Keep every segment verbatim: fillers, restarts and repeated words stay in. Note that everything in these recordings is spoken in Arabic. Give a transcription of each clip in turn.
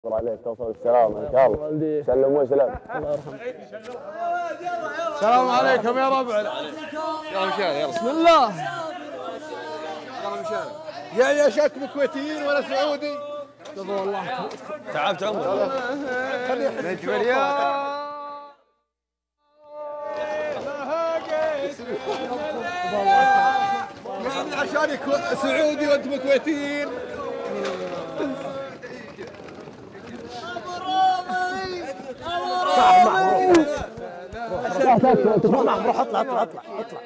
الله عليك توصل السلام ان شاء الله. سلم وسلم. الله يرحمه. السلام عليكم يا ربع. يلا مشاري يلا. بسم الله. يلا مشاري. يا يا شكل كويتيين ولا سعودي؟ قبل والله تعبت عمرك. نجم يا يعني عشان سعودي وانتم كويتيين. روح روح اطلع اطلع اطلع اطلع.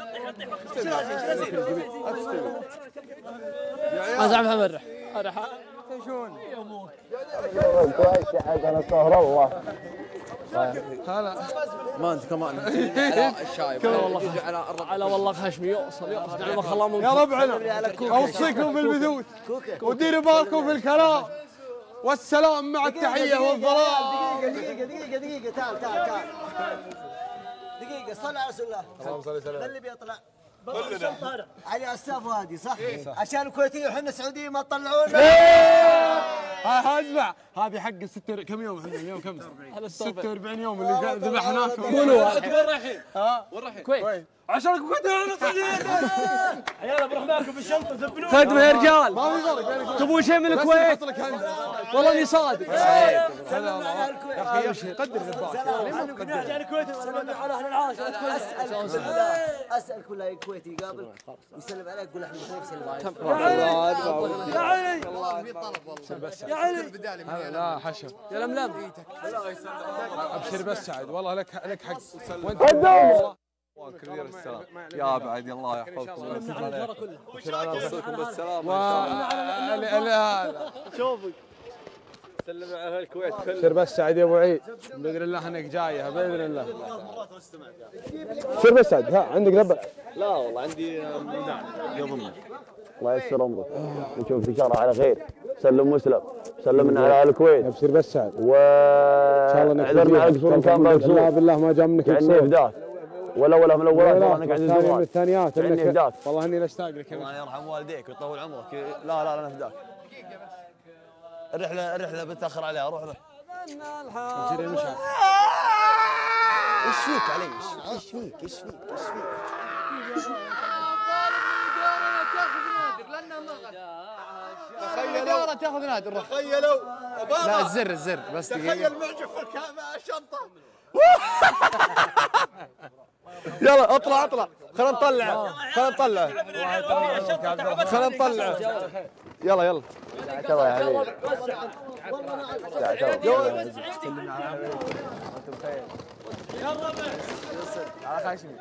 ما زعم محمد رح رح شلون؟ كويس يا حاج انا استغرب والله. هلا ما انت كمان على الشايب والله على على والله خشمي يوصل يوصل نعم خلاه ممكن. يا ربعنا اوصيكم بالبذوذ وديروا بالكم في الكلام والسلام مع التحيه والظلام. دقيقة دقيقة دقيقة تعال تعال تعال دقيقة صل على رسول الله. اللهم صل وسلم. اللي بيطلع كلنا علي استاذ وادي صح؟ عشان الكويتيين وحنا سعوديين ما تطلعونا. ها اسمع هذه حق ست كم يوم احنا اليوم كم؟ ستة وأربعين يوم اللي ذبحناكم. قولوا وين رايحين؟ ها وين رايحين؟ كويت عشان كويتيين عيال برحناكم بالشنطة زبلونا. خدمه يا رجال. ما في فرق. تبون شيء من الكويت؟ والله اني صادق. سلمنا على الكويت. يا اخي قدر الرباط. عشان الكويت سلمنا على اهل العاشر. اسالك اسالك كل كويتي يقابلك يسلم عليك يقول احنا بخير يسلم عليك. يا علي يا علي لا حشم يا لملم ابشر بس سعد والله لك لك حق وانت كبير السلام يا بعد الله يحفظكم ويستر عليكم ويشيل على راسكم بالسلام شوفك سلم على الكويت كله. شر بس سعد يا ابو عيد باذن الله انك جايه باذن الله. شر بس سعد ها عندك لبه؟ لا والله عندي يضم. الله ييسر امرك نشوفك ان شاء الله على خير. سلم وسلم. سلمنا على الكويت. ابشر بس سعد و اعذرنا على قصور كان مقصور. لا بالله ما جاء منك يعني فداك ولا ولا من الاولات والله انك عندي الثانية من الثانيات يعني انك فداك. والله اني اشتاق لك. الله يرحم والديك ويطول عمرك. لا لا انا فداك. الرحله الرحله بتاخر عليها. روح روح. ايش فيك علي؟ ايش فيك؟ ايش فيك؟ ايش فيك؟ تخيلوا تاخذ نادر. تخيلوا لا الزر الزر بس دقيقة. تخيل معجب في الشنطة. يلا اطلع اطلع خلينا نطلع خلينا نطلع خلينا نطلع يلا يلا اعتبر يا حبيبي. على خاشمي.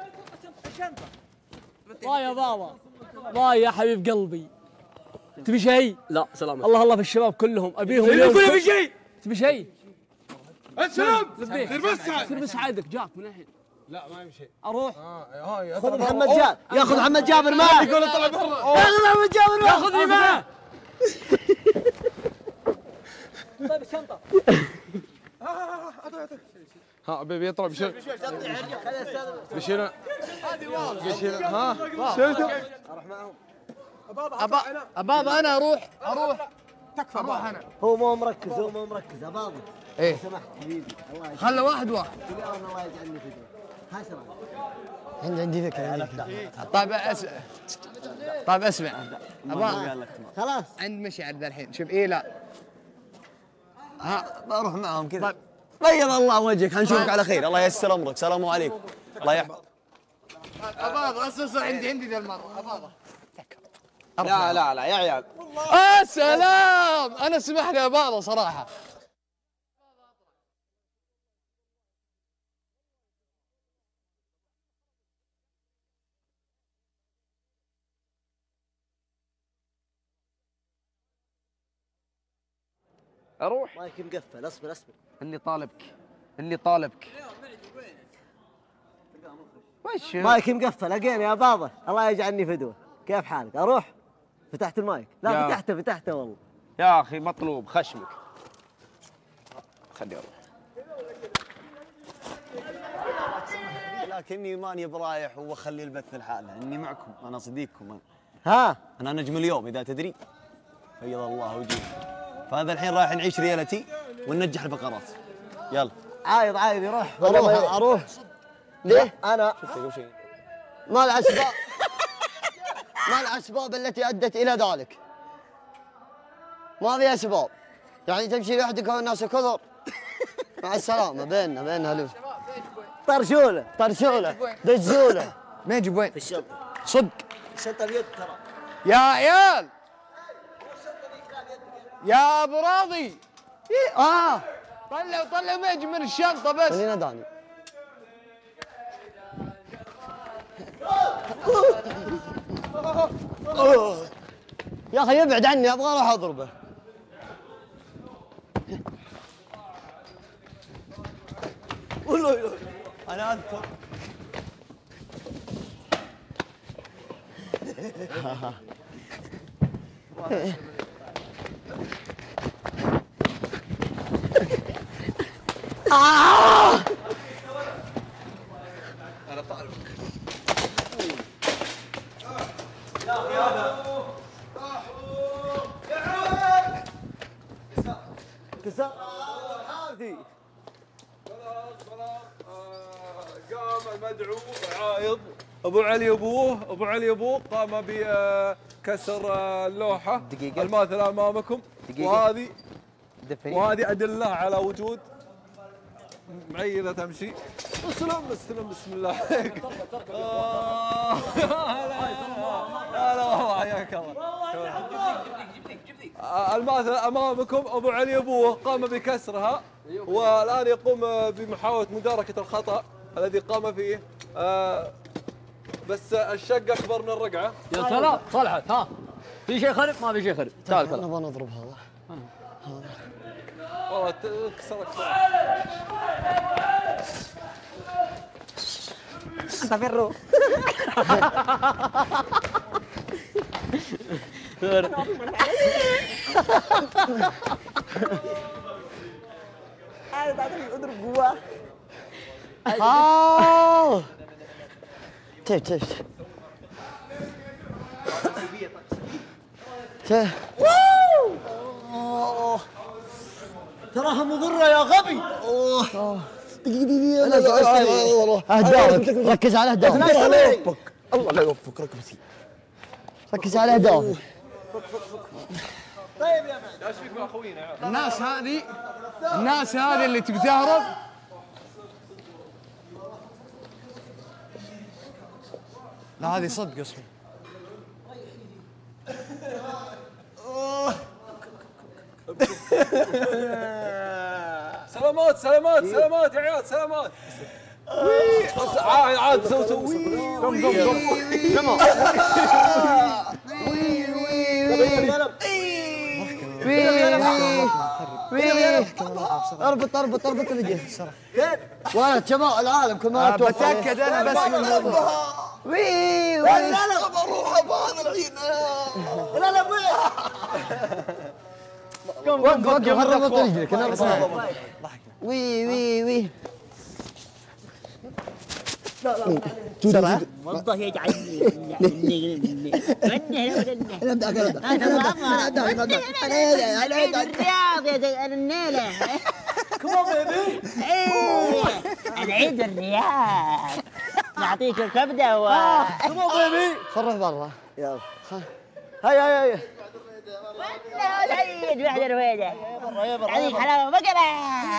ضاي يا بابا ضاي يا حبيب قلبي. تبي شيء؟ لا سلامة. الله الله في الشباب كلهم ابيهم اليوم. يقول ابي شيء. تبي شيء؟ السلام. لبيك. سير بس سعد. سير بس عادك جاك من الحين. لا ما يمشي. اروح. اه خذ محمد جابر ياخذ محمد جابر معه. يقول اطلع برا. ياخذ محمد جابر معه. ياخذني معه. طيب الشنطة. ها بيبي يطلع بشيل خلي استاذ. بشيل بشيل ها شلته. اروح معهم. أبا أبابا أنا أروح أروح تكفى أروح انا. هو مو مركز هو مو مركز ابابا. ايه سمحت حبيبي الله يجزاك. خله واحد واحد. الله يجعلني فدوة. حسرة. عندي عندي فكرة. طيب اسمع طيب اسمع أبا خلاص عند مشعر ذا الحين شوف إيه لا ها بروح معهم كذا. بيض الله وجهك حنشوفك على خير. الله ييسر امرك. سلام عليكم. الله يحفظك. أبابا أصلا عندي عندي ذا المرة أبابا. لا لا لا يا عيال. آه سلام أنا سمح لي أبابا صراحة. اروح مايك مقفل اصبر اصبر. إني طالبك إني طالبك. وش مايك مقفل اجين يا بابا الله يجعلني فدوة. كيف حالك؟ اروح؟ فتحت المايك؟ لا يا. فتحته فتحته والله. يا اخي مطلوب خشمك. خلي اروح. لكني ماني برايح واخلي البث لحاله. اني معكم انا صديقكم. ها انا نجم اليوم اذا تدري. بيض الله وجهك. فهذا الحين رايح نعيش ريالتي وننجح الفقرات. يلا عايض عايض يروح اروح اروح ليه؟ انا ما الاسباب ما الاسباب التي ادت الى ذلك؟ ما في اسباب، يعني تمشي لوحدك والناس كثر. مع السلامه. بيننا بيننا هلو طرشوله طرشوله دجوله. ما يجيب وين؟ في الشنطه. صدق الشنطه اليد ترى. يا عيال يا ابو راضي. اه طلعوا طلعوا ميج من الشنطه بس. خلينا داني. يا اخي ابعد عني، ابغى اروح اضربه. انا اذكر انا طالب كسر هذه. قام المدعو عايض ابو علي ابوه ابو علي ابوه قام بكسر اللوحه دقيقة. الماثله امامكم. دقيقة. وهذه دفعي. وهذه ادله على وجود معينه تمشي. اسلم اسلم بسم الله عليك. آه، لا لا والله حياك الله. آه، الماثل امامكم ابو علي ابوه قام بكسرها والان يقوم بمحاوله مداركه الخطا الذي قام فيه. آه، بس الشق اكبر من الرقعه. يا سلام صلحت. ها في شيء خرب؟ ما في شيء خرب. تعال انا كلام. ابغى نضرب هذا. والله ت- كسر كسر. انت في الروح. هذا تعطيني اضرب جواه. آه تف تف تف. تراها مضره يا غبي. اهدافك ركز على اهدافك. الله لا يوفقك. الله لا يوفقك. ركز ركز على اهدافك. طيب يا مان. ايش فيكم يا اخوينا يا عيال؟ الناس هذه الناس هذه اللي تبي تهرب لا هذه صدق اسمه. سلامات سلامات سلامات يا عيال سلامات. بس عاد عاد سوي سوي. قم قم قم. اربط اربط اربط اللي جه. وانا شباب العالم كل ما اتوقع. بتاكد انا بس من الموضوع. وي لا وي لا لا بروح بهذا الحين. لا لا وين؟ وقف وقف اربط رجلك اربط. وي وي وي بسرعة. والله يجعلني انا ابدا انا ابدا انا ابدا انا ابدا انا ابدا الرياض يا زي النيلة. كمان بيبي. ايه العيد الرياض نعطيك الكبدة و كمان بيبي. خرج برا. يلا هيا هيا هيا. العيد بعد الرويدة عليك حلاوة بقرة.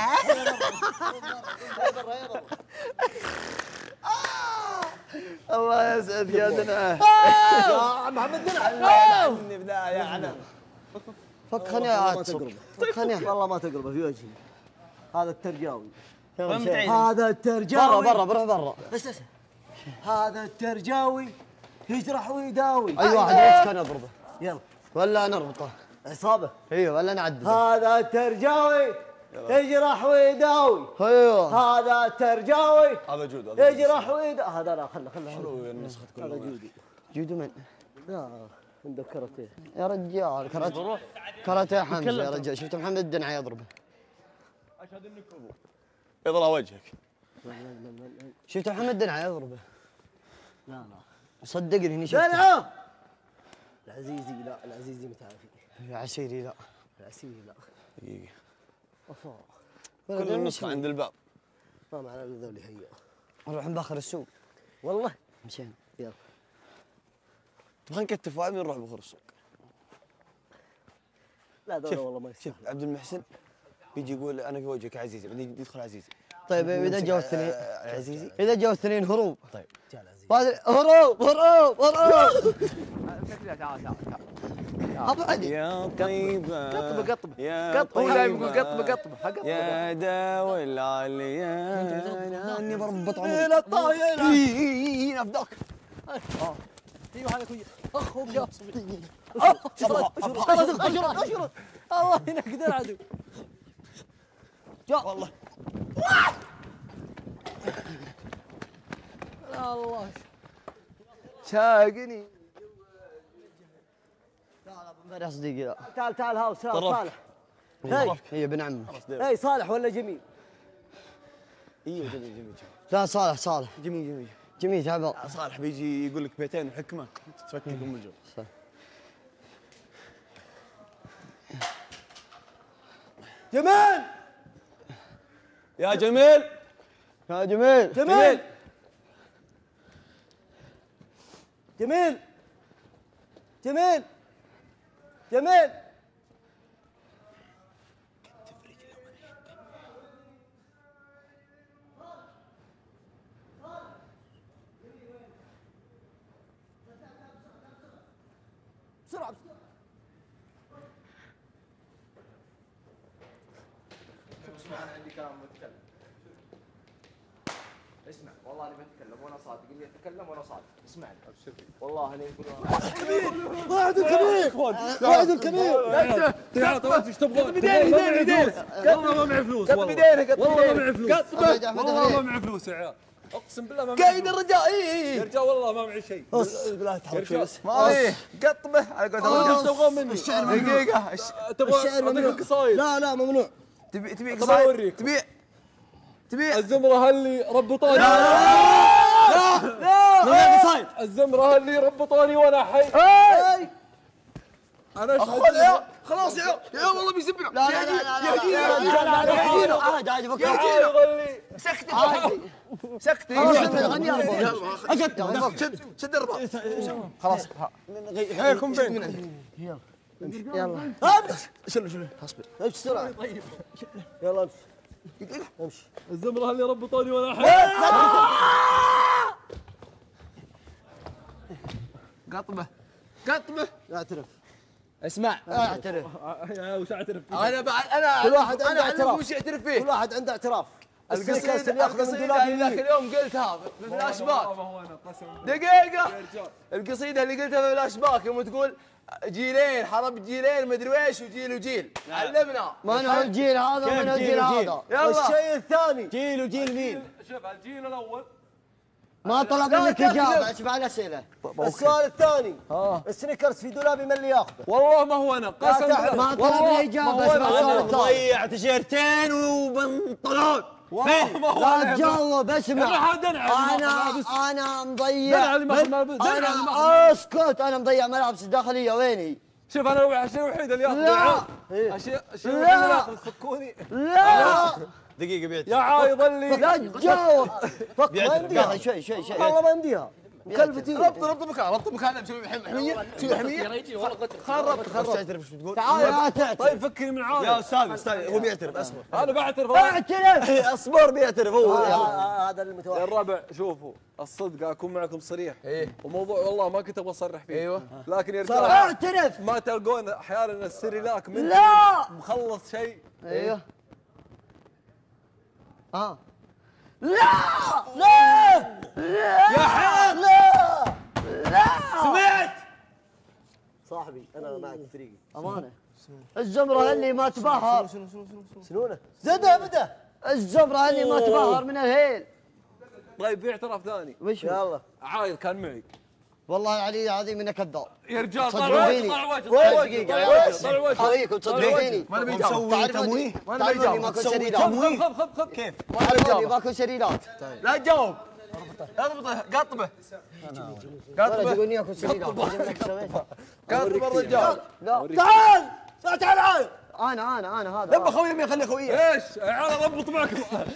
الله يسعد قيادنا. آه، محمد دلع. عني بلا يا عنا. فك خليني اعتصب. فك خليني. والله ما تقربه في وجهي. هذا الترجاوي. وين بتعيد؟ هذا برا الترجاوي. برا برا برا. بس بس. هذا الترجاوي يجرح ويداوي. اي واحد يمسك انا اضربه يلا ولا نربطه. عصابه. ايوه ولا نعدله. هذا الترجاوي يجرح ويداوي. ايوه هذا الترجاوي هذا جود هذا يجرح ويداوي. هذا لا خله خله جود. نسخة كل هذا جودي. جودو من؟ لا عندك كاراتيه. يا رجال كراتيه كراتيه حمزه يا رجال. شفت محمد الدنعي يضربه. اشهد انك ابو يضرب وجهك. شفت محمد الدنعي يضربه. لا لا صدقني اني لا شفته. لا العزيزي لا العزيزي متعافي. يا عسيري لا. العسيل لا. دقيقة. افا. كل النسخة عند الباب. ما معنا الا ذولي هي. نروح باخر السوق. والله مشينا. يلا. تبغى نكتف واحد نروح بخور السوق. لا ذولا والله ما يستاهل. شوف عبد المحسن بيجي يقول انا في وجهك يا عزيزي، بعدين يدخل عزيزي. طيب اذا جو الاثنين عزيزي اذا جو الاثنين هروب. طيب هروب هروب هروب. ابعد يا طيبة قطبه قطبه يا قطبه. هو دايم يقول طيبة قطبه قطبه قطبه. يا داوي العليا اني بربط عمري. لا طاير. اي نفدك. ايوه هذا كويس. اخ هو قاص. اشرد اشرد اشرد اشرد. الله ينقد العدو. والله الله شاقني. يا صديقي لا. تعال تعال هاو صالح. هي هي ابن عمك. هي صالح ولا جميل؟ ايوه جميل جميل جميل لا صالح صالح جميل جميل. جميل تعال. صالح بيجي يقول لك بيتين وحكمه تفكك ام الجو. صح. جمال يا جميل يا جميل جميل جميل جميل جميل. بسرعة اسمع انا عندي كلام بتكلم. اسمع والله انا بتكلم وانا صادق، اللي يتكلم وانا صادق، اسمعني. والله انا يقول واحد الكبير واحد الكبير. تعال طلعت ايش تبغى؟ بدين بدين بدين. والله ما معي فلوس. قط بدينك قط والله ما معي فلوس. والله ما قط معي فلوس يا عيال. اقسم بالله ما معي قايد فلوس. الرجال. اي يا اي رجال والله ما معي شيء. بالله تحرك شوي بس. ما عليه قطبه على قولتهم. ايش تبغون مني؟ الشعر ممنوع. دقيقة تبغى الشعر اعطيك ممنوع. القصايد. لا لا ممنوع. تبي تبي طب قصايد؟ أوريك. تبي تبي الزمرة اللي ربطاني. لا لا قصايد. الزمرة اللي ربطاني وانا حي. انا خذ خلاص يا يا والله بيسبنا. لا لا لا لا يهدينا يهدينا عادي عادي فكر. يهدينا. سكتي عادي سكتي. غني اجد شد شد الرباط. خلاص خيركم بين. يلا شنو شنو اصبر امشي بسرعه. طيب يلا امشي امشي. الزمرة اللي ربطاني وانا حي. قطبه قطبه. اعترف. اسمع اعترف. يا وش اعترف؟ انا بعد انا كل واحد عنده انا اعلمكم اعتراف. وش يعترف كل فيه. واحد عنده اعتراف. السنيكرز القصيدة اللي ياخذه من القصيدة اللي ذاك دولاب اليوم قلتها في فلاش باك. ما هو انا قسم دقيقة القصيدة اللي قلتها في فلاش باك يوم تقول جيلين حرب جيلين مدري ايش وجيل وجيل علمنا. من هو الجيل هذا ومن هو الجيل هذا؟ يلا والشيء الثاني جيل وجيل مين؟ شوف الجيل الاول ما طلب لا منك تكذب. اجابه اسمع الاسئله. السؤال الثاني السنيكرز في دولابي من اللي ياخذه؟ والله ما هو انا قسم تعرف. ما بالله. طلب مني اجابه اسمع السؤال الثاني. ضيع تيشيرتين وبنطلون. والله ما هو لا انا. تجاوب اسمع. انا دنع انا انا مضيع دنع اللي ما أخذ ملابس. دنع اللي ما أخذ انا اسكت انا مضيع ملابس الداخليه ويني؟ شوف انا الشيء الوحيد اللي ياخذه لا. عاد. الشيء الشيء لا. الوحيد اللي ياخذ فكوني لا دقيقة بيعت. يا عايض اللي لا تجاوب. فك ما يمديها شوي شوي شوي والله ما يمديها كلفتي. ربط ربط مكان ربط مكان مسوي حمية مسوي حمية. خربت خربت. تعترف ايش بتقول؟ لا تعترف. طيب فكري من عايض. يا استاذ استاذ هو بيعترف اصبر. انا بعترف. اعترف. اصبر بيعترف هو. هذا يا المتوقع. الربع شوفوا الصدق اكون معكم صريح. ايه وموضوع والله ما كنت ابغى اصرح فيه. ايوه لكن يا رجال اعترف. ما تلقون احيانا السريلاك من لا. مخلص شيء. ايوه اه لا لا لا يا حيان لا لا سمعت صاحبي انا معك فريقي. امانه الزمره اللي ما تبهر شنونه؟ زدها بدا. الزمره اللي ما تبهر من الهيل. طيب في اعتراف ثاني. وش يلا عايض كان معي. والله العلي العظيم انك كذاب. يا رجال طلع صدقوني. وجه طلع وجه وين طلع دقيقة وجه يا طلع وجه حريكم تصدقوني. ما نبي نجاوب. مسوي تمويه. تعرفوني ماكو سريرات. خذ خذ خذ خذ كيف؟ تعرفوني ماكو سريرات. لا تجاوب. اضبطه قطبه ولا قطبه تقولني ماكو سريرات. قطبه الرجال. لا تعال تعال تعال. انا انا انا هذا يبا خويا مين خلي خويا ايش؟ عيال ربط معكم.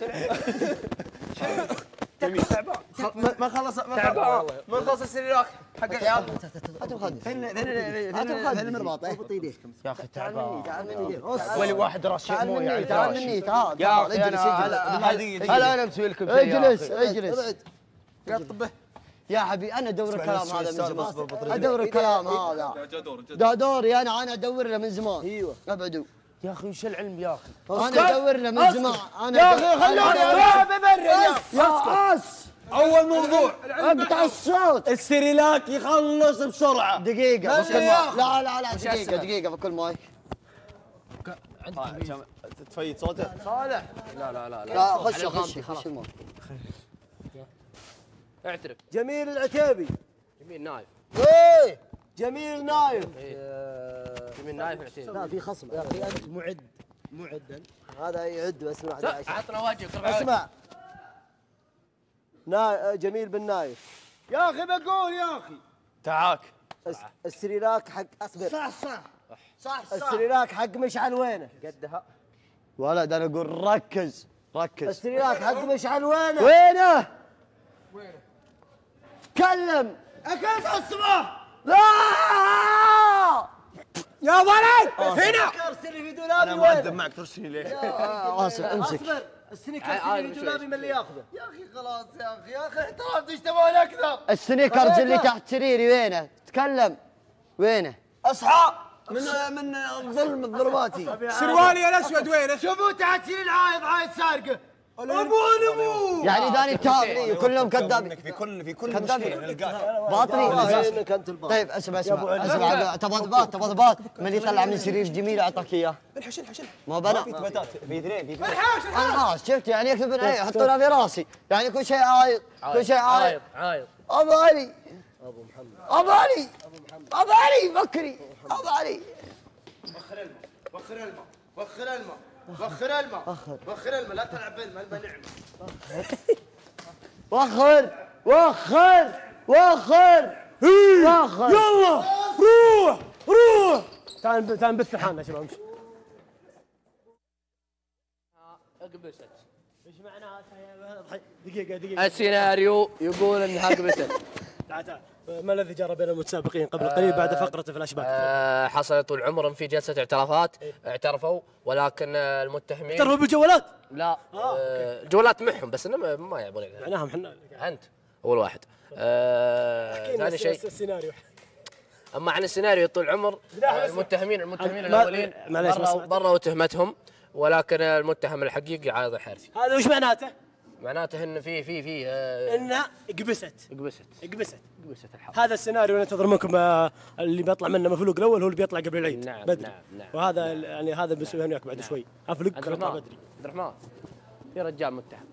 ما خلص ما ما خلص السريراك حق العيال. هاتوا خذ فين هاتوا خذ فين المرباط؟ يا اخي تعال مني تعال مني ولي واحد راس تعال مويه مني تعال مني تعال يا تعال، اخي اجلس انا اجلس هلا انا مسوي لكم شيء يا اجلس أخي. اجلس قط به يا حبيبي انا ادور الكلام هذا من السالفة زمان بالبطريق. ادور الكلام هذا جا دور جا دور. ده دوري انا انا ادور له من زمان ايوه ابعدوا يا اخي وش العلم يا اخي؟ انا ادور له من زمان انا يا اخي خلوني انا ببرر يا اس اول موضوع اقطع الصوت السريلاك يخلص بسرعه. دقيقة ماشي بكل يا مايك أخي. لا لا لا وش دقيقة أسمع؟ دقيقة بكل مايك تفيد صوته. صالح لا لا لا لا. لا خش خش خش المايك اعترف. جميل العتيبي. جميل نايف. ايه جميل نايف. جميل نايف اعترف. لا في خصم يا اخي انت معد معد هذا يعد بس من لا، عطنا وجهك ربع وجهك. اسمع نا... جميل بن نايف يا اخي بقول يا اخي تعاك. الس- السريراك حق اصبر صح صح صح السريراك حق مشعل وينه؟ قدها. ولد انا اقول ركز ركز السريراك حق مشعل وينه؟ وينه؟ وينه؟ تكلم اكلت الصباح لا يا ولد هنا ارسلي في دولابي انا مؤدب وينه؟ معك ترسلني ليش؟ آه، اسف امسك اصبر السنيكر عاد- عاد ارسلي في شوي. دولابي من اللي ياخذه يا اخي خلاص يا اخي يا اخي احترمت ايش تبغون اكثر؟ السنيكرز اللي تحت سريري وينه؟ تكلم وينه؟ اصحى من من ظلم ضرباتي سروالي الاسود وينه؟ شوفوا تحت سرير عايض عايض سارقه ابو نمو يعني داني كتاب كلهم كذابين في كل في كل كذاب. مشكله نلقاك. باطني وينك انت الباطل؟ طيب اسمع اسمع اسمع تبغى ضباط تبغى ضباط من اللي يطلع من سرير جميل اعطاك اياه الحش الحش ما بنا في ثباتات في اثنين في اثنين. الحاس شفت يعني يكتبون ايه يحطونها في راسي يعني كل شيء عايض كل شيء عايض عايض. ابو علي ابو محمد ابو علي ابو علي بكري ابو علي وخر الماء وخر الماء وخر الماء وخر الماء وخر الماء لا تلعب بالماء الماء نعم وخر وخر وخر وخر يلا روح روح تعال تعال نبث حالنا يا شباب امشي اقبست. ايش معناها دقيقة دقيقة السيناريو يقول انها قبست. تعال تعال ما الذي جرى بين المتسابقين قبل قليل بعد فقرة فلاش باك؟ آه، حصل طول عمرهم في جلسة اعترافات اعترفوا ولكن آه، المتهمين اعترفوا بالجوالات؟ لا آه، جولات معهم بس انهم ما يعبون عليها. معناها احنا انت اول واحد. آه، ثاني شيء السيناريو اما عن السيناريو طول العمر آه، المتهمين المتهمين ما- الاولين معليش، ما بروا سمعت. بروا تهمتهم ولكن المتهم الحقيقي عايض الحارثي. هذا وش معناته؟ معناته ان في في في آه، انها قبست قبست قبست قبست الحرب. هذا السيناريو ننتظر منكم آه، اللي بيطلع منه مفلوق الاول هو اللي بيطلع قبل العيد نعم، بدري نعم، نعم، وهذا ال- يعني هذا بنسويه وياك بعد شوي افلق عبد يطلع الرحمن بدري عبد الرحمن في رجال متهم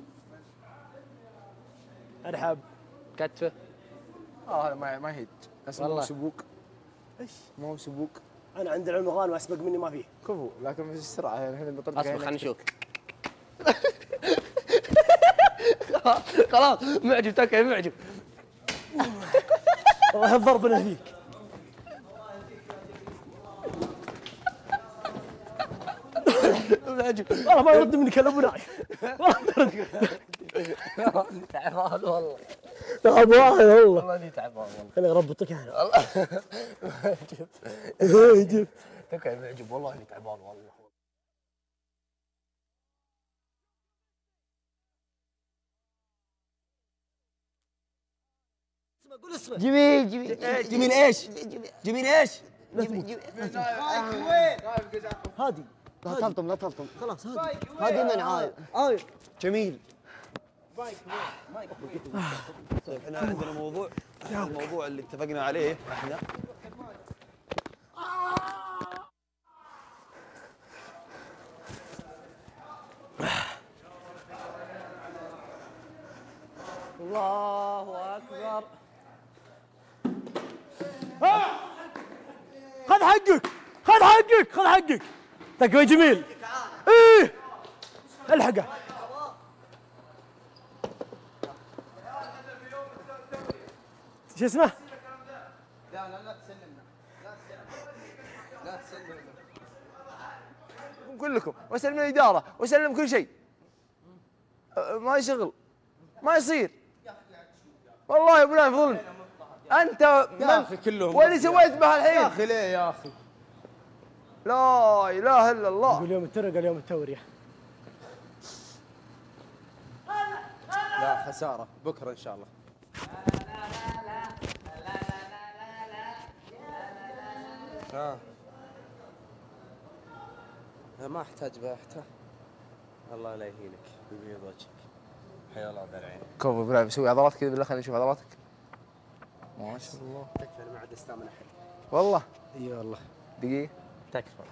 ارحب كتفه اه هذا ما ما هي اسمه والله. سبوك ايش؟ ما هو سبوك انا عند العلم غان واسبق مني ما فيه. كفو لكن في السرعه يعني احنا بنطلق اصبر خلينا نشوف. خلاص معجب تكفى معجب. والله الضرب انا فيك. والله ما يرد منك الا ابو نايف. تعبان والله. ابو واحد والله. والله اني تعبان والله. خليني اربطك انا. معجب. تكفى معجب والله اني تعبان والله. قول اسمه. جميل جميل جميل ايش؟ جميل ايش؟ هادي لا تلطم لا تلطم خلاص هادي هادي من عايل عايل جميل. طيب احنا عندنا موضوع الموضوع اللي اتفقنا عليه احنا الله اكبر. خذ حقك خذ حقك خذ حقك. تكفى جميل. ايه الحقه. شو اسمه؟ لا لا لا تسلمنا لا تسلمنا لا تسلمنا كلكم واسلم الاداره واسلم كل شيء. ما يشغل ما يصير والله يا ابو نايف ظلم. انت يا اخي كلهم واللي سويت به الحين يا اخي ليه يا اخي؟ لا اله الا الله. يقول يوم الترقه اليوم التوريه. لا خساره بكره ان شاء الله. ها ما احتاج بحته. الله لا يهينك ويبيض وجهك. حيا الله درعين. كفو بالله بسوي عضلات كذا بالله خليني اشوف عضلاتك. ما شاء الله. تكفى انا ما عاد استعمل احد. والله اي والله. دقيقة تكفى.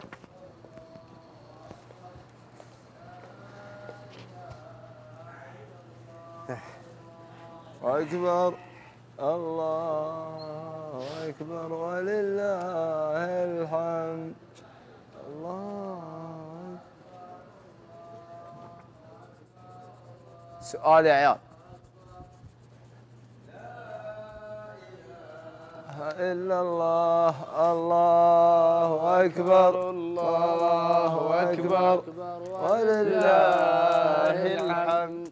أكبر الله أكبر ولله الحمد. الله سؤال يا عيال. إلا الله الله أكبر الله أكبر ولله الحمد.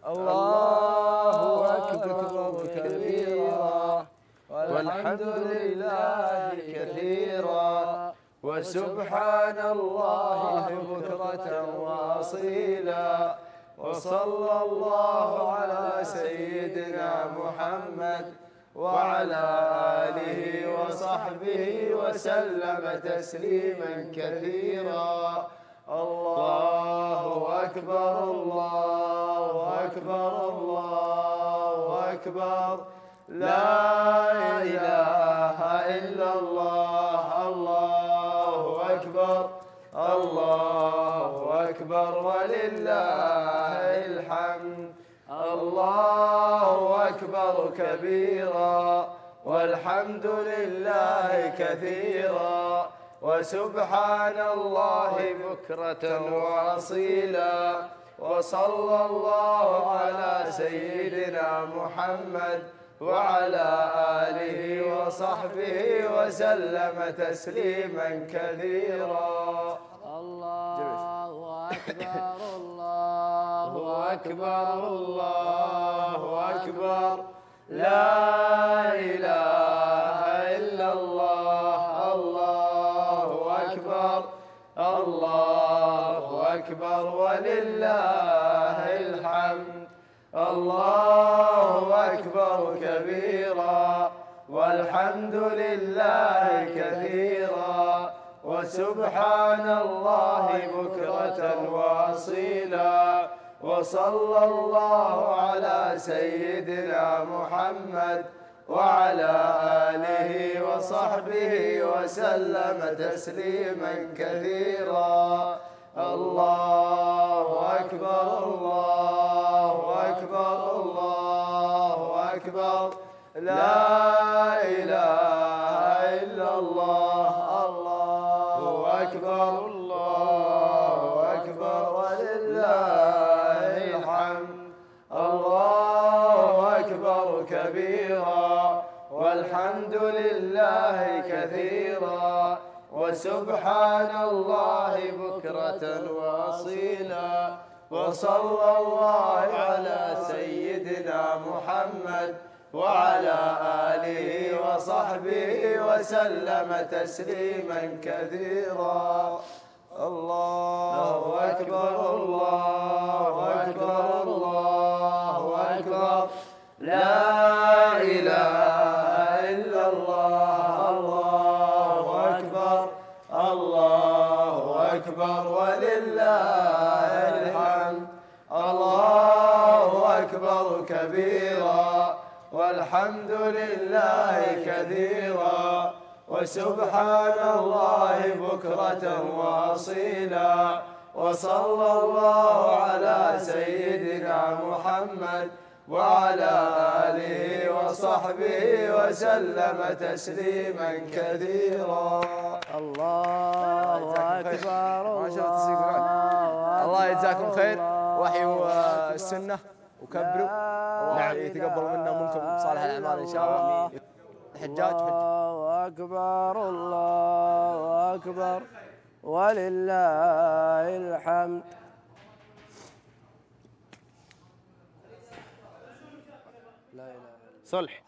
الله أكبر كبيرا والحمد لله كثيرا وسبحان الله بكرة وأصيلا وصلى الله على سيدنا محمد وعلى آله وصحبه وسلم تسليما كثيرا. الله أكبر الله أكبر الله أكبر لا إله إلا الله. الله أكبر الله أكبر ولله الحمد. الله أكبر كبيرا والحمد لله كثيرا وسبحان الله بكرة وأصيلا وصلى الله على سيدنا محمد وعلى آله وصحبه وسلم تسليما كثيرا. الله أكبر الله أكبر الله أكبر لا إله إلا الله. الله أكبر الله أكبر ولله الحمد. الله أكبر كبيرا والحمد لله كثيرا وسبحان الله بكرة وأصيلا وصلى الله على سيدنا محمد وعلى آله وصحبه وسلم تسليما كثيرا. الله أكبر الله أكبر الله أكبر لا إله إلا الله. الله أكبر الله أكبر ولله الحمد. الله أكبر كبيرا والحمد لله كثيرا وسبحان الله بكرة وأصيلا وصلى الله على سيدنا محمد وعلى آله وصحبه وسلم تسليما كثيرا. الله أكبر الله أكبر الله أكبر لا إله إلا الله. الله أكبر الله أكبر ولله الحمد. الله أكبر كبيرا والحمد لله كثيرا وسبحان الله بكرة وأصيلا وصلى الله على سيدنا محمد وعلى آله وصحبه وسلم تسليما كثيرا. الله أكبر ما شاء الله. الله يجزاكم خير وحيوا السنة وكبروا الله يتقبل منا ومنكم صالح الأعمال إن شاء الله. الحجاج الله أكبر الله أكبر ولله الحمد. لا إله إلا صلح.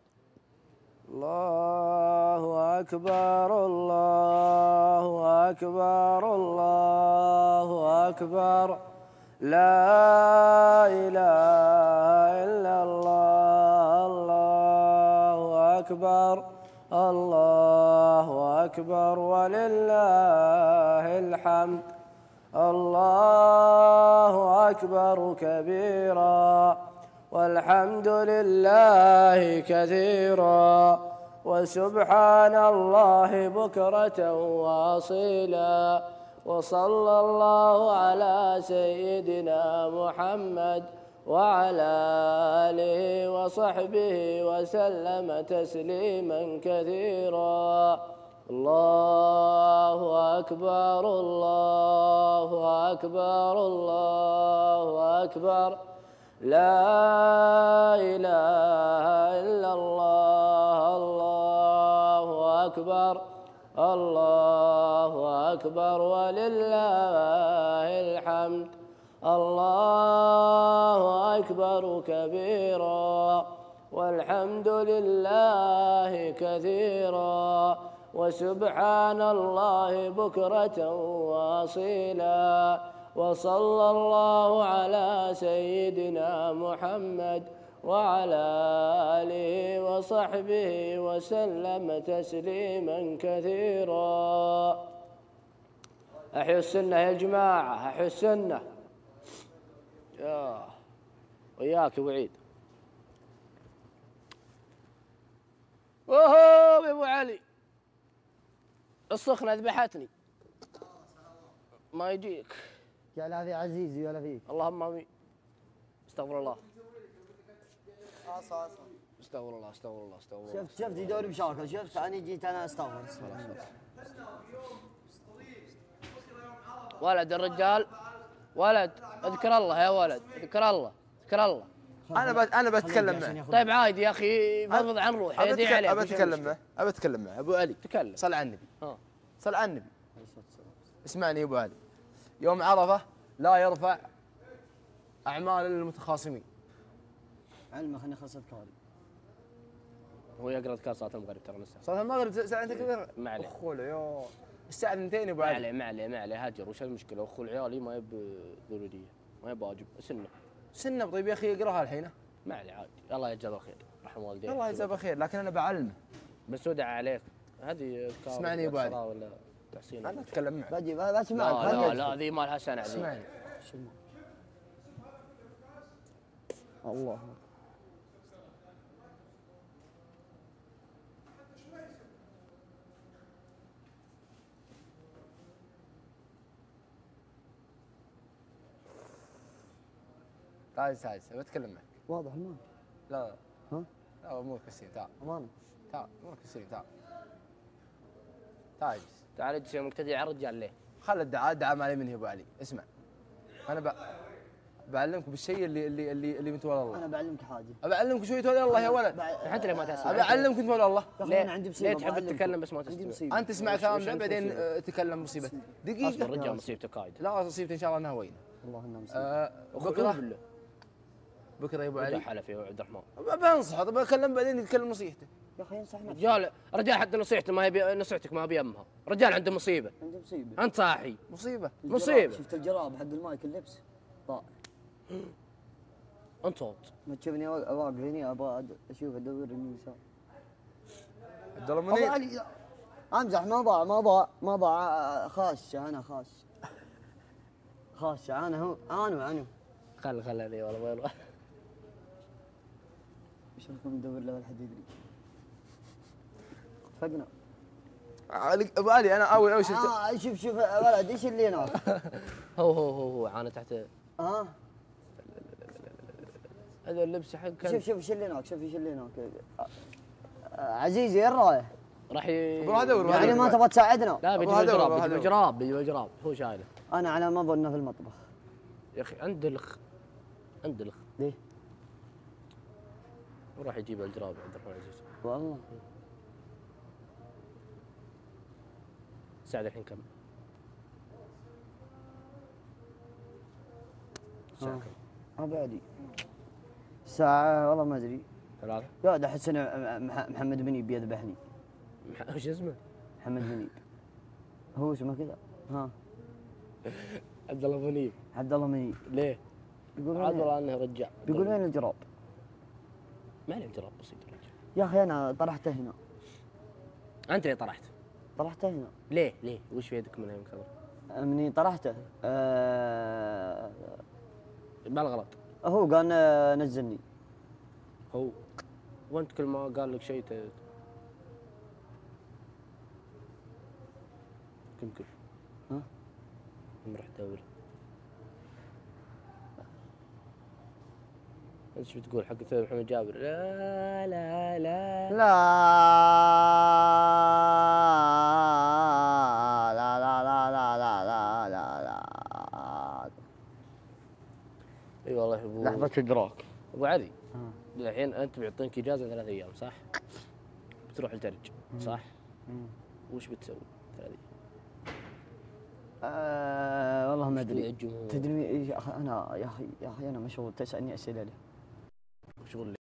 الله أكبر الله أكبر الله أكبر لا إله إلا الله الله أكبر الله أكبر ولله الحمد. الله أكبر كبيرا والحمد لله كثيرا وسبحان الله بكرة وأصيلا وصلى الله على سيدنا محمد وعلى آله وصحبه وسلم تسليما كثيرا. الله أكبر الله أكبر الله أكبر لا إله إلا الله الله أكبر الله أكبر ولله الحمد. الله أكبر كبيرا والحمد لله كثيرا وسبحان الله بكرة وأصيلا وصلى الله على سيدنا محمد وعلى آله وصحبه وسلم تسليما كثيرا. أحيوا السنة يا جماعة أحيوا السنة. يا وياك وعيد. اوه يا ابو علي السخنة ذبحتني ما يجيك. يا لا في عزيزي ولا فيك. اللهم امين. استغفر الله استغفر الله استغفر الله استغفر الله. شفت شفت يدور مشاكل شفت انا جيت انا استغفر. ولد الرجال ولد اذكر الله يا ولد اذكر الله اذكر الله. انا بت... انا بتكلم معه. طيب عادي يا اخي فضفض عن روحي يدي عليك. ابى اتكلم معه ابى اتكلم معه ابو علي. تكلم. صل على النبي. ها صل على النبي. اسمعني يا ابو علي. يوم عرفه لا يرفع اعمال المتخاصمين. علمك اني خلصت كاري. هو يقرا اذكار صلاه المغرب ترى نص صلاه المغرب ساعه انت كذا. ما عليه. اخوله يا الساعه اثنتين يا ابو ما علي. عليه ما عليه ما عليه هاجر وش المشكله؟ اخو العيالي ما يب ضروريه ما يب واجب سنه. سنه طيب يا اخي يقراها الحين. ما عليه عادي الله يجزاه بالخير رحم والديه. الله يجزاه بالخير لكن انا بعلمه. بس ودع عليك هذه اذكار. اسمعني يا ابو علي. ولا تحسين. انا اتكلم معك. باجي بسمعك. لا لا لا ذي ما لها سنه. اسمعني. الله تعال تعال بتكلم معك. واضح المال. لا لا ها؟ لا امورك السليم تعال. امانه. تعال امورك السليم تعال. تعال تعال اجلس يا مقتدي على الرجال ليه؟ خل الدعاء الدعاء مالي مني يا ابو علي. اسمع انا ب... بعلمك بالشيء اللي اللي اللي اللي متولى الله. انا بعلمك حاجه. بعلمك شويه تولى الله يا ولد. حتى لو ما تسمع. بعلمك تولى الله. ليه انا عندي مصيبه. ليه تحب تتكلم بس ما عندي تستمع؟ مصيبه. انت اسمع كلامنا بعدين آه، تكلم مصيبتك. دقيقه. اصبر رجال مصيبتك قايد. لا مصيبتي ان شاء الله انها وين. والله انها مصيبه. آه بكره بكره بالله. بكره يا ابو علي علي. حلف يا عبد الرحمن. بنصحه بكلم بعدين يتكلم مصيبته. يا اخي انصح نفسك. رجال رجال حتى نصيحته ما هي نصيحتك ما بيمها. رجال عنده مصيبه. عندي مصيبه. انت صاحي. مصيبه. مصيبه. شفت الجراب حق المايك اللبس ضاع. انت صوت. ما تشوفني واقف هنا ابغى اشوف ادور يمين يسار. عبد الله ابو منير. علي امزح ما ضاع ما ضاع ما ضاع خاشه انا خاش. خاشه انا هو انا انا. خل خل علي والله ما يبغى. ايش رايكم ندور له ولا حد يدري؟ اتفقنا. علي- ابو علي انا اول اول شفت اه شوف شوف ولد ايش اللي هناك؟ هو هو هو هو عانى تحت اه هذا اللبس حق شوف شوف ايش اللي هناك شوف ايش اللي هناك. آه، عزيزي وين رايح؟ راح ي... ابو هذا ابو يعني هذا. ما تبغى تساعدنا؟ لا بيجي أبو هذا بالجراب أبو بيجي هذا. بالجراب بيجي بالجراب هو شايله. انا على ما اظن في المطبخ. يا اخي عند الخ عند الخ ليه؟ وراح يجيب الجراب عبد الرحمن العزيز. والله. الساعة الحين كم؟ الساعة كم؟ ابو علي ساعة والله ما ادري. ثلاثة؟ قاعد احس ان مح- محمد منيب يذبحني. مح- وش اسمه؟ محمد منيب هو اسمه كذا. ها عبد الله منيب. عبد الله منيب. ليه؟ بيقول عاد وين والله انه رجع. بيقول وين الجراب؟ ما عليه جراب بسيط الرجال. يا اخي انا طرحته هنا. انت اللي طرحت. طرحته هنا. ليه؟ ليه؟ وش في يدك من يوم كذا؟ مني طرحته آه بالغلط. هو قال آه، نزلني. هو وانت كل ما قال لك شيء ت... كم كيف؟ ها؟ كم رحت دوري؟ انت شو بتقول حق ثوب محمد جابر؟ لا لا لا لا لا لا لا لا لا لا لا لا اي والله يا ابو لحظة ادراك. ابو علي آه. الحين انت بيعطينك اجازه ثلاث ايام صح؟ بتروح الترج صح؟ مم. وش بتسوي ثلاث ايام؟ آه والله ما وش تبيع ادري. الجمهور؟ تدري يا اخي انا يا اخي يا اخي انا مشغول تسالني اسئله ليه؟ شغل لي.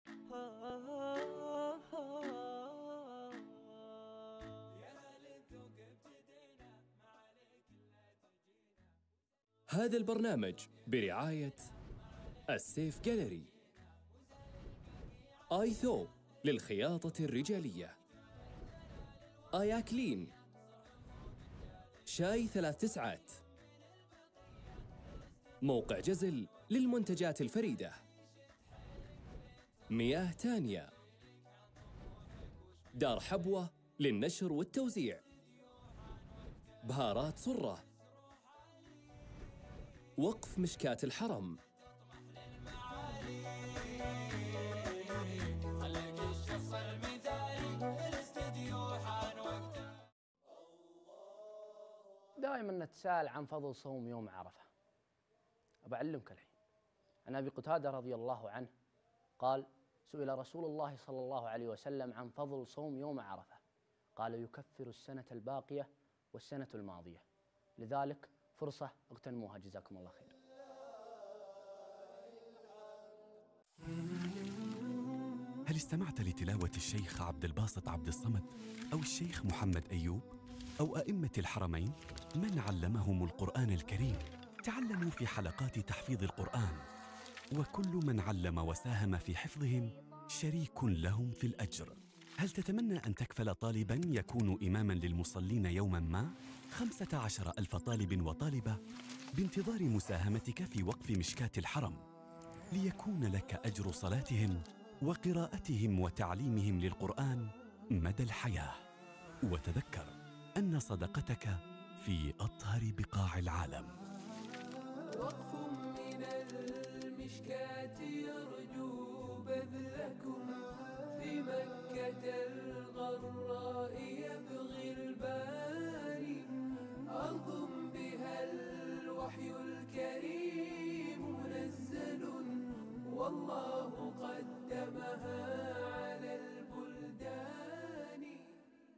هذا البرنامج برعاية السيف جاليري، آي ثوب للخياطة الرجالية، آيا كلين، شاي ثلاث تسعات، موقع جزل للمنتجات الفريدة، مياه تانيا، دار حبوة للنشر والتوزيع، بهارات صرة، وقف مشكاة الحرم. دائما نتساءل عن فضل صوم يوم عرفة. أبعلمك الحين. عن أبي قتادة رضي الله عنه قال: سئل رسول الله صلى الله عليه وسلم عن فضل صوم يوم عرفة، قال: يكفر السنة الباقية والسنة الماضية. لذلك فرصة اغتنموها، جزاكم الله خير. هل استمعت لتلاوة الشيخ عبد الباسط عبد الصمد أو الشيخ محمد أيوب أو أئمة الحرمين من علمهم القرآن الكريم؟ تعلموا في حلقات تحفيظ القرآن، وكل من علم وساهم في حفظهم شريك لهم في الأجر. هل تتمنى أن تكفل طالباً يكون إماماً للمصلين يوماً ما؟ خمسة عشر ألف طالب وطالبة بانتظار مساهمتك في وقف مشكاة الحرم، ليكون لك أجر صلاتهم وقراءتهم وتعليمهم للقرآن مدى الحياة. وتذكر أن صدقتك في أطهر بقاع العالم. وقف من المشكاة يرجو بذلكم في مكة الغراء يبغي الباري، أرض بها الوحي الكريم منزل، والله قدمها على البلدان.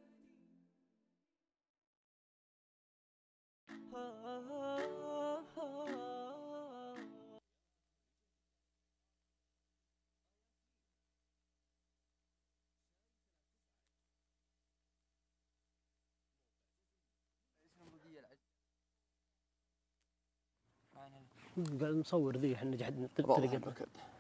قاعد نصور ذي احنا جحد طريقتنا.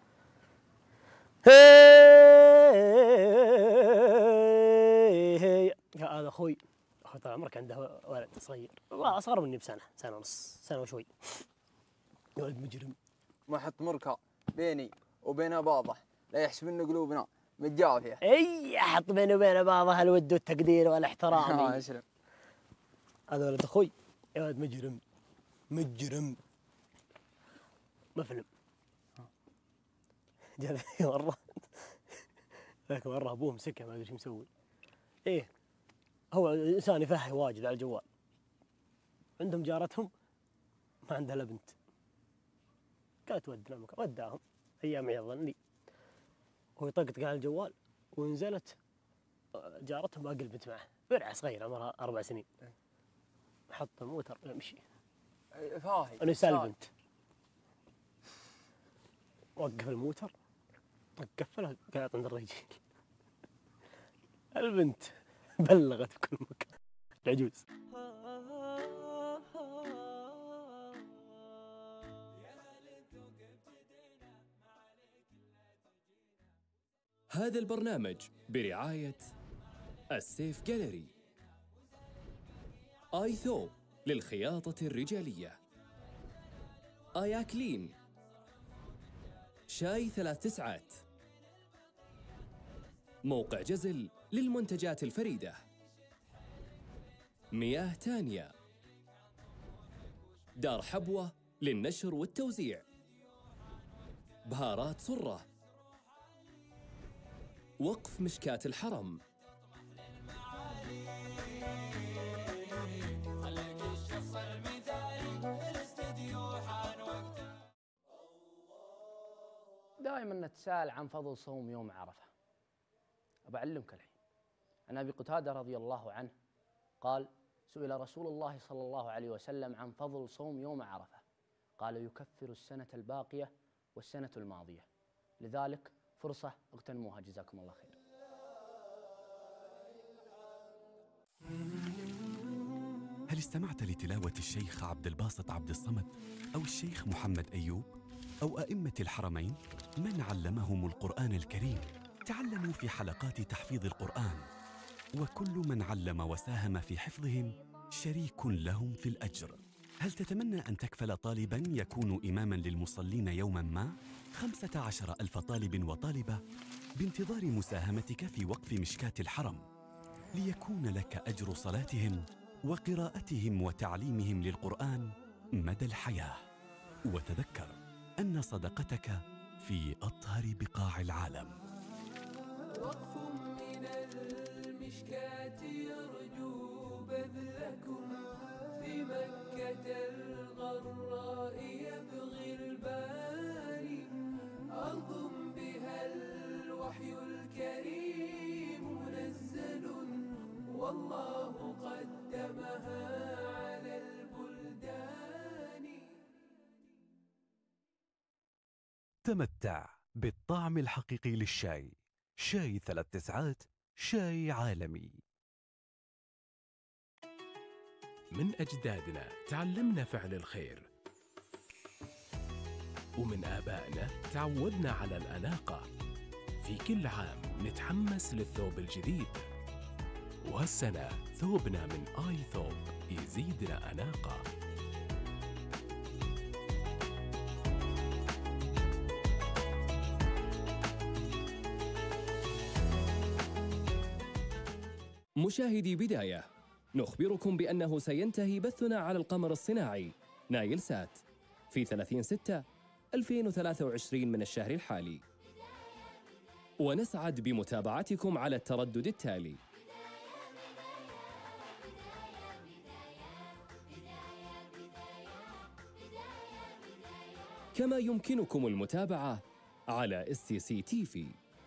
هذا اخوي، اخوي طال عمرك عنده ولد صغير، والله اصغر مني بسنه، سنه ونص، سنه وشوي. ولد مجرم. ما حط مركة بيني وبين بعضه، لا يحسب ان قلوبنا متجافيه. اي احط بيني وبين بعضها الود والتقدير والاحترام. اه يسلم. هذا ولد اخوي، يا ولد مجرم مجرم مفلم. جاء ذيك مرة ذاك مرة أبوه مسكه ما أدري ايش مسوي. إيه هو إنسان يفهي واجد على الجوال. عندهم جارتهم ما عندها إلا بنت. قالت ودنا مكان، وداهم أيام عيال لي. هو يطقطق على الجوال ونزلت جارتهم باقي البنت معه، برعة صغيرة عمرها أربع سنين. حط الموتر يمشي. فاهي. أنا يسال البنت. وقف الموتر، قفلها، قاعد عند الرجل. البنت بلغت بكل مكان، العجوز. هذا البرنامج برعاية السيف جاليري، آي ثوب للخياطة الرجالية، آيا كلين، شاي ثلاث تسعات، موقع جزل للمنتجات الفريدة، مياه تانيا، دار حبوة للنشر والتوزيع، بهارات صرة، وقف مشكاة الحرم. دائما نتساءل عن فضل صوم يوم عرفة. أبعلمك الحين. عن أبي قتادة رضي الله عنه قال: سئل رسول الله صلى الله عليه وسلم عن فضل صوم يوم عرفة، قال: يكفر السنة الباقية والسنة الماضية. لذلك فرصة اغتنموها، جزاكم الله خير. هل استمعت لتلاوة الشيخ عبد الباسط عبد الصمد أو الشيخ محمد أيوب أو أئمة الحرمين من علمهم القرآن الكريم؟ تعلموا في حلقات تحفيظ القرآن، وكل من علم وساهم في حفظهم شريك لهم في الأجر. هل تتمنى أن تكفل طالباً يكون إماماً للمصلين يوماً ما؟ خمسة عشر ألف طالب وطالبة بانتظار مساهمتك في وقف مشكاة الحرم، ليكون لك أجر صلاتهم وقراءتهم وتعليمهم للقرآن مدى الحياة. وتذكر أن صدقتك في أطهر بقاع العالم. وقف من المشكاة يرجو بذلكم في مكة الغراء يبغي الباري، أرض بها الوحي الكريم منزل، والله قدمها على البلدان. تمتع بالطعم الحقيقي للشاي. شاي ثلاث تسعات، شاي عالمي. من أجدادنا تعلمنا فعل الخير، ومن آبائنا تعودنا على الأناقة. في كل عام نتحمس للثوب الجديد، وهالسنة ثوبنا من آي ثوب يزيدنا أناقة. مشاهدي بداية، نخبركم بأنه سينتهي بثنا على القمر الصناعي نايل سات في ثلاثين ستة ألفين وثلاثة وعشرين من الشهر الحالي، ونسعد بمتابعتكم على التردد التالي: كما يمكنكم المتابعة على اس تي سي تي في.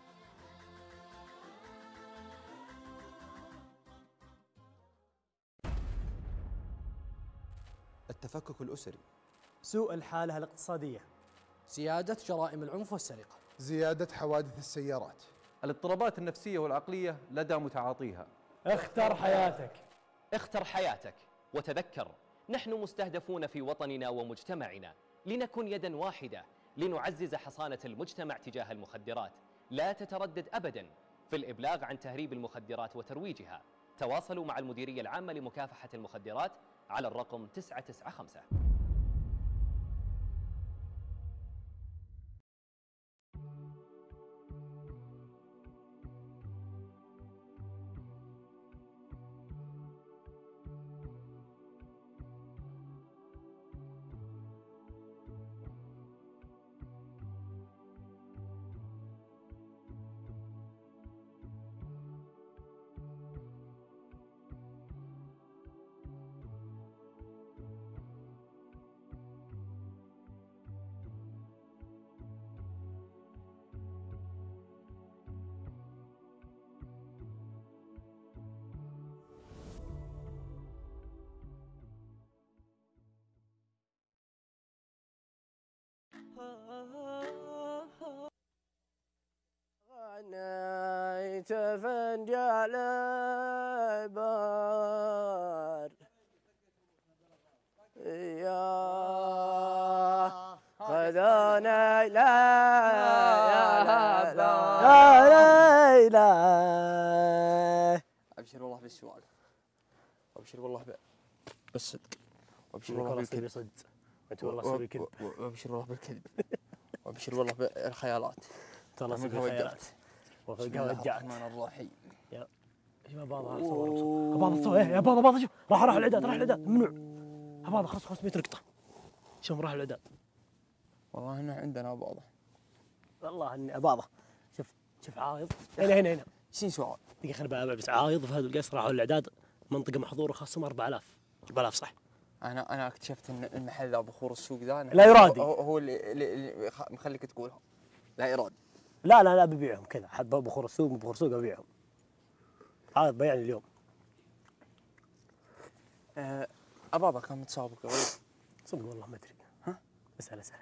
التفكك الأسري، سوء الحالة الاقتصادية، زيادة جرائم العنف والسرقة، زيادة حوادث السيارات، الاضطرابات النفسية والعقلية لدى متعاطيها. اختر حياتك. اختر حياتك، وتذكر نحن مستهدفون في وطننا ومجتمعنا، لنكن يدا واحدة لنعزز حصانة المجتمع تجاه المخدرات. لا تتردد أبدا في الإبلاغ عن تهريب المخدرات وترويجها. تواصلوا مع المديرية العامة لمكافحة المخدرات على الرقم تسعة تسعة خمسة. نيت فنجان بار يا خذونا لا يا ليلى. ابشر والله بالسؤال، وابشر والله ب... بالصدق، وابشر والله والله بالكذب. بالكذب، انت والله سوي كذب، وابشر والله بالكذب، وابشر والله بالخيالات. والله سوي خيالات. بسم الله الرحمن الرحيم. يا شوف اباضه صور اباضه صور يا اباضه اباضه شوف راح راح العداد راح العداد ممنوع اباضه خلاص خمسمية رقطه شوف راح العداد. والله هنا عندنا اباضه، والله اني اباضه. شوف شوف عايض هنا هنا هنا شين سؤال دقيقه خليني بابا بس عايض فهد القيس راحوا الاعداد منطقه محظوره خصم أربعة آلاف أربعة آلاف صح. انا انا اكتشفت ان المحل ذا بخور السوق ذا لا يرادي هو, هو اللي, اللي, اللي مخليك تقولها لا يرادي. لا لا لا ببيعهم كذا حد بخور السوق بخور السوق ببيعهم. عايض بيعني اليوم. أه ابابا كان متسابق قبل صدق والله ما ادري. ها اسال اسال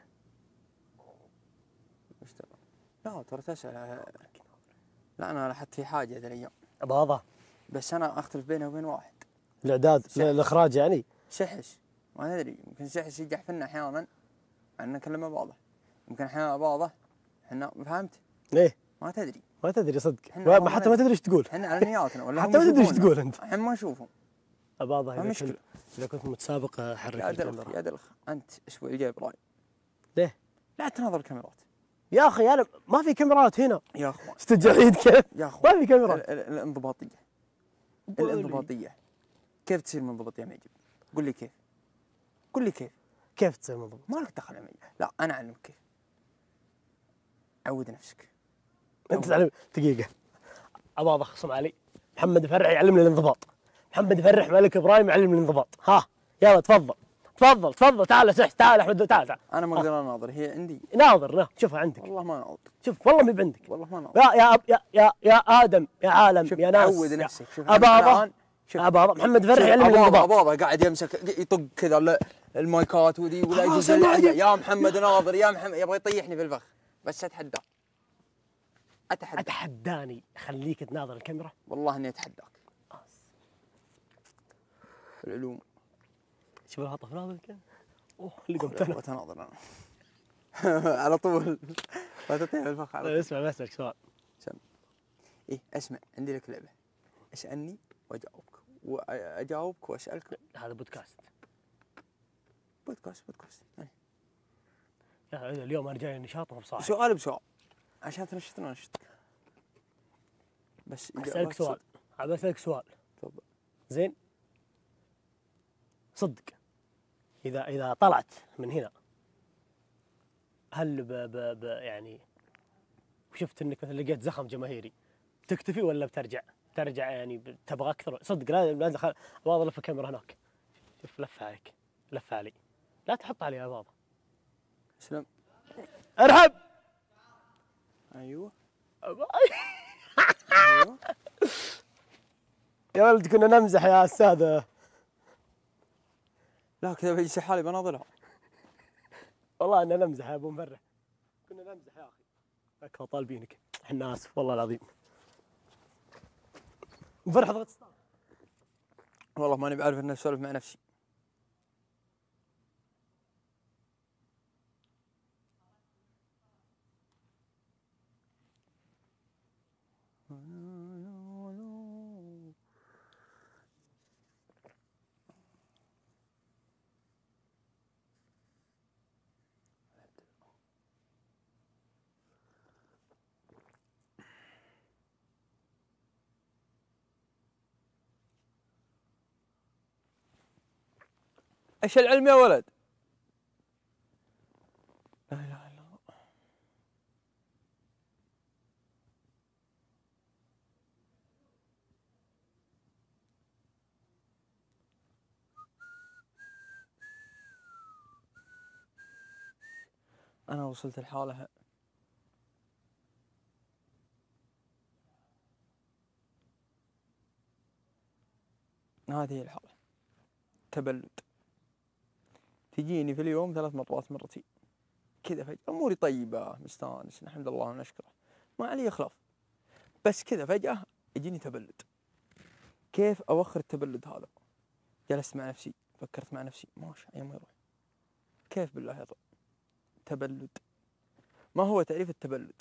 وش ترى؟ لا ترى تسال. لا انا لاحظت في حاجه ذا الايام اباضه بس انا اختلف بينه وبين واحد. الاعداد الاخراج يعني سحس ما ادري يمكن سحس يجح فينا احيانا عن نكلم اباضه يمكن احيانا اباضه احنا فهمت؟ ليه؟ ما تدري ما تدري صدق ما حتى ما تدري ايش تقول احنا على نياتنا ولا حتى ما تدري ايش تقول انت. الحين ما نشوفهم اباضه ما مشكله. اذا كنت متسابق حرك يا دلخ يا دلخ انت الاسبوع الجاي براي. ليه؟ لا تناظر الكاميرات يا اخي انا ما في كاميرات هنا يا اخوان. استجعيد كيف؟ يا اخوان ما في كاميرات. الانضباطيه الانضباطيه كيف تصير منضبط يا ميجي؟ قول لي كيف؟ قول لي كيف؟ كيف تصير منضبط؟ ما لك دخل يا ميجي. لا انا اعلمك كيف. عود نفسك. انت تعلم دقيقه ابغى اخصم علي محمد فرح يعلمني الانضباط. محمد فرح ملك ابراهيم يعلمني الانضباط. ها يلا تفضل تفضل تفضل تعال سح تعال احمد تعال تعال. انا ما اقدر اناظر هي عندي. ناظر نا شوفها عندك. والله ما ناظر. شوف والله ما بعندك. والله ما ناظر. يا يا يا يا, يا ادم يا عالم شوف يا ناس. عود نفسك. شوف ابابا ابابا محمد فرح يعلمني الانضباط. ابابا قاعد يمسك يطق كذا المايكات وذي ولا يجوز يا محمد ناظر يا محمد يبغى يطيحني في الفخ بس اتحدى. اتحدى اتحداني اخليك تناظر الكاميرا. والله اني اتحداك. العلوم شوف الهطف ناظر الكاميرا. اوه اللي قمت انا بتناظر انا على طول ما تطيح الفخ على طول. اسمع بسألك سؤال. سم ايه اسمع عندي لك لعبه اسالني واجاوبك واجاوبك واسالك. هذا بودكاست بودكاست بودكاست يا اليوم انا جاي نشاط مو بصاحي. سؤال بسؤال عشان تنشطنا ونشطك. بس اسالك سؤال ابى اسالك سؤال. تفضل. زين صدق اذا اذا طلعت من هنا هل ب ب ب يعني وشفت انك مثلا لقيت زخم جماهيري تكتفي ولا بترجع؟ ترجع يعني تبغى اكثر صدق. لا لا دخل ابغى الف الكاميرا هناك. شوف لفه عليك لفه علي لا تحط علي يا بابا. اسلم ارحب. ايوه ايوه يا ولد كنا نمزح يا استاذ. لا كذا بيجي حالي بناظرها. والله اننا نمزح يا ابو مفرح. كنا نمزح يا اخي. لك طالبينك احنا اسف والله العظيم. مفرح ضغط ستار. والله ماني بعرف اني اسولف مع نفسي. ايش العلم يا ولد؟ لا اله الا الله. انا وصلت الحالة هذه الحالة تبلد تجيني في اليوم ثلاث مرات مرتين كذا فجأة. أموري طيبة مستانس نحمد الله ونشكره ما علي خلاف بس كذا فجأة يجيني تبلد. كيف أوخر التبلد هذا؟ جلست مع نفسي فكرت مع نفسي ماشي أيام ما يروح. كيف بالله يا طب تبلد؟ ما هو تعريف التبلد؟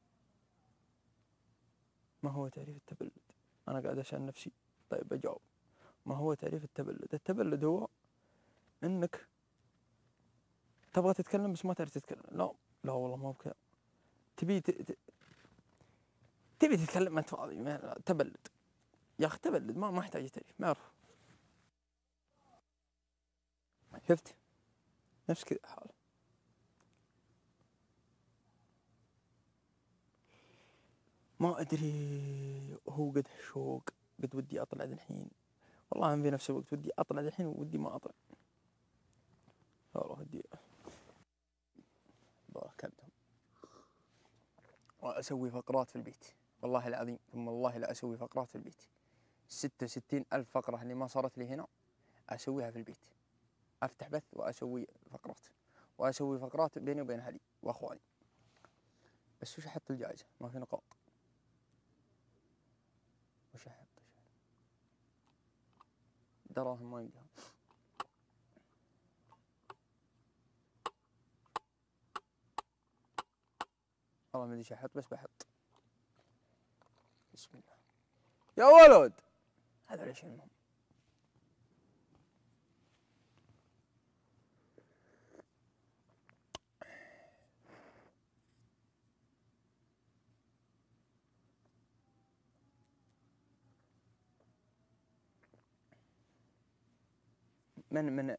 ما هو تعريف التبلد؟ أنا قاعد أسأل نفسي. طيب بجاوب. ما هو تعريف التبلد؟ التبلد هو إنك تبغى تتكلم بس ما تعرف تتكلم. لا لا والله ما هو بكذا. تبي ت... ت... تبي تتكلم ما أنت فاضي. ما... تبلد يا أخي تبلد ما ما يحتاج تعريف ما أعرف. شفت؟ نفس كذا حاله. ما أدري هو قد شوق قد ودي أطلع ذا الحين. والله أنا في نفس الوقت ودي أطلع ذا الحين ودي ما أطلع. والله ودي بركبتهم وأسوي فقرات في البيت. والله العظيم ثم والله لا أسوي فقرات في البيت. ستة وستين ألف فقرة اللي ما صارت لي هنا أسويها في البيت. أفتح بث وأسوي فقرات وأسوي فقرات بيني وبين أهلي وأخواني. بس وش أحط الجائزة؟ ما في نقاط. وش أحط؟ دراهم ما يمديها. والله ما أدري ايش أحط بس بحط. بسم الله. يا ولد هذا ليش المهم. من من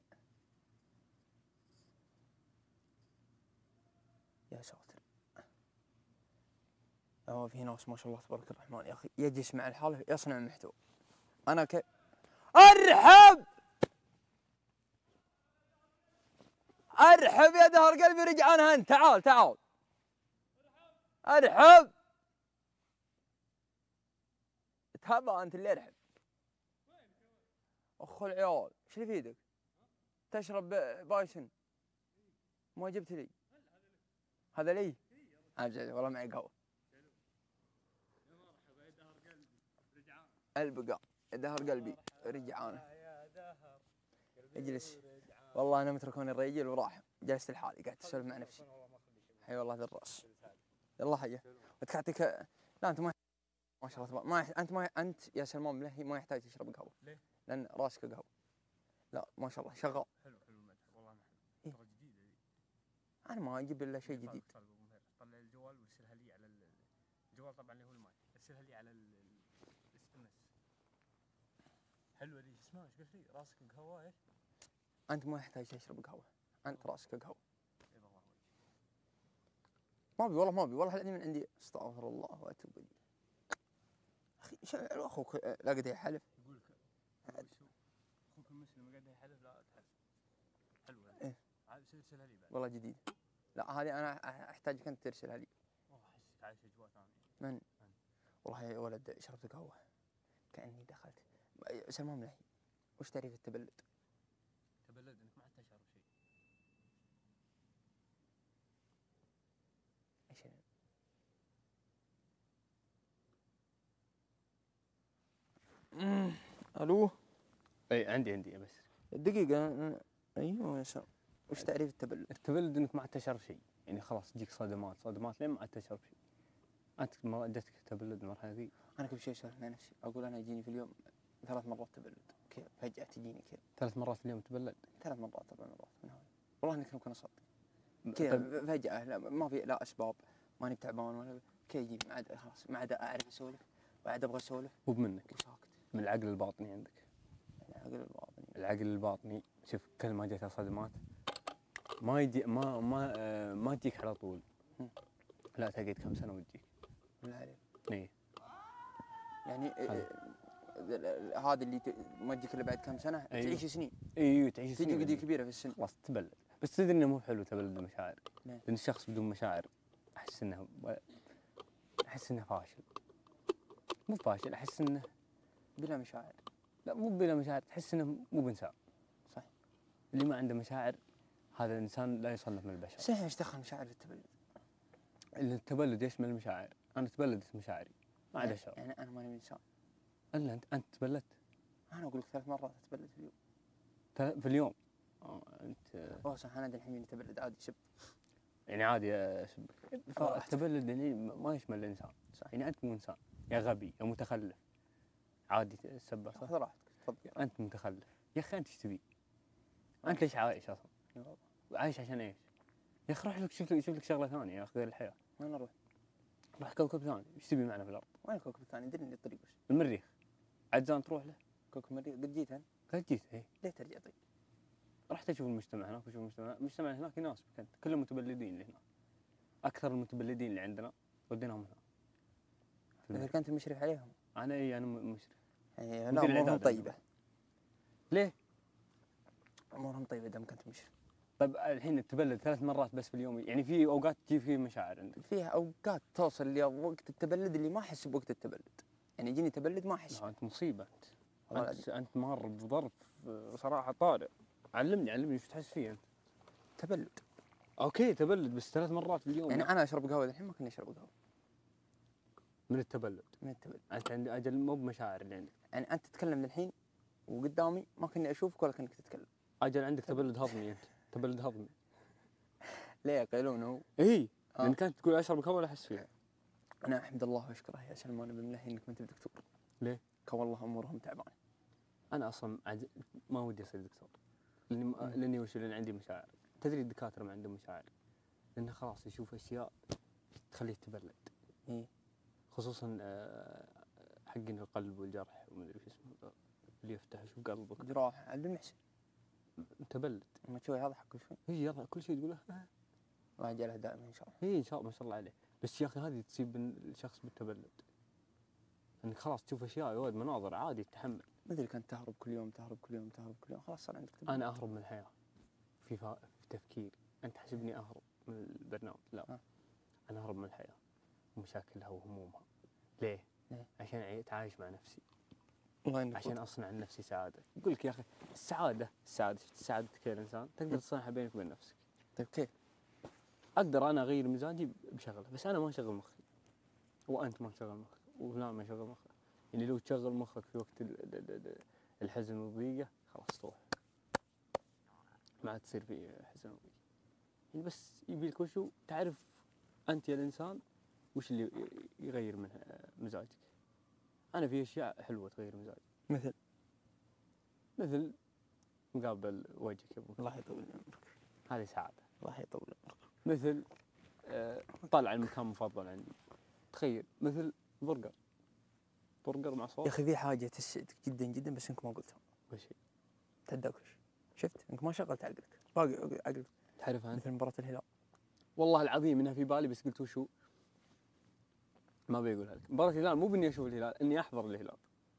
يا ساتر. أوه في ناس ما شاء الله تبارك الرحمن يا أخي يجلس مع الحالة يصنع المحتوى. أنا ك أرحب أرحب يا دهر قلبي رجعان هن. تعال تعال أرحب. تهبى أنت اللي أرحب. أخو العيال إيش اللي في يدك؟ تشرب بايسن ما جبت لي. هذا لي؟ أجل والله معي قهوة. البقاء يا دهر قلبي رجعانه. اجلس. والله انا متركوني الرجل وراح جلست لحالي قاعد اسولف مع نفسي. حي والله ذا الراس. يلا حيه وتكعتك. لا انت ما ما شاء الله ما يح... انت ما انت يا سلمان بالله ما يحتاج تشرب قهوه. ليه؟ لان راسك قهوه. لا ما شاء الله شغال. حلو حلو المدح والله ما حلو. ترى جديده ذي. انا ما اجيب الا شيء جديد. طلع الجوال وارسلها لي على الجوال طبعا اللي هو الماي. ارسلها لي على الاس ام اس. حلوه ذي. اسمها ايش قلت لي؟ راسك قهوه ايش؟ انت ما يحتاج تشرب قهوه. انت راسك قهوه. ما بي والله ما بي والله العظيم من عندي. استغفر الله واتوب اليه. اخي شو اخوك لا قد يحلف. يقول لك اخوك المسلم قاعد يحلف لا تحلف. حلوه هذه. ايه عاد ارسلها لي بعد. والله جديد. لا هذه انا احتاجك انت ترسلها لي. والله احسك عايش اجواء ثانيه. من؟ والله يا ولد شربت قهوه كاني دخلت. سلمان ملهي وش تعريف التبلد؟ تبلد انك ما عاد تشرب شيء. ايش الو. اي عندي عندي بس دقيقة. ايوه يا سلام. وش تعريف التبلد؟ التبلد انك ما عاد تشرب شيء، يعني خلاص تجيك صدمات صدمات لين ما عاد تشرب شيء. انت ما جتك تبلد المرحلة ذي؟ انا كل شيء اسولف مع نفسي اقول انا يجيني في اليوم ثلاث مرات تبلد كذا فجأة تجيني كذا. ثلاث مرات في اليوم تبلد؟ ثلاث مرات اربع مرات من هذا. والله انك ممكن اصدق. كذا فجأة لا ما في لا اسباب ماني بتعبان ولا كذا يجيني ما عاد خلاص ما عاد اعرف اسولف وعاد ابغى اسولف. مو بمنك وساكت. من العقل الباطني عندك. العقل الباطني. العقل الباطني شوف كل ما جتها صدمات ما يجي ما ما آه ما تجيك على طول. لا تقعد كم سنة وتجيك. بالله عليك. اي. يعني هذا اللي ما تجيك الا بعد كم سنة تعيش سنين. ايوه تعيش سنين. تجي قد كبيرة في السن. خلاص تبلد. بس تدري انه مو حلو تبلد المشاعر. ليه؟ لان الشخص بدون مشاعر احس انه احس انه فاشل. مو فاشل احس انه بلا مشاعر. لا مو بلا مشاعر تحس انه مو بانسان. صح. اللي ما عنده مشاعر هذا الانسان لا يصنف من البشر. صحيح ايش دخل مشاعر في التبلد؟ التبلد يشمل المشاعر. انا تبلدت مشاعري ما عدا شر. يعني انا ماني انسان. الا انت انت تبلدت. انا اقول لك ثلاث مرات اتبلد في اليوم. تل- في اليوم. اه انت اوه صح انا الحين يتبلد عادي سب. يعني عادي اسبك. التبلد يعني ما يشمل الانسان. صح. يعني انت مو انسان، يا غبي يا متخلف. عادي تسبه صح؟ خذ راحتك تفضل. انت متخلف. يا اخي انت ايش تبي؟ انت ليش عايش اصلا؟ عايش عشان ايش؟ يا اخي روح لك شوف لك شوف لك شغله ثانيه يا اخي غير الحياه. وين نروح؟ روح كوكب ثاني، ايش تبي معنا في الارض؟ وين الكوكب الثاني؟ دلني الطريق بس. المريخ. عجزان تروح له؟ كوكب المريخ قد جيت انا؟ قد جيت اي. ليه ترجع طيب؟ رحت اشوف المجتمع هناك وشوف المجتمع، المجتمع هناك يناسبك انت، كلهم متبلدين اللي هناك. اكثر المتبلدين اللي عندنا وديناهم هناك. اذا كنت المشرف عليهم. انا اي انا م- مشرف. يعني لا امورهم طيبه. ليه؟ امورهم طيبه دام كنت مشرف. طيب الحين التبلد ثلاث مرات بس في اليوم، يعني في اوقات تجي فيه مشاعر عندك. فيها اوقات توصل لوقت التبلد اللي ما احس بوقت التبلد. يعني يجيني تبلد ما احس. لا انت مصيبه انت. والله انت, انت مار بظرف صراحه طارئ. علمني علمني ايش تحس فيه انت؟ تبلد. اوكي تبلد بس ثلاث مرات في اليوم. يعني انا اشرب قهوه الحين ما كنت اشرب قهوه. من التبلد. من التبلد. انت عند اجل مو بمشاعر اللي عندك. يعني انت تتكلم الحين وقدامي ما كني اشوفك ولا كنك تتكلم. اجل عندك تبلد هضمي انت، تبلد هضمي. ليه يقيلون هو؟ اي آه. لان كانت تقول اشرب قهوه ولا احس فيها. انا احمد الله واشكره يا سلمان بن ملهي انك ما انت بدكتور. ليه؟ كان والله امورهم تعبانه. انا اصلا عج... ما ودي اصير دكتور. لاني م... لاني وش لان عندي مشاعر. تدري الدكاتره ما عندهم مشاعر. لانه خلاص يشوف اشياء تخليه يتبلد. اي خصوصا آه، حقين القلب والجرح وما ادري ايش اسمه اللي يفتح يشوف قلبك. جراح عبد المحسن. تبلد. ما تسوي هذا حق كل شيء. هي يضع كل شيء تقول له الله يجعلها دائما ان شاء الله. هي ان شاء الله ما شاء الله عليه. بس يا اخي هذه تصيب الشخص بالتبلد. انك خلاص تشوف اشياء وايد مناظر عادي تتحمل. مثل كنت تهرب كل يوم تهرب كل يوم تهرب كل يوم خلاص صار عندك تبلد. انا اهرب من الحياه. في فا... في تفكيري. انت تحسبني اهرب من البرنامج؟ لا. آه. انا اهرب من الحياه ومشاكلها وهمومها. ليه؟ ليه؟ عشان اتعايش مع نفسي. الله ينفع. عشان اصنع لنفسي سعاده. يقول لك يا اخي السعاده السعاده شفت سعادتك يا الانسان تقدر تصنعها بينك وبين نفسك. طيب كيف؟ اقدر انا اغير مزاجي بشغله بس انا ما اشغل مخي. وانت ما تشغل مخك وفلان ما يشغل مخه. يعني لو تشغل مخك في وقت ال- ال- ال- الحزن والضيقه خلاص تروح. ما عاد تصير في حزن وضيقه. يعني بس يبي لك وشو تعرف انت يا الانسان وش اللي يغير من مزاجك. انا في اشياء حلوه تغير مزاجي. مثل مثل مقابل وجهك يا ابوك. الله يطول عمرك. هذه سعاده. الله يطول عمرك. مثل آه طلع المكان المفضل عندي. تخيل مثل برجر. برجر مع صوص. يا اخي في حاجه تسعدك جدا جدا بس انك ما قلتها. وش هي؟ تحداك وش؟ شفت انك ما شغلت عقلك باقي عقلك. تعرفها انت؟ مثل مباراه الهلال. والله العظيم انها في بالي بس قلت وشو؟ ما بيقولها لك. مباراة الهلال مو باني اشوف الهلال، اني احضر الهلال.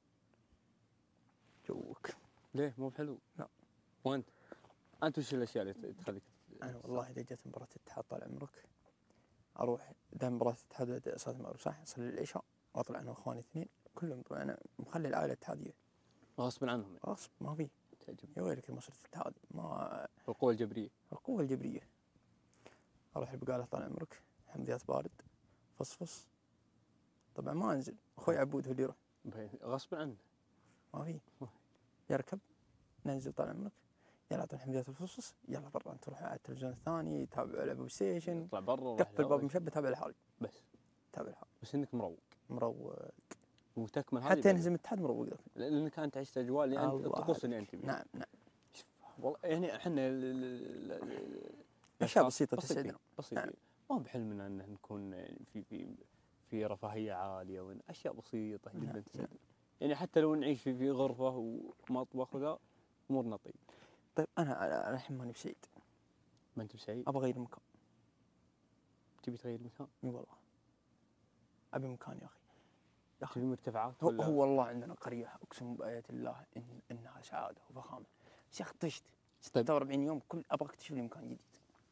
جوك. ليه مو بحلو؟ لا. وانت؟ انت وش الاشياء اللي تخليك؟ انا والله اذا جت مباراه الاتحاد طال عمرك اروح دائما مباراه الاتحاد صلاه المغرب صح اصلي العشاء واطلع انا واخواني اثنين كلهم طبعا انا مخلي العائله الاتحاديه. غصبا عنهم. غصب ما في. تعجب. يا ويلك المصري الاتحاد ما القوة الجبرية. القوة الجبرية. اروح البقالة طال عمرك حمضيات بارد فصفص. طبعا ما انزل اخوي عبود هو اللي يروح. غصبا عنه. ما في. يركب ننزل طال عمرك يلا اعطوني حمضيات الفصفص يلا برا انت تروح على التلفزيون الثاني تابع على بلاي ستيشن. اطلع برا قفل باب مشبه تابع لحالي. بس. تابع لحالي. بس انك مروق. مروق. وتكمل هذه. حتى ينهزم الاتحاد مروق. لانك انت عشت اجواء اللي انت الطقوس اللي انت فيها. نعم نعم. والله يعني احنا اشياء بسيطة تسعدنا. بسيطة. ما بحلمنا ان نكون في في في رفاهية عالية وان اشياء بسيطة جدا نعم. تسعدنا. يعني حتى لو نعيش في في غرفة ومطبخ وذا امورنا طيب. طيب انا انا الحين ماني بسعيد. ما انت بسعيد؟ ابغى اغير مكان. تبي تغير مكان؟ اي والله. ابي مكان يا اخي. يا اخي تبي مرتفعات هو, ولا؟ هو والله عندنا قرية اقسم بآيات الله إن انها سعادة وفخامة. بس يا اخي طشت ستة وأربعين يوم كل ابغى اكتشف لي مكان جديد.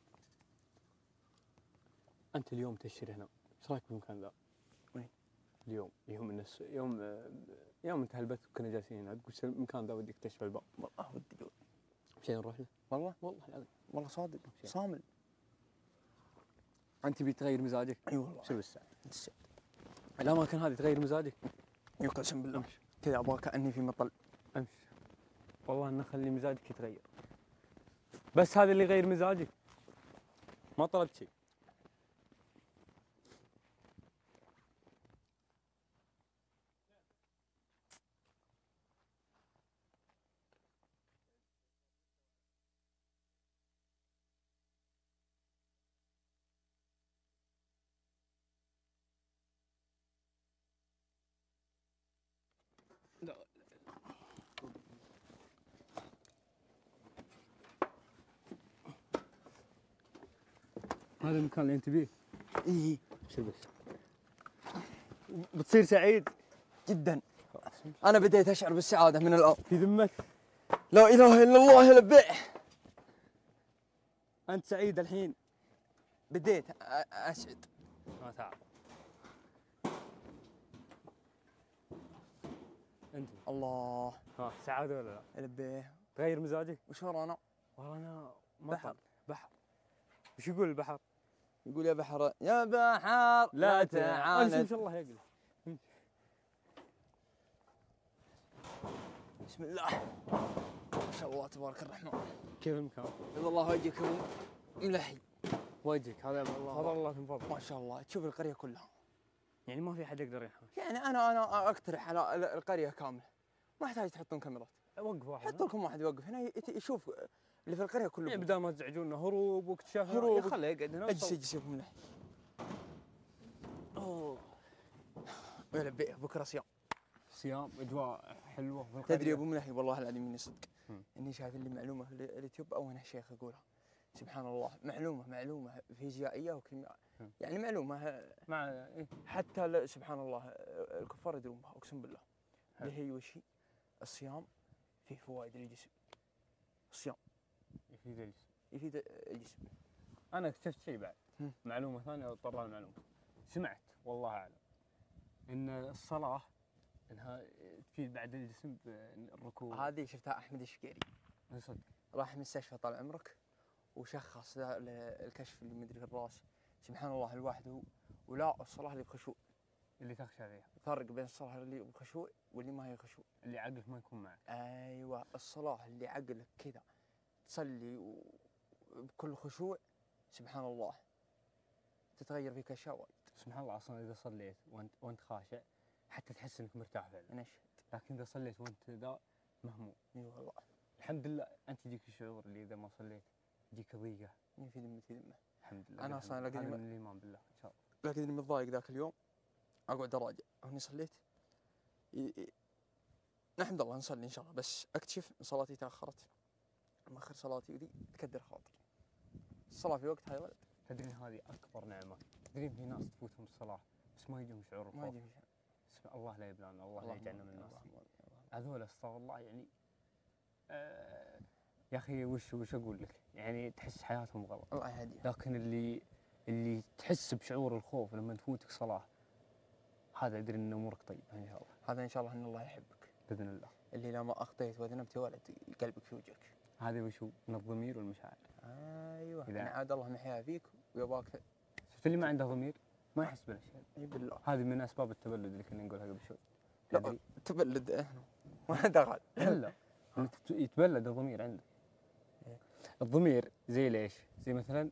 انت اليوم تشتري هنا، ايش رايك بالمكان ذا؟ وين؟ اليوم يوم الناس يوم يوم انتهى البث وكنا جالسين هنا تقول المكان ذا ودي اكتشف الباب. والله ودي لو مشينا نروح له؟ والله والله العظيم والله صادق صامل. انت تبي تغير مزاجك؟ اي والله. شو السعد؟ السعد. الاماكن هذه تغير مزاجك؟ يقسم بالله كذا ابغى كاني في مطل. امشي والله انه خلي مزاجك يتغير. بس هذا اللي يغير مزاجك، ما طلبت شيء. هذا المكان اللي انت فيه؟ اي. شو بس؟ بتصير سعيد جدا. انا بديت اشعر بالسعاده من الان. في ذمك؟ لا اله الا الله لبيع. انت سعيد الحين؟ بديت أ- اسعد. ما تعال. انت الله. ها سعاده ولا لا؟ لبيه. تغير مزاجك؟ وش ورانا؟ ورانا بحر. بحر. وش يقول البحر؟ يقول يا بحر يا بحر لا تعاند. تعاند. امشي الله يقلب. بسم الله ما شاء الله تبارك الرحمن. كيف المكان؟ رضا الله وجهك ابو ملحي. وجهك هذا الله فضل الله تنفضل. ما شاء الله تشوف القريه كلها. يعني ما في حد يقدر يحوش. يعني انا انا اقترح على ال- القريه كامله ما يحتاج تحطون كاميرات. وقف واحد. حطوا لكم واحد يوقف هنا يت- يشوف اللي في القريه كله. يعني بدل ما تزعجونا هروب واكتشاف هروب. خله يقعد هنا. اجلس اجلس يا ابو ملحي. اوه يا لبيه بكره صيام. صيام اجواء حلوه في القرية. تدري يا ابو ملحي والله العظيم اني صدق مم. اني شايف لي معلومه في ال- اليوتيوب او انا الشيخ اقولها. سبحان الله معلومه معلومه فيزيائيه وكيمياء. مم. يعني معلومه مع إيه؟ حتى لا سبحان الله الكفار يدرون بها اقسم بالله. حلو. اللي هي وش هي؟ الصيام فيه فوائد للجسم. الصيام يفيد الجسم. يفيد الجسم. انا اكتشفت شيء بعد. مم. معلومه ثانيه اضطر المعلومه. سمعت والله اعلم ان الصلاه انها تفيد بعد الجسم بالركوع. هذه شفتها احمد الشقيري صدق. راح المستشفى طال عمرك وشخص ذا ال- الكشف اللي مدري في الراس. سبحان الله الواحد هو ولا الصلاه اللي بخشوع. اللي تخشى فيها. فرق بين الصلاه اللي بخشوع واللي ما هي خشوع. اللي عقلك ما يكون معك. ايوه الصلاه اللي عقلك كذا تصلي و- بكل خشوع سبحان الله تتغير فيك اشياء وايد. سبحان الله اصلا اذا صليت وانت وانت خاشع حتى تحس انك مرتاح فعلا. نشهد. لكن اذا صليت وانت ذا مهموم. اي والله. الحمد لله انت يجيك الشعور اللي اذا ما صليت يجيك ضيقه. في ذمه في ذمه. الحمد لله. انا اصلا هذا لقيتني من الايمان بالله ان شاء الله. لقيتني متضايق ذاك اليوم اقعد اراجع هوني صليت ي- ي- نحمد الله نصلي ان شاء الله بس اكتشف ان صلاتي تاخرت مأخر صلاتي وذي تكدر خاطري. الصلاه في وقتها يا ولد. تدري ان هذه اكبر نعمه. تدري في ناس تفوتهم الصلاه بس ما يجيهم شعور ما الخوف. يجي شيء. بسم الله لا يبلانا الله لا اللهم يجعلنا من آمين، الناس. اللهم آمين. هذول استغفر الله يعني آه يا اخي وش وش اقول لك؟ يعني تحس حياتهم غلط. الله يهديهم. لكن اللي اللي تحس بشعور الخوف لما تفوتك صلاه هذا ادري ان امورك طيبه ان شاء الله. هذا ان شاء الله ان الله يحبك. باذن الله. اللي لما اخطيت وذنبت يا ولد قلبك في وجهك. هذا وشو؟ من الضمير والمشاعر. ايوه إذا- انا عاد الله محياها فيك ويباك. شفت اللي ما عنده ضمير ما يحس بالاشياء. اي بالله. هذه من اسباب التبلد اللي كنا نقولها قبل شوي. لا تدري؟ تبلد احنا ما دخل. لا إنك تت- يتبلد الضمير عندك. الضمير زي ليش؟ زي مثلا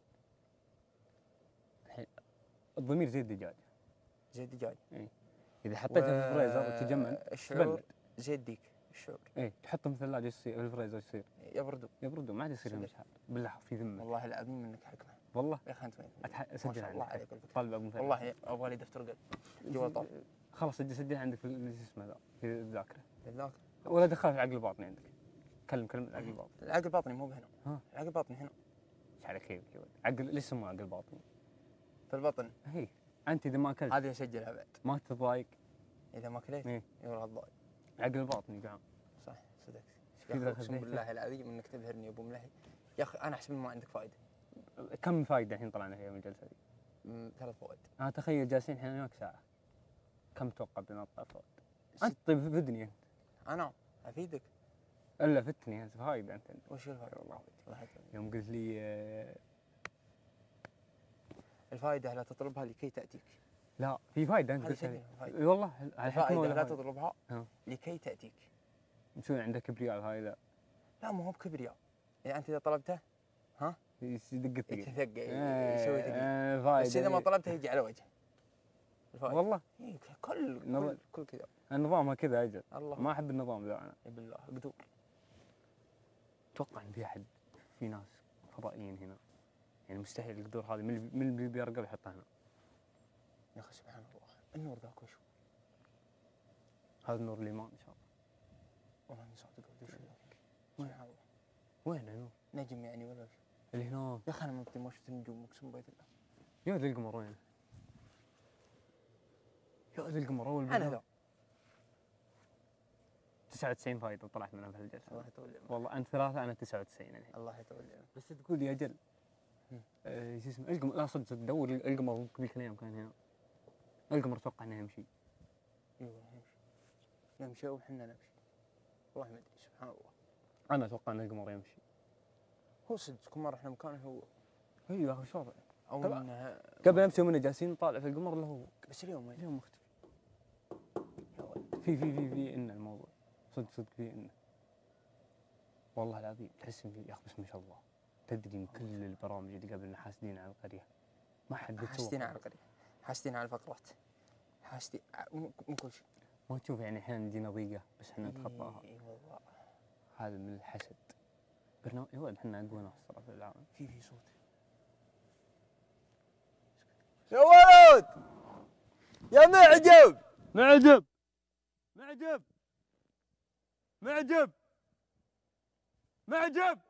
الحين الضمير زي الدجاج. زي الدجاج. اي اذا حطيته في الفريزر وتجمد الشعور تبلد. زي الديك الشعور. اي تحطه في الثلاجه يصير في الفريزر يصير يبردوا. يبردوا ما عاد يصير صدق. مشاعر بالله في ذمه. والله العظيم انك حكمه. والله يا اخي انت وين؟ أتح... ما اسجل شاء الله عندك. عليك الفكرة. طالب ابو مثلث. والله ابغى لي دفتر قلب جوا طال. خلاص سجل سجل عندك في ال- شو اسمه ذا في الذاكره. الذاكرة. ولا دخل في العقل الباطني عندك. كلم كلمه العقل الباطني. العقل الباطني مو بهنا. ها العقل الباطني هنا. ايش على كيفك يا ولد؟ عقل ليش يسمونه عقل باطني؟ في البطن. هي انت اذا ما اكلت هذه اسجلها بعد. ما تتضايق. اذا ما كليت إيه. يورى الضايق. عقل باطني قام. صح صدقت. في يا أخي ذا اقسم خذيته؟ بالله العظيم انك تبهرني يا ابو ملهي. يا اخي انا احسب إن ما عندك فائده. كم فائده الحين طلعنا فيها من الجلسه دي؟ مم، ثلاث فوائد. انا تخيل جالسين احنا هناك ساعه. كم تتوقع بنطلع فوائد؟ انت طيب فدني انت. انا افيدك. الا فتني انت فايده انت. وش الفائده؟ والله الله يحفظك. يوم قلت لي آه، الفائده لا تطلبها لكي تاتيك. لا في فائده انت هذه قلت شيء هذه. فائدة. إي والله الحكمه الفائدة ولا لا فائدة؟ تطلبها ها. لكي تأتيك. مسوي عندك كبرياء هاي لا. لا ما هو بكبرياء، يعني انت اذا طلبته ها يدق الثقيل. يتثقل إيه، يسوي ثقيل. إيه، فايدة. بس اذا ما طلبته يجي على وجهه. الفائدة. والله إيه، كل نظ- كل, كل كذا. النظام كذا اجل. الله. ما احب النظام ذا انا. اي بالله قدور. اتوقع ان في احد في ناس فضائيين هنا، يعني مستحيل القدور هذه من اللي- من اللي بيرقب يحطها هنا. يا اخي سبحان الله النور ذاك وش هو؟ هذا نور الايمان ان شاء الله. والله اني صادق وش هو؟ سبحان الله. وين النور؟ نجم يعني ولا وش؟ اللي هناك. يا اخي انا ما ما شفت النجوم اقسم بالله. يا ذي القمر وين؟ يا ذي القمر اول انا ذا تسعة وتسعين فايده طلعت منها في الجلسه. الله يطول عمرك. والله انت ثلاثه انا تسعة وتسعين الحين. الله يطول عمرك. بس تقول لي اجل. آه، شو اسمه القمر، لا صدق صدق دور القمر قبل كم يوم كان هنا. القمر اتوقع انه يمشي. ايوه يمشي. يمشي وحنا نمشي. والله ما ادري سبحان الله. انا اتوقع ان القمر يمشي. هو صدق كل ما رحنا مكان هو. ايوه يا اخي شلون؟ او طبعاً. انها قبل امس يومنا جالسين نطالع في القمر اللي هو بس اليوم وين؟ اليوم مختفي. في في في في ان الموضوع صدق صدق في انه والله العظيم تحس ان في يا اخي بس ما شاء الله. تدري ان كل البرامج اللي قبلنا حاسدين على القريه ما حد بيتسوق. حاسدين على القريه، حاسدين على الفقرات، حاسدين مو مو كل شيء. ما تشوف يعني احيانا تجينا ضيقه بس احنا نتخطاها. اي والله. هذا من الحسد. برنامج يا ولد احنا اقوى ناس ترى في العالم. في في صوت. يا ولد يا معجب معجب معجب معجب معجب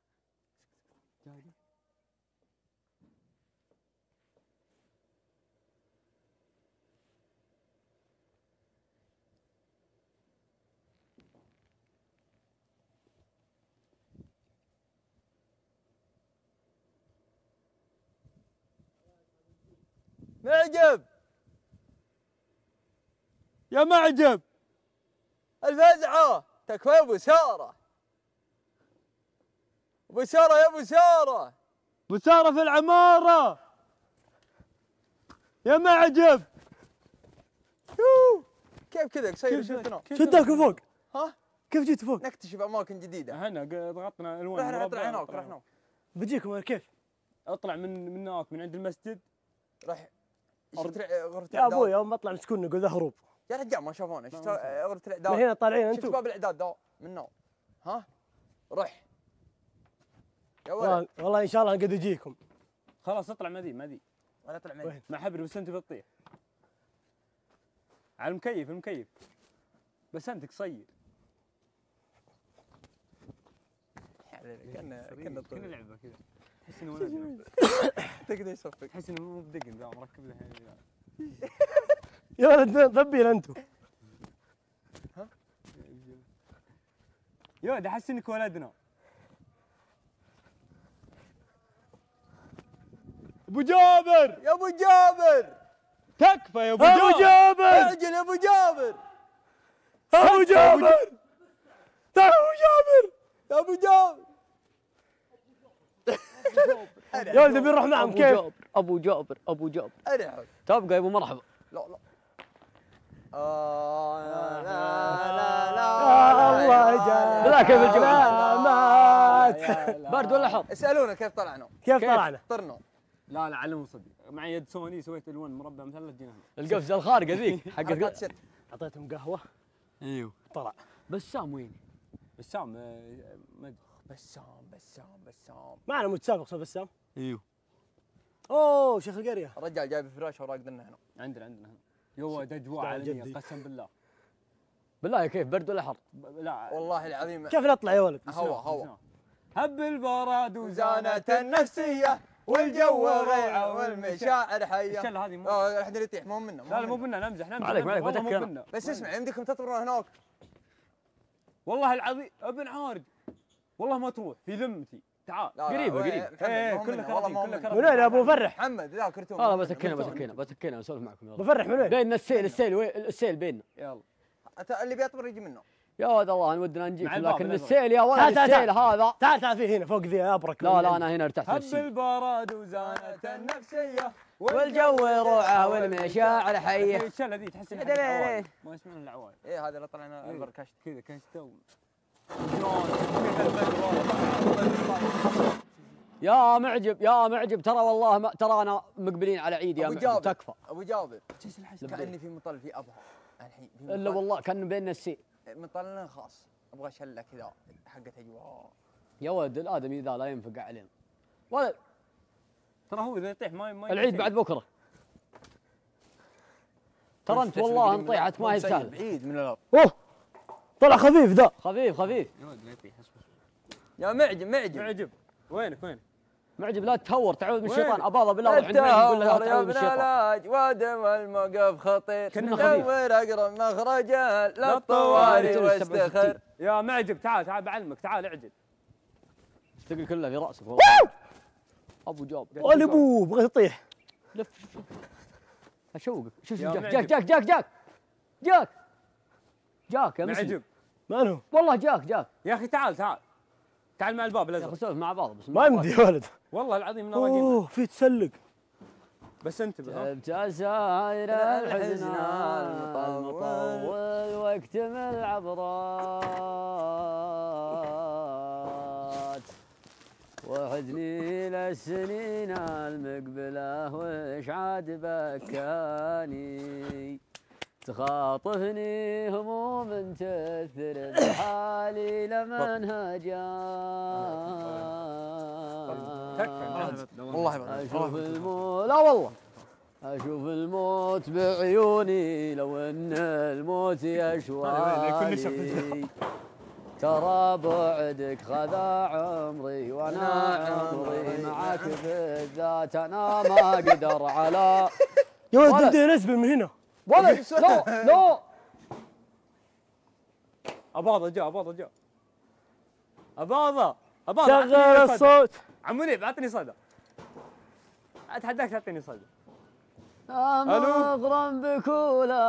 معجب يا معجب الفزعة تكفى ابو ساره. ابو ساره يا ابو ساره. بسارة في العمارة يا معجب. يوه. كيف كذا قصير شفتنا؟ شداك فوق. ها؟ كيف جيت فوق؟ نكتشف اماكن جديده. احنا ضغطنا الوان. رحنا رحنا هناك رحنا هناك. بجيكم كيف؟ اطلع من من هناك من عند المسجد. راح غرفة غرفة يا ابوي يوم بطلع مسكون نقول ذا هروب. يا رجال ما شافونا شفت غرفة الاعداد. من هنا طالعين شفت انتم. باب الاعداد ذا من هنا. ها؟ رح يا ولد. والله والله ان شاء الله قد يجيكم. خلاص اطلع مذي مذي. ولا طلع معي. مع حبر بس انت بتطيح. على المكيف المكيف. بس انت قصير. كنا كنا كنا لعبه كذا. تحس انه ولد. تقدر يصفق. تحس انه مو بدقن ذا مركب له. يا ولد ذبينا انتم. يا ولد احس انك ولدنا. ابو جابر يا ابو جابر تكفى يا ابو ابو جابر. اعجل يا ابو جابر. ابو جابر. تعال ابو جابر. يا ابو جابر. يا ولد نبي نروح معهم كيف؟ ابو جابر ابو جابر ارحب. تبقى يا ابو مرحبا. لا لا. آه لا لا لا الله جل. لا كيف الجمال مات. برد ولا حر؟ اسالونا كيف طلعنا؟ كيف طلعنا؟ طرنا. لا لا علم صدق معي يد سوني سويت الوان مربع مثلث جينا هنا. القفزه الخارقه ذيك حقت ست. اعطيتهم قهوه ايوه طلع. بسام وين؟ بسام آه، ما ادري. بسام بسام بسام. معنا متسابق صوب بسام. ايوه اوه شيخ القريه. الرجال جايب فراش وراقدنا هنا. عندنا عندنا هنا. يو اجواء عالميه قسم بالله. بالله كيف برد ولا حر؟ لا والله العظيم. كيف نطلع يا ولد؟ هوا هوا. هب البراد وزانت النفسيه والجو غيعه والمشاعر حيه. الشله هذه مو اه احنا نطيح مو منا. لا لا مو منا نمزح نمزح. عليك عليك والله مو بتكلم. منا. بس اسمع يمديكم تطرون هناك. والله العظيم ابن عارج. والله ما تروح في ذمتي. تعال لا لا قريبة وين- قريبة. محمد، ايه ما هو كله منا، والله كراثيم ما هو كله منا. من وين كراثيم. يا ابو فرح؟ محمد ذاكرتهم. لا لا بسكنها بسكنها بسكنها بسولف معكم يلا. بفرح من وين؟ بيننا السيل السيل وين السيل بيننا. يلا أنت اللي بيطبر يجي منه. يا ولد الله ودنا نجيك مع الباب لكن الأزرق. السيل يا ولد تعال تعال السيل تعال. هذا. تعال تعال في هنا فوق ذي ابرك. لا لا انا هنا ارتحت هب نفسي. البراد وزانت النفسيه والجو روعه والمشاعر حيه. الشله ذي تحس أدري انها ليه. ما يسمعون العوايد. ايه هذا اللي طلعنا البركشت كذا كشته. يا معجب يا معجب ترى والله ما ترى انا مقبلين على عيد يا ابو معجب جابر تكفى. ابو جابر جالس الحس كاني في مطل في اضحى الحين في الا والله كان بيننا السي مطلنا خاص ابغى شله كذا حقت اجواء. يا ولد الادمي ذا لا ينفق علينا ولد. ترى هو اذا يطيح ما ما العيد بعد بكره. ترى انت والله ان طيحت ما هي بسهله. بعيد من الارض. اوه طلع خفيف ذا. خفيف خفيف. يا ولد لا يطيح اصبر. يا معجب معجب معجب وينك وينك؟ معجب لا تهور تعوذ من الشيطان. اباضه بالله روح عند معجب يقول له لا تعوذ من الشيطان. الاجواد والموقف خطير كنا خفيف. دور اقرب مخرجه للطواري واستخر. يا معجب تعال تعال بعلمك تعال اعجل. تقل كله في راسك ابو جاب. ولا ابوه بغيت يطيح. لف اشوقك. شوف يا جاك معجب. جاك جاك جاك جاك جاك جاك يا مسلم. معجب من هو؟ والله جاك جاك. يا اخي تعال تعال تعال مع الباب يا الازرق. اخي نسولف مع بعض بس ما يمدي يا ولد. والله العظيم من اوه في تسلق. بس انتبه ها. جبت ساير الحزن المطول واكتمل عبرات وحزني للسنين المقبله وش عاد بكاني تخاطفني هموم تثر بحالي لمن هجات. والله اشوف الموت لا والله اشوف الموت بعيوني لو ان الموت يشوالي ترى بعدك خذا عمري وانا عمري معك بالذات انا ما اقدر على يا ولد بدي نسبل من هنا. ولد لا لا اباضه جاء اباضه جاء اباضه اباضه. شغل الصوت. عم منيب اعطني صدى. اتحداك تعطيني صدى. مغرم بكولا.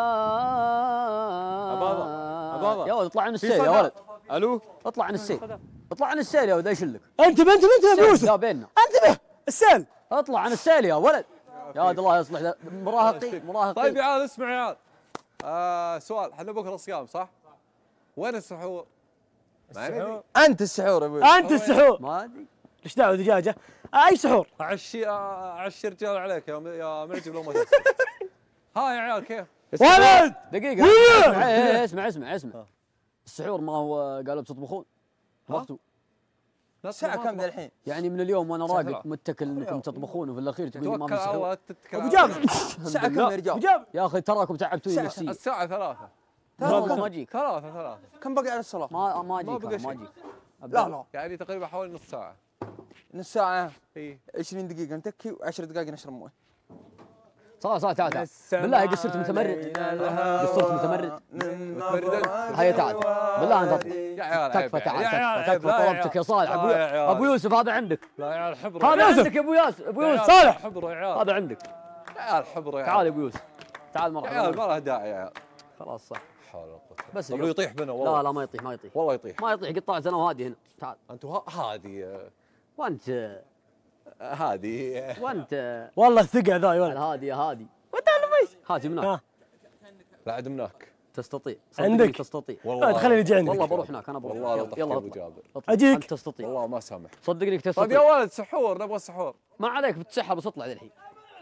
اباضه اباضه يا ولد اطلع عن السيل يا ولد. الو اطلع عن السيل اطلع عن السيل يا ولد ايش لك؟ انتبه انتبه انتبه يا يوسف. لا بيننا. انتبه السيل. اطلع عن السيل يا ولد. يا ولد الله يصلح ذا- مراهقي مراهقي. طيب يا عيال اسمع يا عيال. آه سؤال احنا بكره صيام صح؟ وين السحور؟ السحور انت السحور يا ابوي. انت السحور. ما ادري ايش دعوه دجاجه؟ اي سحور؟ اعشي اعشي رجال عليك يا يا معجب لو ما تسمع. ها يا عيال كيف؟ ولد دقيقة اسمع إيه، اسمع اسمع اسمع السحور ما هو قالوا بتطبخون وقته. الساعة كم ذا الحين؟ يعني من اليوم وانا راقد ثلاثة. متكل انكم تطبخون وفي الاخير تقول لي ما توكل في على سحور. الله تتكل ابو على جابر الساعة كم يا رجال؟ ابو جابر يا اخي تراكم تعبتوني نفسيا. الساعة ثلاثة. والله ما اجيك. ثلاثة ثلاثة. كم بقي على الصلاة؟ ما ما اجيك بقى أنا، شيء. ما اجيك. لا لا يعني تقريبا حوالي نص ساعة. نص ساعة اي عشرين دقيقة نتكي وعشر دقائق نشرب مويه. صلاة صلاة تعال تعال بالله قصرت متمرد قصرت متمرد. هيا تعال بالله انت يا عيال عيب تكفى تعال يا عيال تكفى عيب. تكفى لا يا طلبتك يا عيال. صالح ابو لا يا عيال. ابو يوسف هذا عندك. لا يا عيال حبر هذا عندك يا ابو ياسر ابو يوسف. صالح حبر يا عيال. هذا عندك. يا عيال حبر يا عيال. تعال يا ابو يوسف تعال يا عيال مرحبا. ما له داعي يا عيال. خلاص صح حول ولا قوة. بس طب اليوم. يطيح بنا والله. لا لا ما يطيح ما يطيح والله يطيح. ما يطيح قطعت انا وهادي هنا تعال. انت هادي وانت هادي وانت والله ثقة ذا يا ولد. الهادي يا هادي هاتي من هناك. ها لا عدمناك. تستطيع عندك؟ صدقني تستطيع. والله خليني اجي عندك. والله بروح هناك انا بروح. والله يلا ضحك يلا ابو اطلع. جابر. اطلع. أجيك. انت تستطيع والله ما سامح. صدقني طيب يا تستطيع. ولد سحور نبغى سحور. ما عليك بتسحب بس اطلع ذي الحين.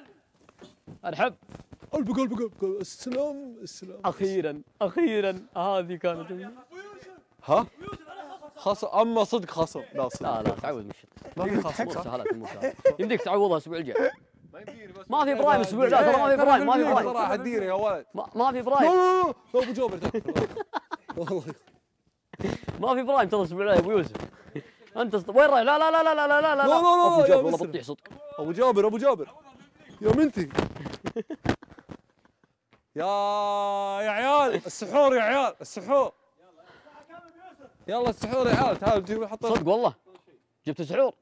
ارحب. قلب قلب قلب السلام السلام. اخيرا اخيرا هذه كانت. ها؟ خصم اما صدق خصم لا صدق. لا لا تعود مش ما في خصم مو صح؟ سهلات مو سهلات يمديك تعوضها الاسبوع الجاي. ما يمديني بس. ما في برايم الاسبوع لا ترى ما في برايم ما في برايم راح اديني يا ولد. ما ما في لا برايم لا لا ابو جابر والله ما في برايم ترى الاسبوع الجاي يا ابو يوسف. انت است... وين رايح؟ لا لا لا لا لا لا لا لا، لا، لا، ابو يا جابر والله مصر. بتطيح صدق. ابو جابر ابو جابر يا منتي يا يا عيال السحور يا عيال السحور. يلا السحور يا عيال تعال جيب حط صدق والله جبت سحور.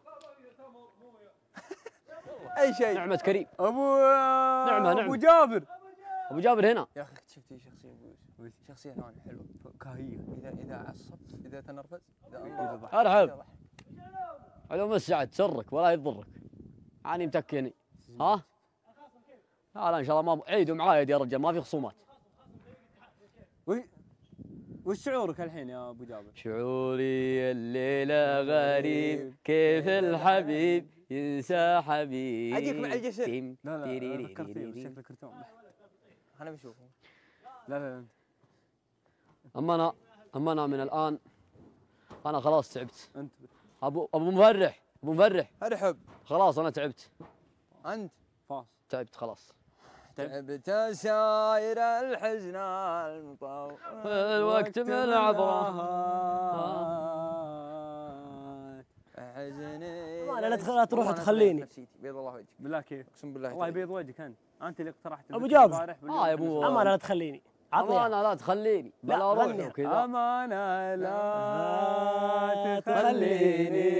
اي شيء. نعمة كريم. ابو نعمة نعمة ابو جابر. ابو جابر هنا. يا اخي شفتي شخصية ابو يوسف شخصية نوعا حلوة كاهية اذا اذا عصب اذا تنرفز اذا انضرب. ارحب. على مسعد سرك ولا يضرك. عاني متكيني ها لا لا ان شاء الله ما عيدوا معايد يا رجال، ما في خصومات. وش شعورك الحين يا ابو جابر؟ شعوري الليله غريب، كيف الحبيب ينسى حبيب. اجيك مع الجسر. لا لا فكرت فيه شكله كرتون. انا بشوفه. لا لا لا اما انا اما انا من الان انا خلاص تعبت. انت ابو ابو مفرح ابو مفرح ارحب. خلاص انا تعبت. انت فاص تعبت خلاص. تعبت ساير الحزن المطول الوقت من العبره حزني. لا لا تروح تخليني. بيض الله وجهك. بالله كيف؟ اقسم بالله الله يبيض وجهك انت. انت اللي اقترحت ابو جابر. اه يا ابو امانه لا تخليني. امانه لا تخليني. بلا روح وكذا. امانه لا تخليني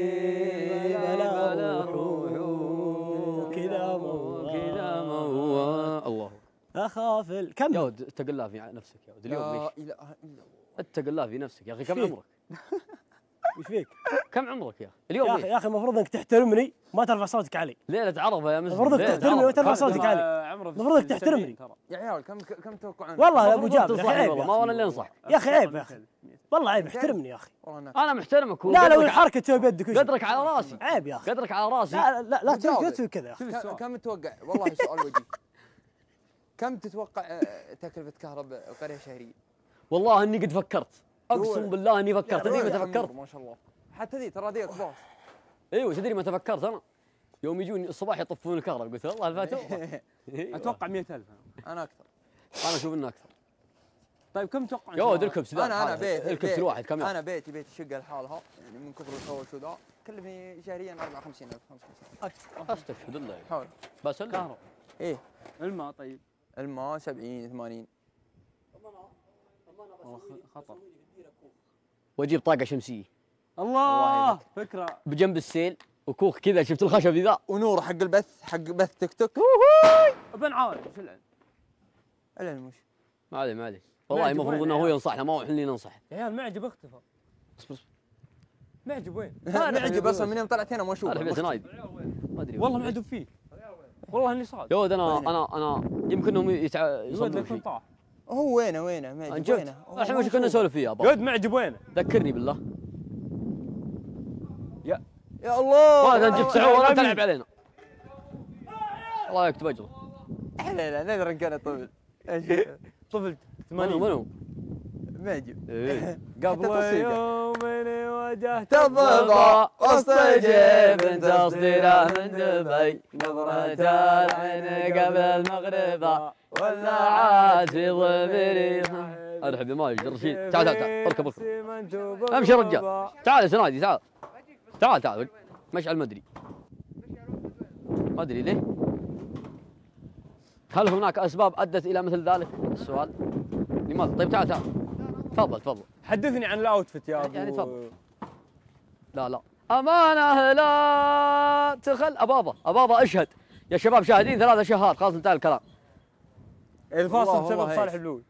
بلا روح وكذا كذا مو الله. اخاف ال- كم يا ولد اتق الله في نفسك يا ولد اليوم لا ايش؟ اله الا الله. اتق الله في نفسك يا اخي. كم فيك؟ عمرك؟ ايش فيك؟ كم عمرك يا اخي؟ اليوم يا اخي ايش؟ يا اخي المفروض انك تحترمني ما ترفع صوتك علي. ليلة عرفة يا مسلم. المفروض انك ليلة تحترمني عرفة. وما ترفع صوتك علي. المفروض انك تحترمني. يا عيال كم كم توقعون؟ والله يا ابو جابر يا اخي عيب والله يا ما أخي. انا اللي انصح. يا اخي عيب يا اخي والله عيب احترمني يا اخي. انا محترمك. لا لو الحركه تسوي بيدك وش؟ قدرك على راسي. عيب يا اخي. قدرك على راسي. لا لا لا تسوي جاوب. لا تسوي كذا يا اخي. كم- كم تتوقع؟ والله سؤال وجيه. كم تتوقع آه، تكلفة كهرباء القرية الشهرية؟ والله اني قد فكرت. اقسم دول. بالله اني فكرت. يا تدري رجل متى عمر، فكرت؟ ما شاء الله. حتى ذي ترى ذي باص. ايوه تدري متى فكرت انا؟ يوم يجوني الصباح يطفون الكهرباء قلت الله الفاتوره. اتوقع مئة ألف. انا اكثر. انا اشوف انه اكثر. طيب كم تتوقع؟ يا ولد الكبس ذا انا انا بيت الكبس بيت- الواحد كم ياخذ؟ انا بيتي بيت الشقه لحالها يعني من كثر التوش وذا كلفني شهريا أربعة وخمسين ألف خمسة وخمسين ألف. استشهد الله. حول. بس كهرباء. ايه الماء طيب. الماء سبعين ثمانين. والله خطر. واجيب طاقه شمسيه. الله فكره. بجنب السيل وكوخ كذا شفت الخشب ذا. ونور حق البث حق بث تيك توك. ابن عارف شو العلم؟ العلم وش؟ ما عليه ما عليه. والله معجب المفروض وين انه هو يا ينصحنا ما هو احنا اللي ننصح. يا عيال معجب اختفى. اصبر اصبر. معجب وين؟ معجب اصلا من يوم طلعت هنا ما اشوفه. انا بيت نايد. ما ادري والله معجب فيه. والله اني صادق. يا ولد انا انا انا يمكن انهم يتع... يصدقون يكون شيء. طاح. هو وينه وينه معجب شفت؟ وينه؟ هو الحين ما وش كنا أشوفه. نسولف فيه يا يا بابا؟ ولد معجب وينه؟ ذكرني بالله. يا يا الله. ما جبت سعود ولا تلعب علينا. الله يكتب اجره. لا لا ندري ان كان طفل. ايش طفل منو ثمانين. منو؟ معجب. إيه. قبل يوم اللي واجهت الضبع وسط جيب تصديره من دبي نظرة العين قبل المغرب ولا عاد في ضميري. ارحب يا ماجد رشيد. تعال تعال تعال اركب اركب. امشي يا رجال. تعال يا سنايدي تعال. تعال تعال مشعل ما ادري. ما ادري ليه. هل هناك اسباب ادت الى مثل ذلك؟ السؤال. لماذا؟ طيب تعال تعال. تفضل تفضل. حدثني عن الاوتفيت يا ابو. يعني تفضل. لا لا امانه لا تخل ابابا ابابا اشهد يا شباب شاهدين ثلاثة شهاد خلاص انتهى الكلام. الفاصل والله بسبب والله صالح إيش. البلوي.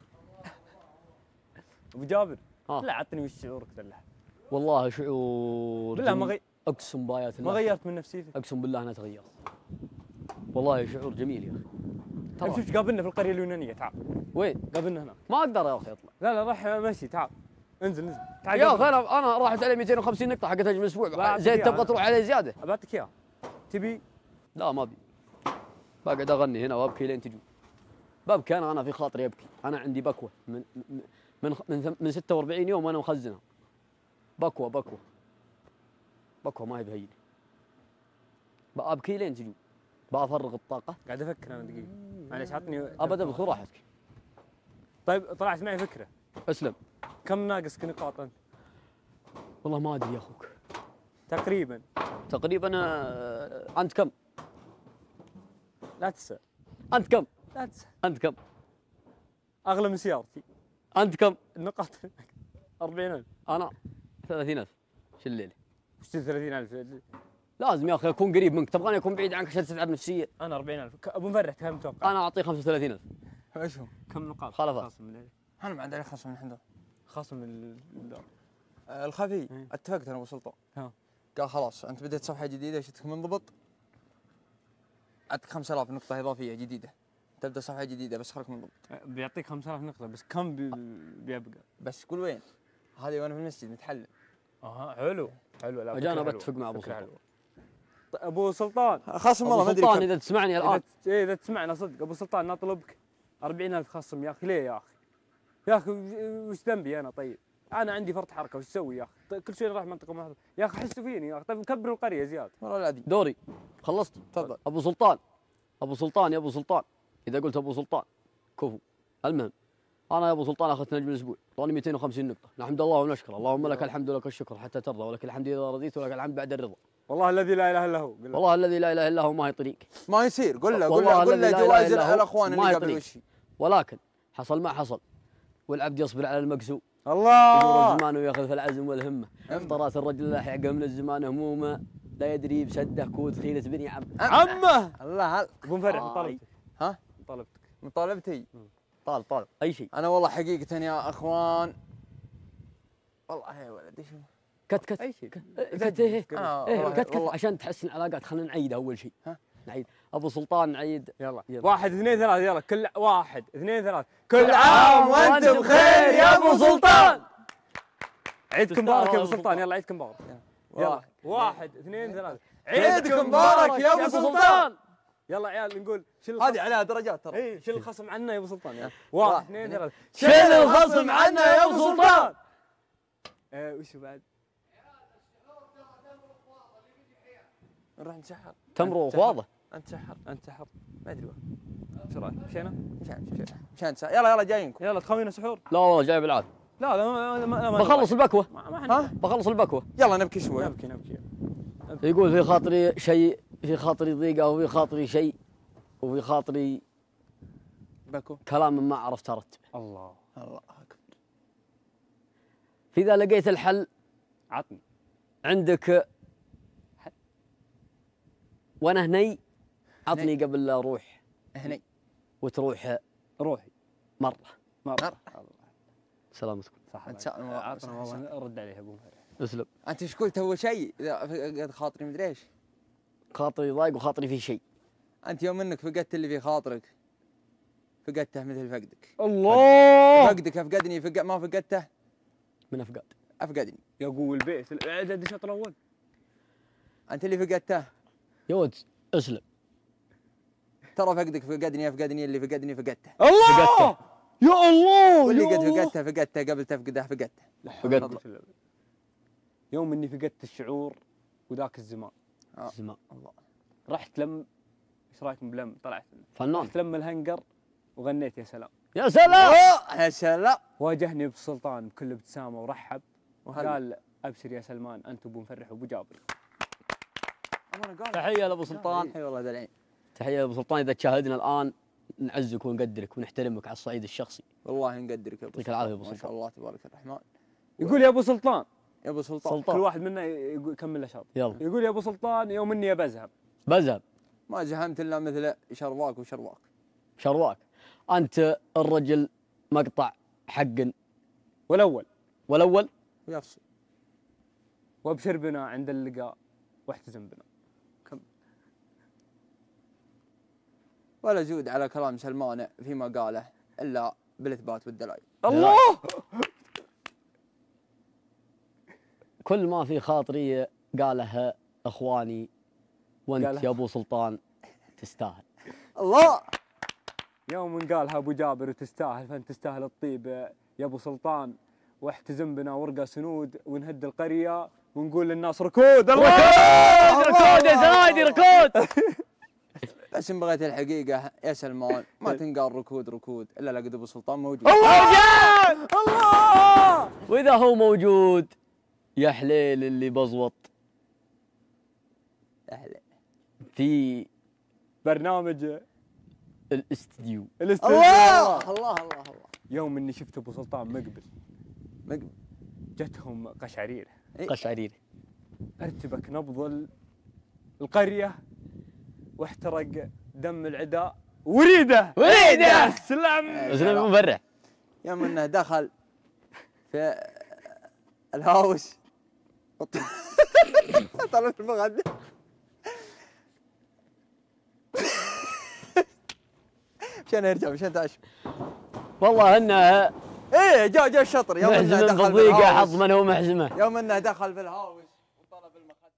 ابو جابر ها. لا عطني وش شعورك ذلك. والله شعور بالله ما جميل. غي... اقسم بايات الله ما غيرت من نفسيتك. اقسم بالله انا تغيرت. والله شعور جميل يا اخي. طيب شفت قابلنا في القريه اليونانيه تعال. وين؟ قابلنا هناك. ما اقدر يا اخي اطلع. لا لا راح مشي تعال. انزل انزل تعال. يا قابلنا. اخي انا انا راحت علي مئتين وخمسين نقطه حقت هجم الاسبوع بعطيك زين إياها تبغى أنا. تروح علي زياده؟ بعطيك اياها. تبي؟ لا ما ابي. بقعد اغني هنا وابكي لين تجون. ببكي انا انا في خاطري ابكي. انا عندي بكوه من من من من, من ستة وأربعين يوم وانا مخزنها. بكوه بكوه. بكوه ما هي بهينه. بابكي لين تجون. بافرغ الطاقه. قاعد افكر انا دقيقه. معليش عطني. ابدا بخذ راحتك. طيب طلعت معي فكره. اسلم. كم ناقصك نقاط انت؟ والله ما ادري يا اخوك. تقريبا. تقريبا آه، انت كم؟ لا تسال. انت كم؟ لا تسال. انت كم؟ اغلى من سيارتي. انت كم؟ النقاط أربعين ألف. انا ثلاثين ألف. شو الليله؟ وش ثلاثين ألف؟ لازم يا اخي اكون قريب منك، تبغاني اكون بعيد عنك عشان تتعب نفسيا. انا أربعين ألف. ك- ابو مفرح كم متوقع؟ انا اعطيه خمسة وثلاثين ألف. ايش هو؟ كم نقاط؟ خلفات. خاصم من انا ما عندي عليه خصم من عنده. خاصم من الدار. آه، الخفي اتفقت انا ابو سلطان. ها. قال خلاص انت بديت صفحه جديده شفتك منضبط. اعطيك خمسة آلاف نقطة إضافية جديدة، تبدا صفحة جديدة بس خلك من ضبط. بيعطيك خمسة آلاف نقطة بس كم بي- بيبقى؟ بس قول وين؟ هذه وانا في المسجد نتحلم. اها حلو حلو. لا اجانا فكرة بتفق حلوة، مع ابو فكرة سلطان. حلوة. طيب ابو سلطان خصم ابو والله ما ادري سلطان كم. اذا تسمعني الان اذا ت- إيه، اذا تسمعنا صدق ابو سلطان نطلبك أربعين ألف خصم يا اخي. ليه يا اخي؟ يا اخي وش- وش ذنبي انا؟ طيب انا عندي فرط حركه وش اسوي يا اخي؟ طيب كل شيء راح منطقه محظوظه يا اخي، حسوا فيني يا اخي. طيب مكبر القريه زياده. والله العظيم. دوري خلصت. تفضل. ابو سلطان ابو سلطان يا ابو سلطان، اذا قلت ابو سلطان كفو. المهم انا يا ابو سلطان اخذت نجم الاسبوع، اعطوني مئتين وخمسين نقطه، نحمد الله ونشكر. اللهم لك الحمد ولك الشكر حتى ترضى، ولك الحمد اذا رضيت ولك الحمد بعد الرضا. والله الذي لا اله الا هو. قل له. والله الذي لا اله الا هو ما هي طريق. ما يصير. قل له قل والله له قل الذي له لا إله جوائز إلا هو الاخوان ما هي اللي قبل طريق. وشي. ولكن حصل ما حصل، والعبد يصبر على المقسوم. الله يدور الزمان وياخذ في العزم والهمه. افترات الرجل لاحق من الزمان همومه، لا يدري بسده كود خيرة بني عم عمه. الله. ابو مفرح مطالبتك. ها؟ مطالبتك. مطالبتي. طالب طالب اي شيء. انا والله حقيقة يا اخوان والله يا ولد ايش كت كت اي شيء. كت ايه آه، ايه والله- كت كت والله. عشان تحسن العلاقات. خلينا نعيد اول شيء. ها؟ نعيد ابو سلطان نعيد. يلا. يلا. واحد اثنين ثلاث يلا. كل واحد اثنين ثلاث. كل عام وأنت بخير يا أبو سلطان. عيدكم مبارك يا ابو سلطان. يلا عيدكم مبارك. يلا واحد. واحد اثنين ثلاث. عيدكم مبارك يا أبو سلطان. يلا عيال نقول شيل هذه عليها درجات ترى. اي شيل الخصم عنا يا ابو سلطان. يلا. واحد اثنين ثلاث. شيل الخصم عنا يا ابو سلطان. ايه وش بعد؟ نروح نسحر. تمرق واضح. انت سحر. انت سحر. ما ادري وين. بسرعه مشينا؟ مشان مشان مشان سحر. يلا يلا جايينكم. يلا تخوينا سحور. لا والله جاي بالعافيه. لا لا ما ما ما بخلص البكوه. ما ما احنا ها؟ بخلص البكوه. يلا نبكي شوي. نبكي نبكي. يقول في خاطري شيء، في خاطري ضيقه وفي خاطري شيء وفي خاطري بكو. كلام ما عرفت ارتبه. الله الله اكبر. فاذا لقيت الحل عطني عندك وانا هني عطني قبل لا اروح هني وتروح روحي مره مره. سلامتكم. صح. انت سأل الله. عطنا والله رد عليه ابو مفرح. اسلم. انت ايش قلت اول شيء؟ اذا قد خاطري مدري ايش. خاطري ضايق وخاطري في شيء. انت يوم انك فقدت اللي في خاطرك فقدته مثل فقدك. الله. فقدك افقدني فق... ما فقدته من افقاد افقدني. يقول البيت عدد الشوط الاول. انت اللي فقدته. يا ولد اسلم. ترى فقدك فقدني افقدني اللي فقدني فقدته. الله. فقدته. يا الله. واللي يا قد الله. فقدته فقدته قبل تفقده فقدته. فقدت. يوم اني فقدت الشعور وذاك الزمان. زمان. الله. رحت لم ايش رايكم بلم؟ طلعت فنان. رحت لم الهنجر وغنيت يا سلام. يا سلام. يا سلام. واجهني ابو سلطان بكل ابتسامه ورحب وهلا. وقال ابشر يا سلمان انت ابو مفرح وابو جابر. تحيه لابو سلطان. اي والله دلعين. تحيه لابو سلطان. اذا تشاهدنا الان نعزك ونقدرك ونحترمك على الصعيد الشخصي. والله نقدرك يا ابو يعطيك العافيه ابو ما شاء سلطان. الله تبارك الرحمن. يقول يا ابو سلطان. يا ابو سلطان. سلطان. كل واحد منا يقول كمل له شاط. يلا. يقول يا ابو سلطان يوم اني بذهب. بذهب. ما زهمت الا مثل شرواك وشرواك. شرواك. انت الرجل مقطع حق والاول والاول ويفصل. وابشر بنا عند اللقاء واحتزم بنا. كم. ولا زود على كلام سلمان فيما قاله الا بالاثبات والدلائل. الله. كل ما في خاطري قالها اخواني وانت قالها. يا ابو سلطان تستاهل. الله. يوم قالها ابو جابر وتستاهل فانت تستاهل الطيب يا ابو سلطان. واحتزم بنا ورقه سنود ونهد القريه ونقول للناس ركود. الله. ركود يا زايدي ركود. بس ان بغيت الحقيقه يا سلمان ما تنقال ركود ركود الا لقد ابو سلطان موجود. الله. الله. واذا هو موجود يا حليل اللي بزوط اهلا في برنامج الاستديو. الاستديو. الله الله الله الله. يوم اني شفت ابو سلطان مقبل مقبل جتهم قشعريره. قشعريره. ارتبك نبض ال- القريه واحترق دم العداء. وريده وريده. سلام. اسلم مفرح. يوم انه دخل في الهاوس طلعت المغدى مشينا يا رجال مشينا نتعشى. والله انه ايه جاء جاء الشطر يوم انه محزمة دخل بالضيقة حظ من هو محزمة. يوم انه دخل في الهاوس وطلب المخدة.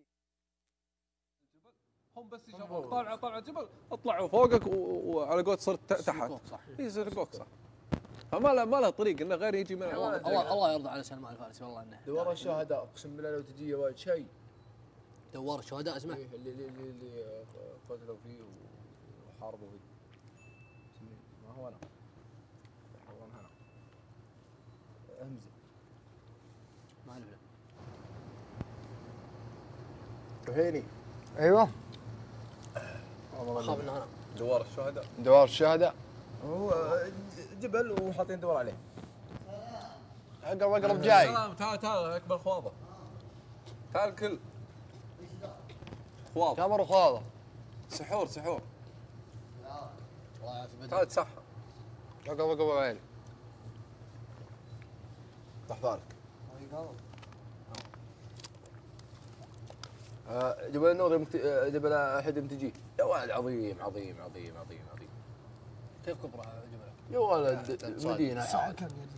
هم بس يشوفوك طالع طالع جبل اطلعوا فوقك و- وعلى قولت صرت ت- تحت. صح. يسرقوك صح. فما له ما له طريق انه غير يجي من الله الله الله يرضى على سلمان الفارسي والله انه دوار الشهداء اقسم بالله لو تجي وايد شيء. دوار الشهداء اسمه إيه، اللي اللي اللي, اللي قتلوا فيه وحاربوا فيه. اسمه ما هو انا. هو انا. همزه. ما له رهيني. ايوه. خاف انه انا دوار الشهداء. دوار الشهداء. هو جبل وحاطين دوار عليه. اقرب اقرب جاي. سلام تعال تعال اكبر خوابه. تعال كل. خواب. تمر وخواضه. سحور سحور. الله يعافي تعال تسحر. اقرب اقرب عيني. طح بالك. آه، جبل النور يمت... آه، جبل احد يوم تجي يا ولد عظيم عظيم عظيم عظيم عظيم. كيف كبر جبله؟ يا ولد مدينه الساعة كم يا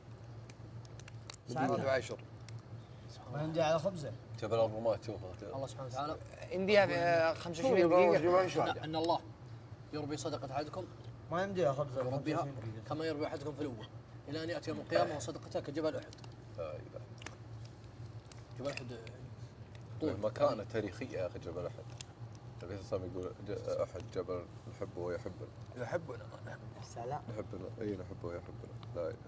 رجال؟ مدينه عشر. ما يمدي على خبزه. جبل الرماة شوفه. الله سبحانه وتعالى يمديها في خمسة وعشرين دقيقة. إن- ان الله يربي صدقة احدكم ما يمديها خبزه. يربيها كما يربي احدكم في الاول الى ان ياتي يوم القيامه وصدقته كجبل احد. لا اله. جبل احد طول مكانه تاريخيه يا اخي جبل احد. النبي صلى الله عليه وسلم يقول ج- احد جبل نحبه ويحبنا. يحبنا. السلام. نحبنا اي نحبه ويحبنا. لا اله.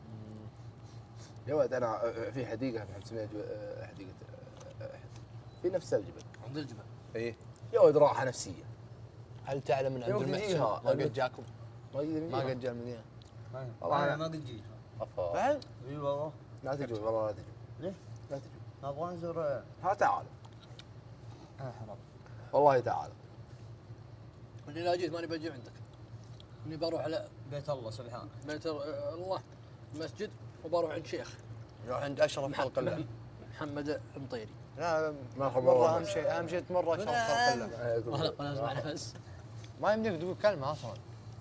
يا ولد انا في حديقه احنا نسميها جو- حديقه احد في نفس الجبل. عند الجبل. ايه. يا ولد راحه نفسيه. هل تعلم ان عند يوم المحسن تجيها ما قد جاكم؟ ما قد ما قد جاء المدينه. والله انا أنا ما قد جيت. افا. بعد اي والله. لا تجون والله لا تجون. ليه؟ لا تجون. نبغى نزور. ها تعال. ها حرام. والله تعال. اني لا جيت ماني بجي عندك. اني بروح على بيت الله سبحانه. بيت الله المسجد وبروح عند شيخ يروح عند اشرف خلق الله. محمد المطيري. لا ما مره اهم شيء اهم شيء تمر اشرف خلق الله. ولا اسمع نفس. ما يمديك تقول كلمه اصلا.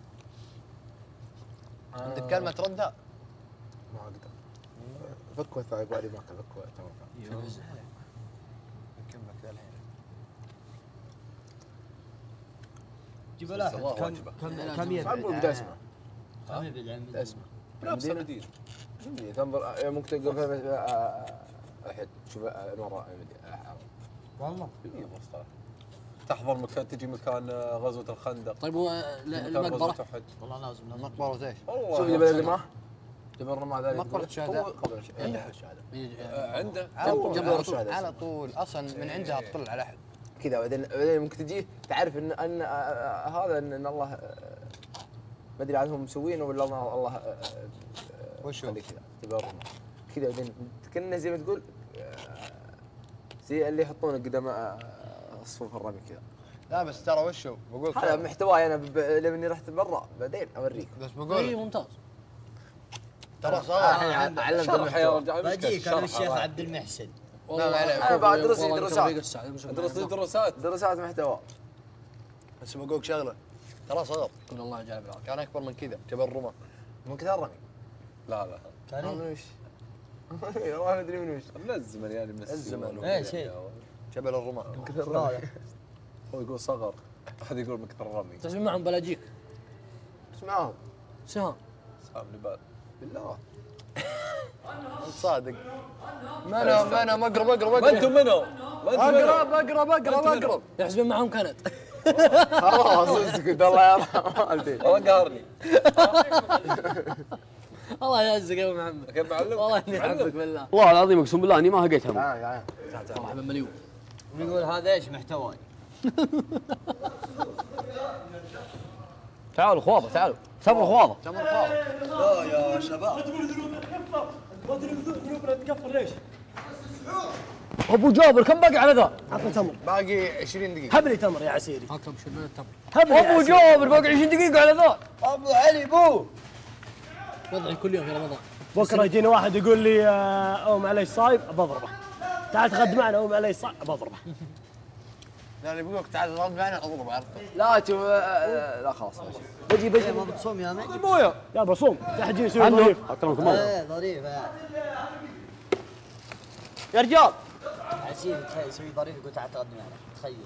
عندك كلمه تردها؟ ما اقدر. فك وثا يبغى لي ماكل فك وثا. نكملك ذا الحين. جبل احد كم كم كم يبعد؟ ما نقول بدي اسمع. كم يبعد عن بدي اسمع. نفس المدينه. المدينه تنظر ممكن تقول فيها احد شوف نور المدينه. والله. تحضر مكان تجي مكان غزوه الخندق. طيب هو المقبره؟ والله لازم لازم. مقبره ايش؟ والله شوف جبل الرماه. جبل الرماه ذا مقبرة الشهداء. قبل الشهداء. الشهداء. عنده على طول جنب على الرسول. طول على طول اصلا من عندها تطل على احد كذا بعدين بعدين ممكن تجي تعرف ان ان هذا ان, إن الله ما ادري عاد هم مسوينه ولا الله الله وش هو كذا جبل الرماه كذا بعدين كأنه زي ما تقول زي اللي يحطونه قدام صفوف الرمي كذا. لا بس ترى وش هو؟ بقول هذا محتواي انا لاني رحت برا بعدين اوريك. بس بقول اي ممتاز. ترى صار الحين علمت المحتوى. بجيك انا الشيخ عبد المحسن. والله انا بعد درسي دراسات درسي دراسات دراسات محتوى. بس بقولك شغله ترى صغر. كل الله يجعله بالعافيه. كان اكبر من كذا جبل الرماه من كثر الرمي. لا لا كان من وش؟ والله ما ادري من وش. من الزمن يعني من الزمن ايه شيء جبل الرماه من كثر الرمي. هو يقول صغر احد يقول من كثر الرمي. تسمع معهم بلاجيك. اسمعهم. سهام. سهام نبال. بالله. انت صادق. ما انا ما انا مقرب اقرب اقرب. ما انتم منو؟ اقرب اقرب اقرب اقرب. يحسبون معهم كنت. خلاص اسكت الله يرحم والدي. والله قهرني. الله يعزك يا ابو محمد. كيف معلم؟ والله اني احبك بالله. والله العظيم اقسم بالله اني ما هقيت هم. تعال تعال. مرحبا مليون. ويقول هذا ايش محتواي؟ تعالوا خواضه تعالوا تمر خواضه. تمر خواضه. لا يا شباب. ما تدري ذنوبنا تكفر ليش؟ ابو جابر كم باقي على ذا؟ عطني تمر. باقي عشرين دقيقة. هب لي تمر يا عسيري. هاكم شربنا التمر. هب لي يا ابو عسيري. جابر باقي عشرين دقيقة على ذا. ابو علي بو. وضعي كل يوم في رمضان. بكره يجيني واحد يقول لي آه، او معليش صايم بضربه. تعال تغد معنا او معليش صايم بضربه. لا بيقول لك تعال غصب عني اضرب عرفت. لا شوف آه، لا خلاص ماشي. بجي بجي ما بتصوم يا مجد. مويه يا بصوم تحت يسوي ظريف. اكرمكم الله. ايه ظريف يا رجال عسير تخيل يسوي ظريف يقول تعال تغدى معنا تخيل.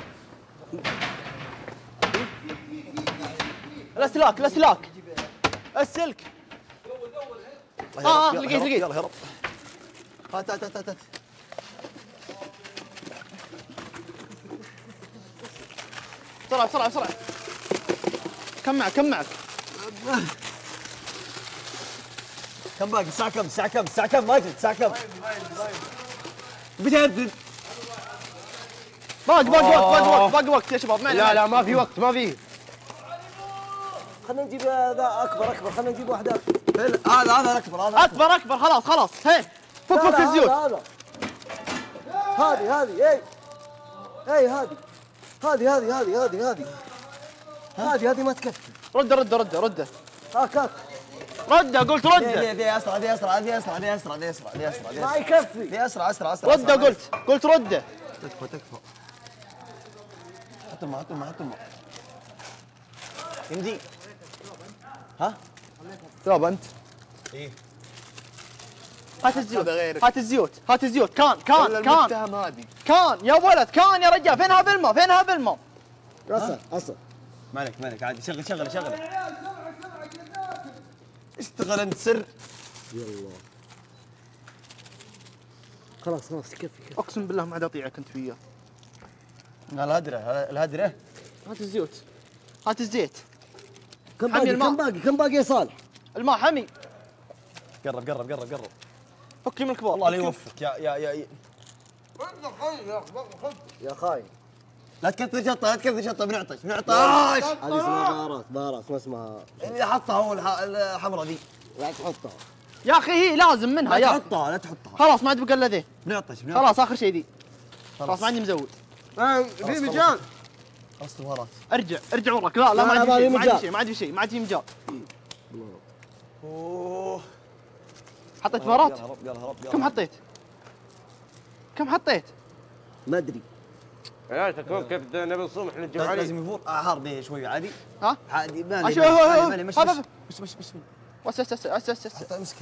الاسلاك الاسلاك السلك. اه لقيت لقيت. يلا هرب. هات هات هات هات. بسرعة بسرعة بسرعة. كم معك كم معك؟ كم باقي؟ الساعة كم؟ الساعة كم؟ الساعة كم ماجد؟ الساعة كم؟ بتهدد. باقي باقي وقت باقي وقت باقي وقت يا شباب. لا لا ما في وقت ما في. خلينا نجيب ذا اكبر اكبر خلينا نجيب واحدة اكبر. هذا هذا اكبر هذا اكبر اكبر خلاص خلاص. هي فك فك الزيوت. هذا هذه هذه اي اي هذه هذه هذه هذه هذه هذه هذه هذه ما تكفي. رده رده رده رده. هاك هاك رده قلت رده. ذي ذي اسرع ذي اسرع ذي اسرع ذي اسرع ذي اسرع ذي اسرع ما يكفي. ذي اسرع اسرع اسرع. رده قلت قلت رده. تكفى تكفى. حط الماء حط الماء حط الماء. يمدي. ها؟ ثوب انت. ايه. هات الزيوت هات الزيوت هات الزيوت. كان كان كان هذه كان يا ولد كان يا رجال. فينها بالماء فينها بالماء. اصل اصل مالك مالك عادي شغل شغل شغل. اشتغل انت سر. يلا خلاص خلاص يكفي يكفي. اقسم بالله ما عاد اطيعك انت فيها. الهدره الهدره. هات الزيوت هات الزيت. كم حمي باقي الماء. كم باقي كم باقي يا صالح؟ الماء حمي. قرب قرب قرب قرب. فك لي من الكبار. الله لا يوفقك يا يا يا يا خاين لا تكثر شطه لا تكثر شطه بنعطش بنعطش. هذه اسمها بهارات بهارات ما اسمها. اللي حطها هو الح- الحمراء ذي. لا تحطها يا اخي هي لازم منها لا يا تحطها لا تحطها. خلاص ما عاد بقى الا ذي. بنعطش بنعطش. خلاص اخر شيء ذي. خلاص ما عندي مزود. في مجال. خلصت البهارات. ارجع ارجع وراك. لا لا ما لا، عندي ما شيء في ما عندي مجال. شيء ما عندي شيء ما عندي مجال. اوه. حطيت بهارات؟ يلا هرب يلا هرب يلا. كم حطيت؟ كم حطيت؟ ما ادري. يا تكون كيف نبي نصوم احنا نجيب عليه. لازم يفور اعهار به شوي عادي. ها؟ عادي مالي أشوف- مالي مالي مش هذا- مش مش مش مش بس بس بس بس بس حتى امسكه.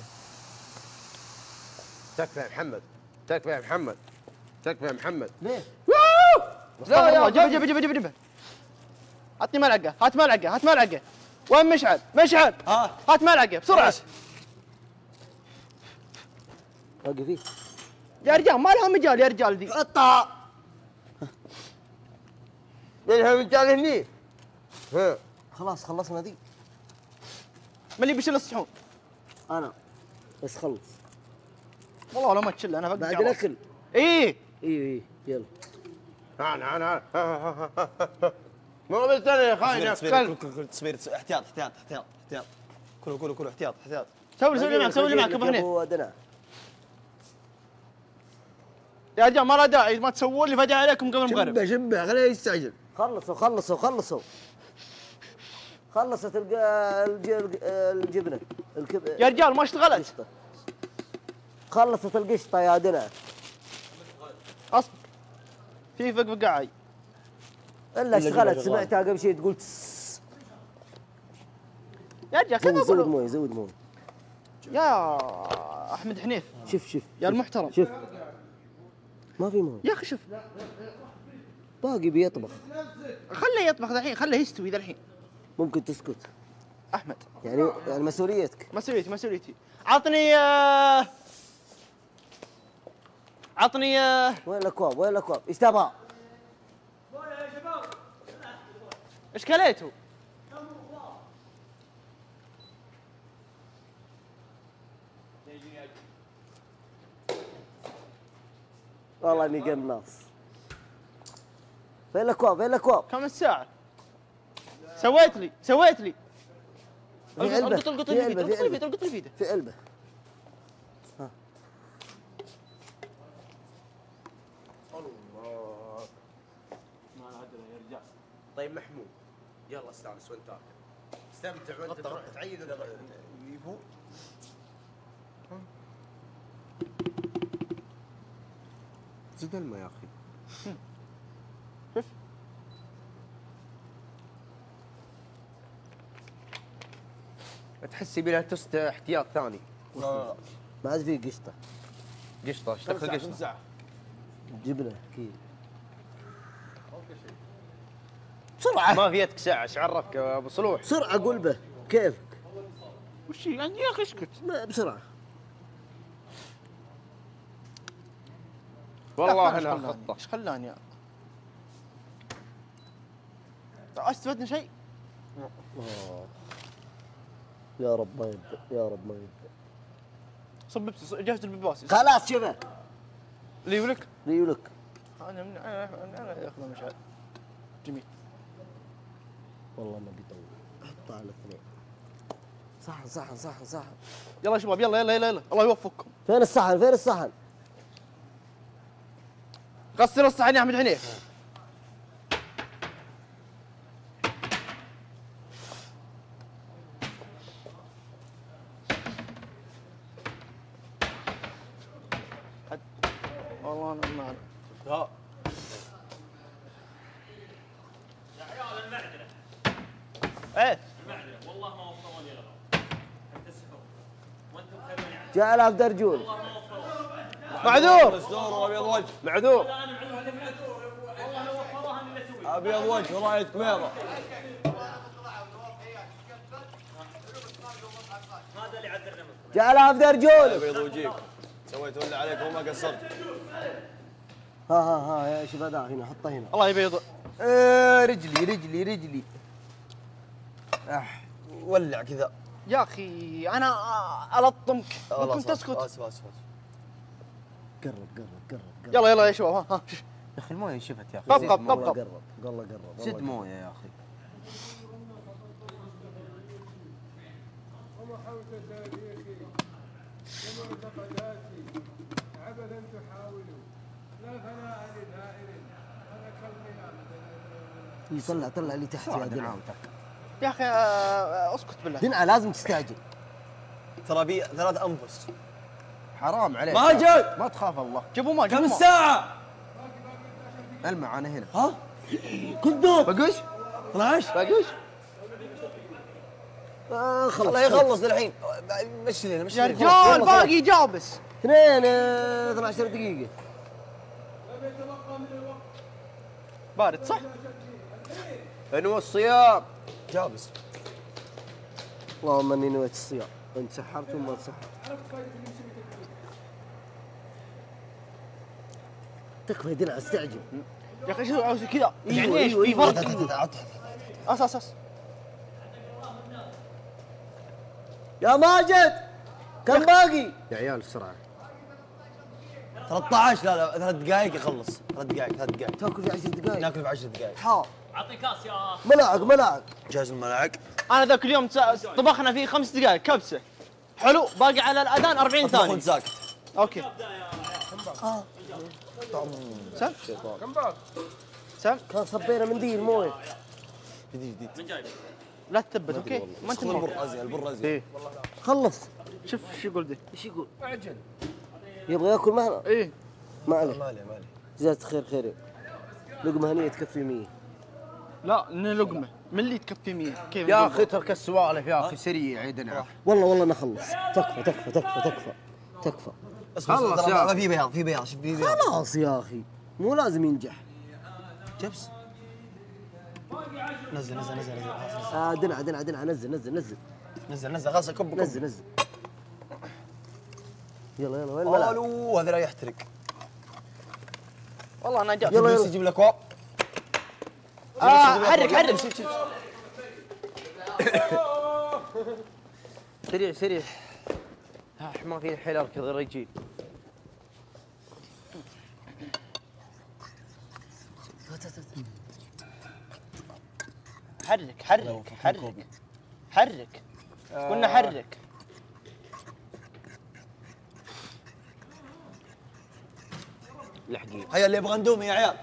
تكفى يا محمد تكفى يا محمد تكفى يا محمد. ليه؟ لا يا جيب جيب جيب جيب جيب. عطني ملعقة هات ملعقة هات ملعقة. وين مشعل؟ مشعل ها هات ملعقة بسرعة. باقي فيه يا رجال ما لها مجال يا رجال ذي. حطها. لها رجال هني. ها خلاص خلصنا ذي. من اللي بيشيل الصحون؟ انا بس خلص والله لو ما تشيل انا بعد الاكل. ايه اي اي يلا انا انا مو مستني يا خاين يا تصبير كلب. كل كل تصبير احتياط احتياط احتياط احتياط. كلوا كلوا كلوا احتياط احتياط. سوي لي سوي لي معك سوي لي معك ابو حنين. ابو ادنى يا رجال ما له داعي ما تسوون لي فداء عليكم قبل المغرب. شبه شبه خليه يستعجل. خلصوا خلصوا خلصوا خلصت الج- الج- الجبنه الكب... يا رجال ما اشتغلت. القشطة. خلصت القشطه يا دنا. اصبر في فق فقاعي. الا اشتغلت سمعتها قبل شيء تقول تس. يا رجال كيف زود زود اقول مويه زود مويه. يا احمد حنيف شوف شوف يا المحترم شوف ما في مويه يا اخي شوف باقي بيطبخ. خله يطبخ ذا الحين خله يستوي ذا الحين. ممكن تسكت احمد يعني يعني مسؤوليتك. مسؤوليتي مسؤوليتي. عطني آه، عطني آه، وين الاكواب وين الاكواب ايش تبغى؟ ايش كليته؟ والله اني قناص. فين الاكواب فين الاكواب؟ كم الساعة؟ سويت لي سويت لي. في علبة القط القط في اللي علبة في في ايده علبة القط اللي في ايده. في علبة. ها طيب محمود يلا استانس وانت تاكل. استمتع وانت تروح تعيد يفوق. زد الماء يا اخي. شوف تحس يبي لها توست احتياط ثاني. ما عاد في قشطه. قشطه ايش دخل قشطه؟ جبنه اكيد. بسرعه ما في يدك ساعه ايش عرفك يا ابو صلوح؟ بسرعه قول به كيفك. وش يعني يا اخي اسكت. بسرعه. والله انا خطه. ايش خلاني يا استفدنا شيء؟ أوه. يا رب ما يبدا يا رب ما يبدا. صببت جهزت البيباس. خلاص شوفه. ليولك؟ ليولك. انا من انا انا ياخذ مشعل. جميل. والله ما بيطول. حطه على الاثنين. صحن صحن صحن صحن. يلا يا شباب يلا يلا يلا يلا الله يوفقكم. فين الصحن فين الصحن؟ غسل الصحن يا احمد حنيف. والله انا ما ها يا عيال المعدنه. ايه المعدنه والله ما وفروا لي الغرض. حتى السحور. وانتم خلوني عنه. جاء الاف درجول. معذور. مسدور وابيض وجه. معذور. ابيض وجه وراية بيضة. هذا اللي عذرنا منكم. جاء الاف درجول. ابيض وجهك. سويت اللي عليك وما قصرت. ها ها ها يا شوف هذا هنا حطه هنا. الله يبيض. آه رجلي رجلي رجلي. اح ولع كذا. يا اخي انا الطمك ممكن تسكت. اسف اسف قرب قرب قرب قرب. يلا يلا يا شباب ها ها. يا اخي المويه شفت يا اخي. قب قب قب قب. قرب والله قرب. زد مويه يا اخي. ومحوت تاريخي ومعتقداتي عبثا تحاولوا لا فناء لدائر انا كالقيامة. يطلع طلع لي تحت يا دنعا. يا اخي آه، اسكت بالله. دنعا لازم تستعجل. ترى بي ثلاث انفس. حرام عليك. ماجد ما تخاف الله. جيبوا ماء كم الساعة؟ المع انا هنا. ها؟ كذاب. بقوش؟ اثنا عشر بقوش؟ آه خلص. الله يخلص الحين. مشي لنا مشي يا لنا. رجال باقي جابس. اثنين اثنا عشر دقيقة. بارد صح؟ انو الصيام. جابس. اللهم اني نويت الصيام. انت سحرت وما تسحرت. تكفى يا دنعا استعجل. يا اخي شو عاوز كذا أيوة، يعني ايش أيوة، في أيوة. فرق. اس اس اس يا ماجد كم باقي؟ يا عيال السرعه. ثلاثة عشر لا لا ثلاث دقائق يخلص. ثلاث دقائق ثلاث دقائق. تاكل في عشر دقائق. ناكل في عشر دقائق. حار. اعطي كاس يا ملاعق ملاعق. جهز الملاعق. انا ذاك اليوم تس- طبخنا فيه خمس دقائق كبسه. حلو باقي على الاذان أربعين ثانية. كنت ساكت. اوكي. سم كم باقي؟ سم كان صبينا منديل مويه. جديد جديد. من جايبه؟ لا تثبت اوكي ما انت البر مر. ازين البر ازين. ايه خلص. شوف ايش يقول ذي. ايش يقول؟ اعجل. يبغى ياكل معنا؟ ايه ما عليه. مالي مالي. جزاك خير خير. لقمة هنية تكفي مية. لا إنه لقمه من اللي تكفي مية كيف يا نقول؟ اخي اترك السوالف يا اخي سريع عيدنا. والله والله نخلص. تكفى تكفى تكفى تكفى تكفى. خلص خلص يا ما في بياض في بياض شوف في بياض. خلاص يا اخي مو لازم ينجح. جبس. نزل نزل نزل نزل خلاص. آه دنعا دنعا دنعا نزل نزل نزل نزل نزل خلاص كب كب. نزل نزل. يلا يلا وين الملعب؟ الو هذا لا يحترق. والله انا جات. يلا يلا يجيب لك كوب. اه حرك حرك. سريع سريع. آه، ما في حيل اركض الرجيل. حرك حرك حرك حرك قلنا حرك. لحقين. هيا اللي يبغى اندومي يا عيال.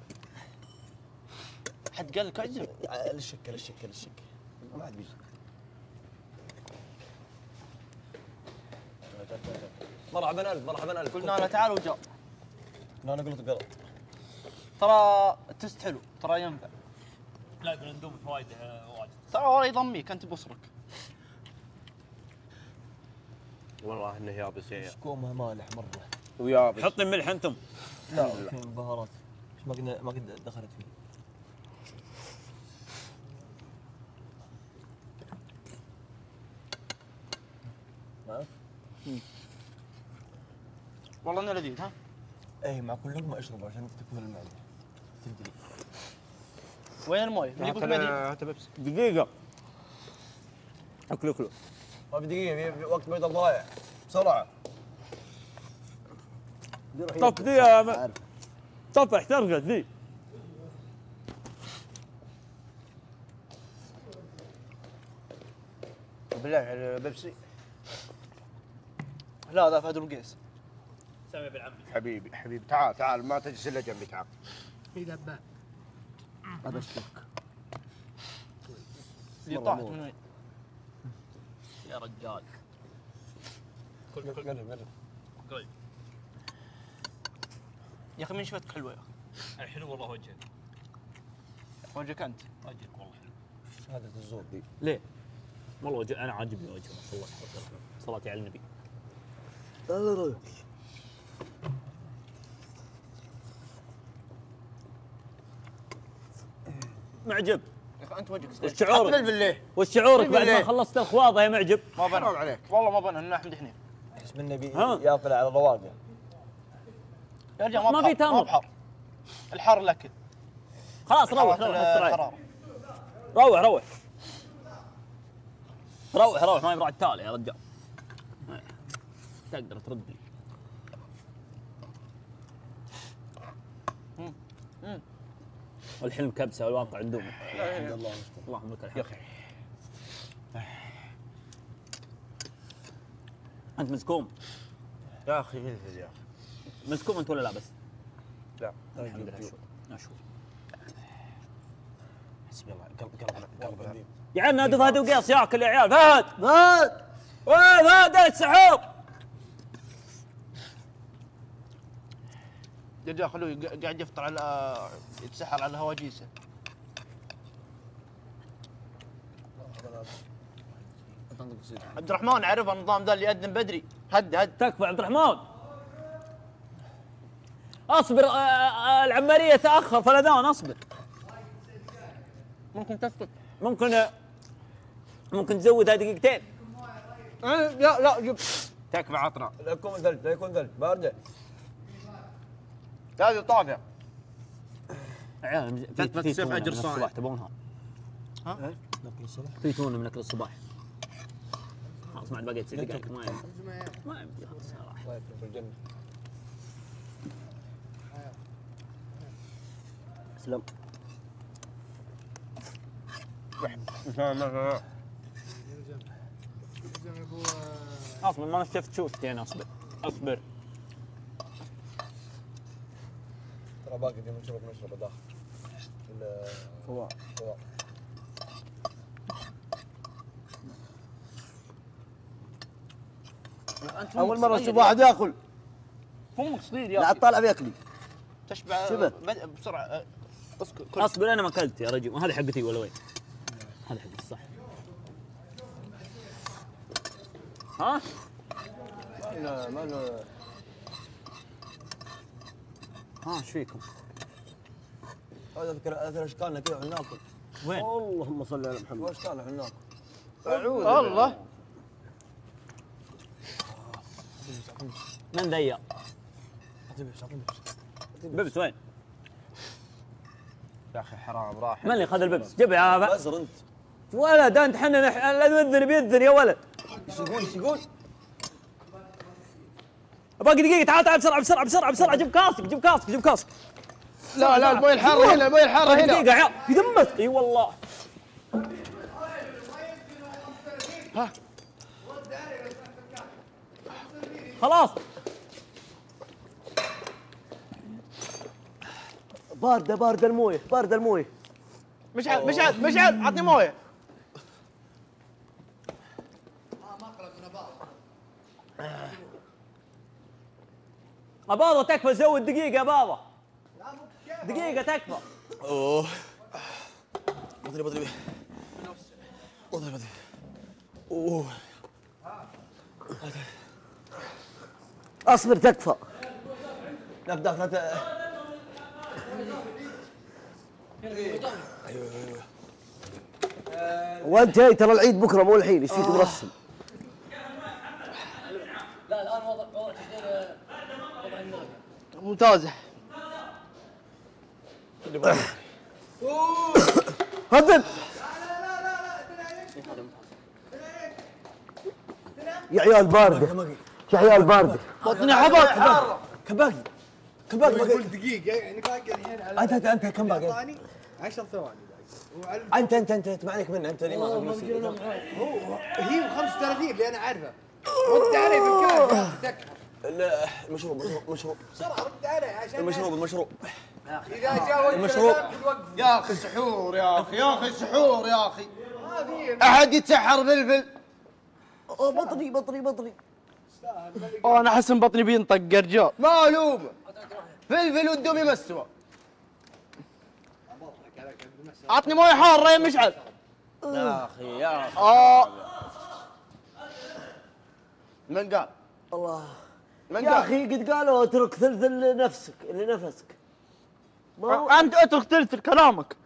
حد قال لك اعزم؟ للشكه للشكه للشكه. ما عاد بيجي. مرحبا الف مرحبا الف. قلنا له تعال وجاء. لا انا قلت قرا. ترى التست حلو ترى ينفع. لا يقول اندومي فوايده واجد. ترى والله يضميك انت بصرك. والله انه يابس يا سكومه مالح مره. ويابس. حطي ملح انتم. لا الحين بهارات ما قد ما قد دخلت فيه. والله انه لذيذ ها؟ اي مع كل لقمه اشرب عشان تكمل المعده. تدري. وين المويه؟ من يقول المدينة؟ هات بيبسي. دقيقة. اكلوا اكلوا. ما في دقيقه وقت بيض الضايع بسرعه. طف ذي يا م... طف احترقت ذي. بالله على بيبسي. لا ذا فهد القيس. سامي بن عمي. حبيبي حبيبي تعال تعال ما تجلس الا جنبي تعال. في ذبان. ابشرك. اللي طاحت من وين؟ يا رجال. كل كل قرب قرب. قريب. يا اخي من شفتك حلوه يا اخي. حلو والله وجهك. وجهك انت. وجهك والله حلو. شهادة الزور دي. ليه؟ والله وجه انا عاجبني وجهه ما شاء الله صلاتي على النبي. معجب. يا اخي انت وجهك وش شعورك؟ حط بالله. وش شعورك بالله. بعد ما خلصت الخواضه يا معجب؟ ما بنى عليك والله ما بنى انه احمد حنين. احس منه ياكل على رواقه. يا رجال ما في تمر. ما بحر. الحر لك. خلاص روح روح الحرارة. روح روح روح روح ما يبرع التالي يا رجال. تقدر ترد لي. والحلم كبسه والواقع عندهم. اللهم لك الحمد. انت مسكوم يا اخي فلفل يا اخي. مسكوم انت ولا لا بس؟ لا الحمد لله. شوف اشوف حسبي الله قلب قلب قلب. يا عيال نادوا فهد وقيس ياكل يا عيال. فهد فهد وين فهد السحور؟ يا رجال خلوه قاعد يفطر على يتسحر على هواجيسه. عبد الرحمن عرف النظام ذا اللي يأذن بدري. هد هد تكفى عبد الرحمن. اصبر آه، آه، العماريه تاخر فالاذان اصبر. ممكن تسكت. ممكن آه، ممكن تزودها دقيقتين. لا لا جيب. تكفى عطنا. لا يكون ثلج لا يكون ثلج بارده. هذه طافيه. عيال لا تسيب اجر صايم. الصباح تبونها؟ ها؟ ناكل الصبح. في تونه من اكل الصباح. خلاص ما عاد بقيت ست دقائق ما يمدي. ما يمدي خلاص راح. الله يكرمك في الجنه. اسلم. اصبر ما شفت شوفتي انا اصبر اصبر. ترى باقي دي نشرب نشرب داخل. الفواء فواء. اول مره اشوف واحد ياكل. فمك صغير يا لا اخي. طالع بياكلي. تشبع شبه. بد- بسرعه. اسكت كل. اصبر انا ما اكلت يا رجل هذه حقتي ولا وين؟ هذه حقتي صح. ها؟ ما ما له. ها ايش فيكم؟ هذا اذكر اذكر اشكالنا كذا احنا ناكل. وين؟ اللهم صل على محمد. اشكالنا احنا ناكل. اعوذ الله. من ضيق؟ بيبس اعطيني بيبس. بيبس وين؟ يا اخي حرام راح. من اللي اخذ البيبس؟ جيب يا هذا. بزر انت. ولد انت حنا لا يؤذن بيأذن يا ولد. ايش يقول ايش يقول؟ باقي دقيقة تعال تعال بسرعة بسرعة بسرعة بسرعة جيب كاسك جيب كاسك جيب كاسك. لا لا المويه الحاره هنا المويه الحاره باقي هنا. دقيقة يا عيال في ذمتك اي والله. ها خلاص. باردة باردة المويه باردة المويه. مشعل مشعل مشعل عطني مويه. اباضة تكفى زود دقيقة يا بابا. دقيقة تكفى. اوه بطني بطني بطني بطني اوه اصبر تكفى. نبدا ثلاثة. وانت جاي ترى العيد بكره مو الحين، ايش فيك مرسم؟ لا الان وضع وضع تشغيل وضع النغمه ممتازه. هدن يا عيال بارده، يا عيال بارده. بطني حبط. كم باقي؟ كم باقي؟ يقول دقيقة يعني باقي الحين على انت انت انت كم باقي؟ عشر ثواني باقي. انت انت انت ما عليك منه، انت اللي ماخذ الموسيقى. هو هي خمسة وثلاثين اللي انا عارفه. رد علي بالكلام تكفى. المشروب مشروب بسرعة رد علي عشان المشروب المشروب إذا جاء وقت المشروب. يا أخي سحور يا أخي يا أخي سحور يا أخي. احد يتسحر فلفل. اوه بطني بطني بطني. اوه انا احس ان بطني بينطق رجال. معلومه. فلفل والدومي مستوى. عطني مويه حاره يا مشعل. يا اخي يا اخي. اه من قال؟ الله من يا قال؟ اخي قد قالوا اترك ثلث لنفسك لنفسك. انت اترك ثلث كلامك.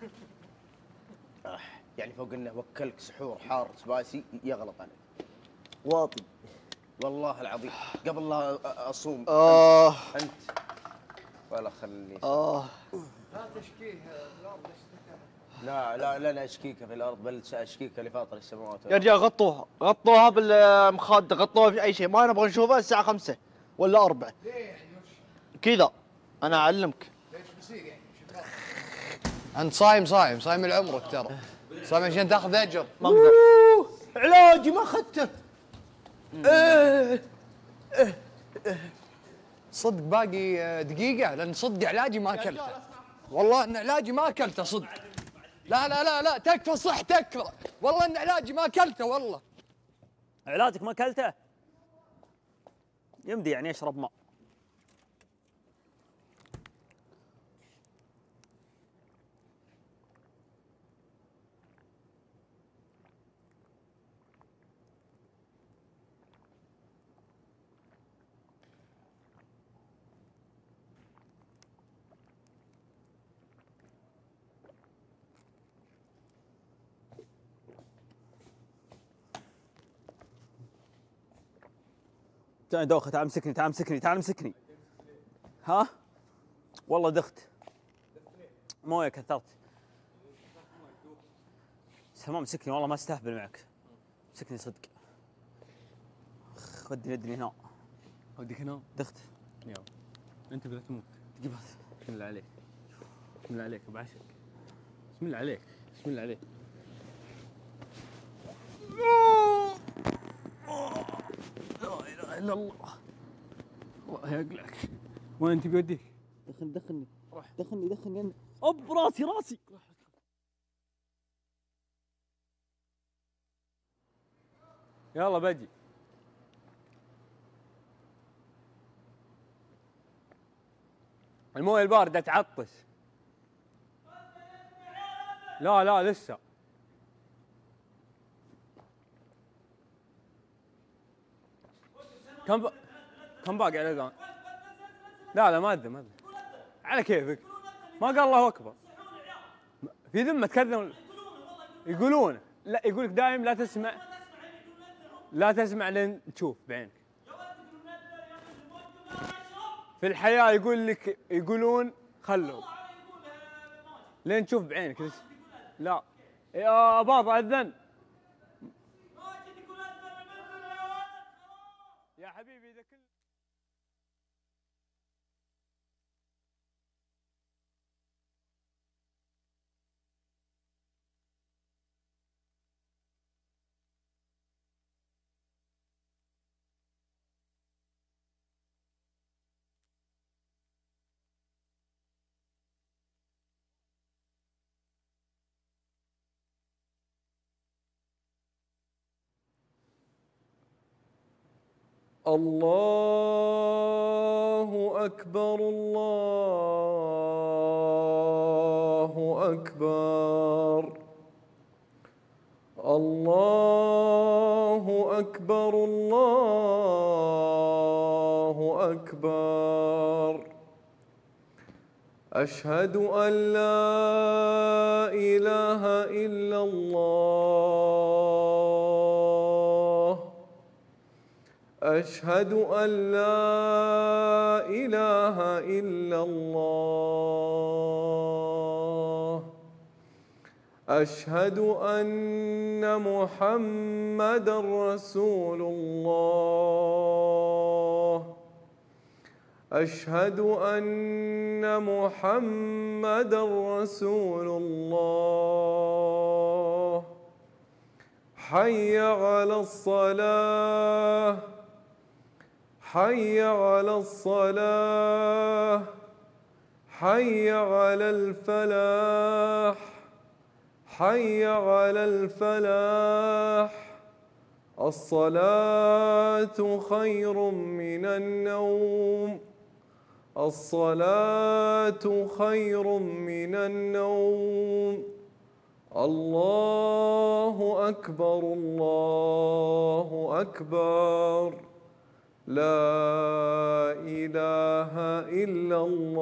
يعني فوق انه وكلك سحور حار سبايسي يغلط عليك. واطي والله العظيم قبل لا اصوم. آه. انت ولا خلي. اه لا تشكيه الأرض. لا لا لا لا اشكيك في الارض بل ساشكيك لفاطر السماوات. يا رجال غطوها غطوها بالمخده غطوها في اي شيء، ما نبغى نشوفها الساعه خمسة ولا أربعة كذا. انا اعلمك. انت صايم صايم صايم لعمرك ترى. صايم عشان تاخذ اجر. ما اقدر. علاجي ما اخذته. صدق باقي دقيقة لأن صدق علاجي ما أكلته. والله إن علاجي ما أكلته صدق. لا لا لا لا تكفى صحتك. والله إن علاجي ما أكلته والله. علاجك ما اكلته؟ يمدي يعني اشرب ماء. تعال دوخه، تعال امسكني تعال امسكني تعال امسكني. ها؟ والله دخت. مويه كثرت. سلمان امسكني والله ما استهبل معك. امسكني صدق. ودني ودني هنا. اوديك هنا. دخت. يلا. انت بدك تموت. دقيقة بسم الله عليك. بسم الله عليك ابو عشق. بسم الله عليك. بسم الله عليك. لا اله الا الله. الله يقلعك. وين انت بيوديك؟ دخلني دخلني دخلني دخلني. اوب راسي راسي. يلا بجي. المويه الباردة تعطش. لا لا لسه. كم ب... كم باقي على الاذان؟ لا لا ما اذن ما اذن. على كيفك. ما قال الله اكبر. في ذمة تكذب. يقولون لا يقولك دايم لا تسمع لا تسمع لين تشوف بعينك. في الحياة يقول لك يقولون خلوا لين تشوف بعينك. لا يا بابا أذن يا حبيبي. إذا كل الله أكبر الله أكبر الله أكبر الله الله أكبر. أشهد أن لا إله إلا الله. أشهد أن لا إله إلا الله. أشهد أن محمدًا رسول الله. أشهد أن محمدًا رسول الله. حي على الصلاة. حي على الصلاة. حي على الفلاح. حي على الفلاح. الصلاة خير من النوم. الصلاة خير من النوم. الله أكبر الله أكبر. لا إله إلا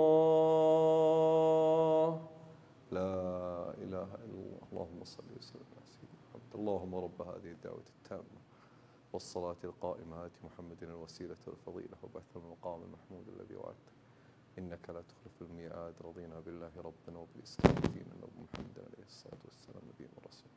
الله. لا إله إلا الله. اللهم صل وسلم على سيدنا محمد. اللهم رب هذه الدعوة التامة والصلاة القائمة آت محمد الوسيلة والفضيلة وبعث المقام المحمود الذي وعدته إنك لا تخلف الميعاد. رضينا بالله ربنا وبالإسلام دينا وبمحمد عليه الصلاة والسلام نبينا ورسولا.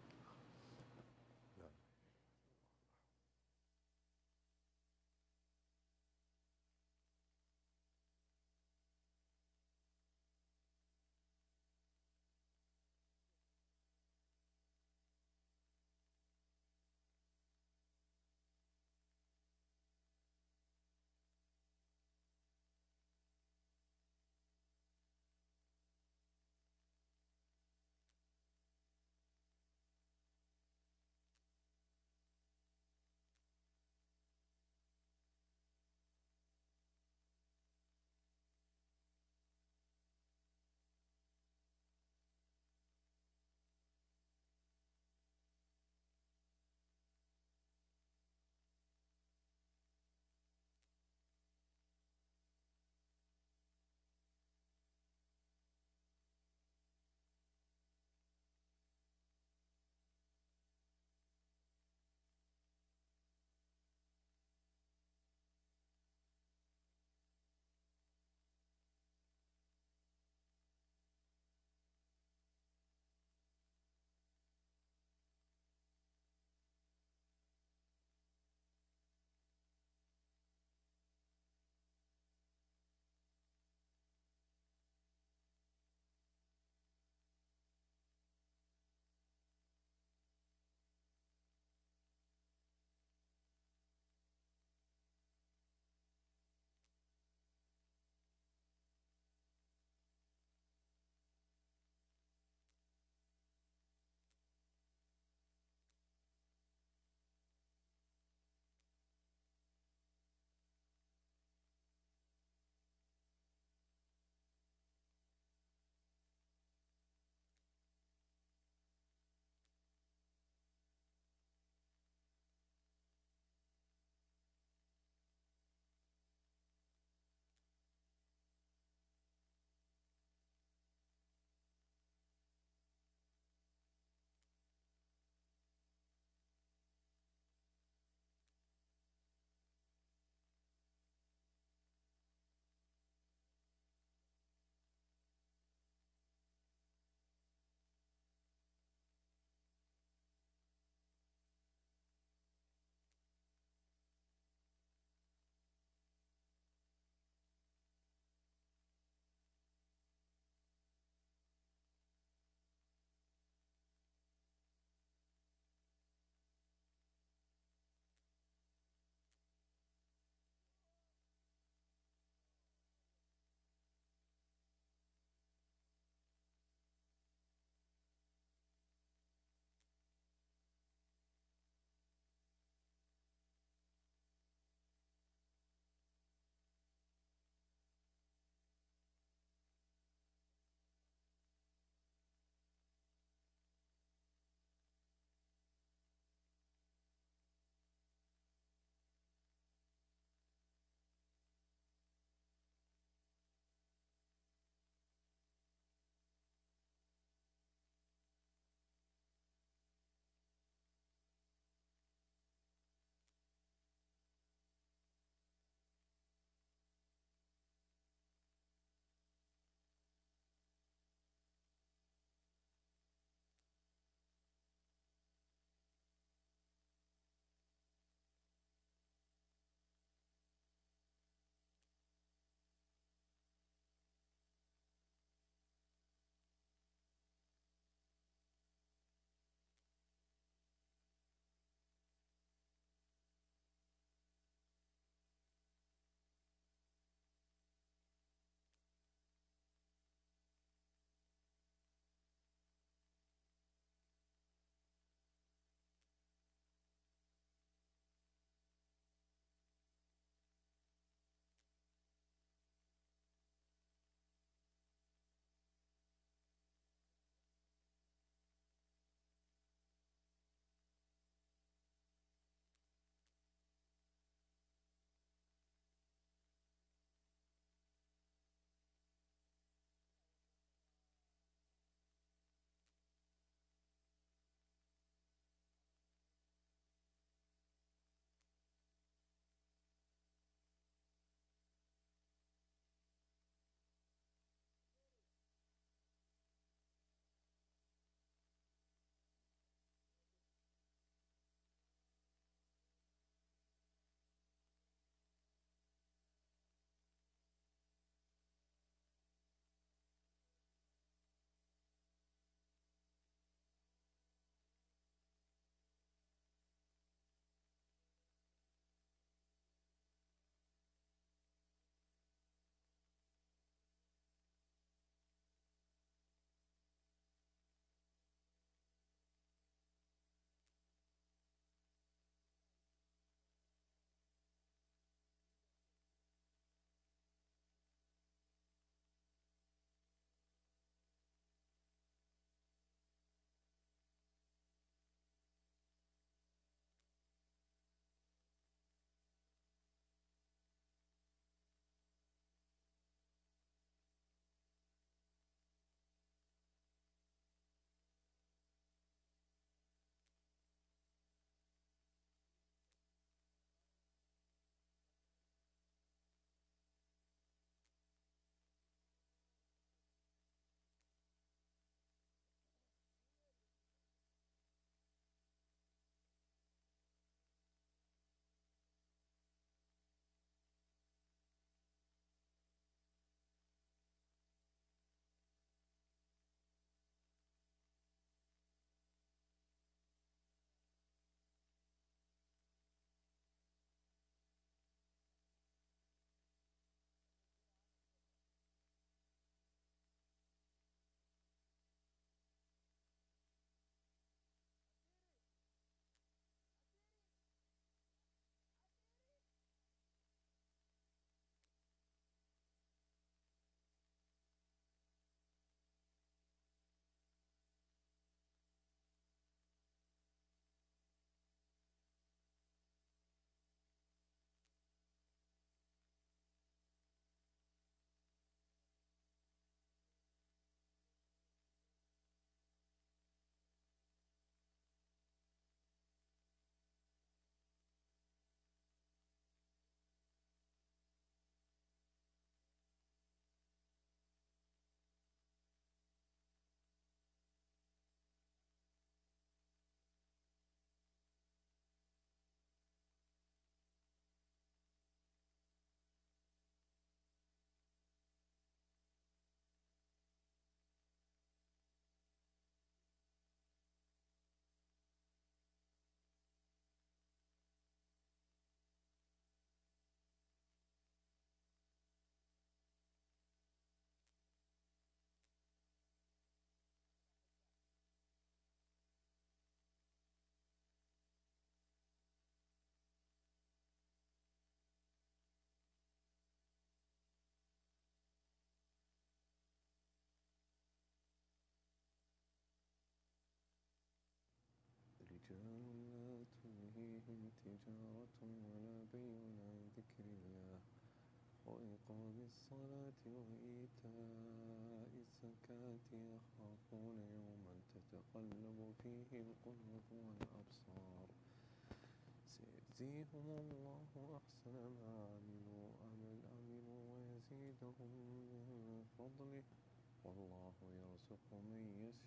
رجال لا تلهيهم تجارة ولا بيع عن ذكر الله وإقام الصلاة وإيتاء الزكاة يخافون يوما تتقلب فيه القلوب والأبصار سيجزيهم الله أحسن ما عملوا عمل عملوا ويزيدهم من فضله والله يرزق من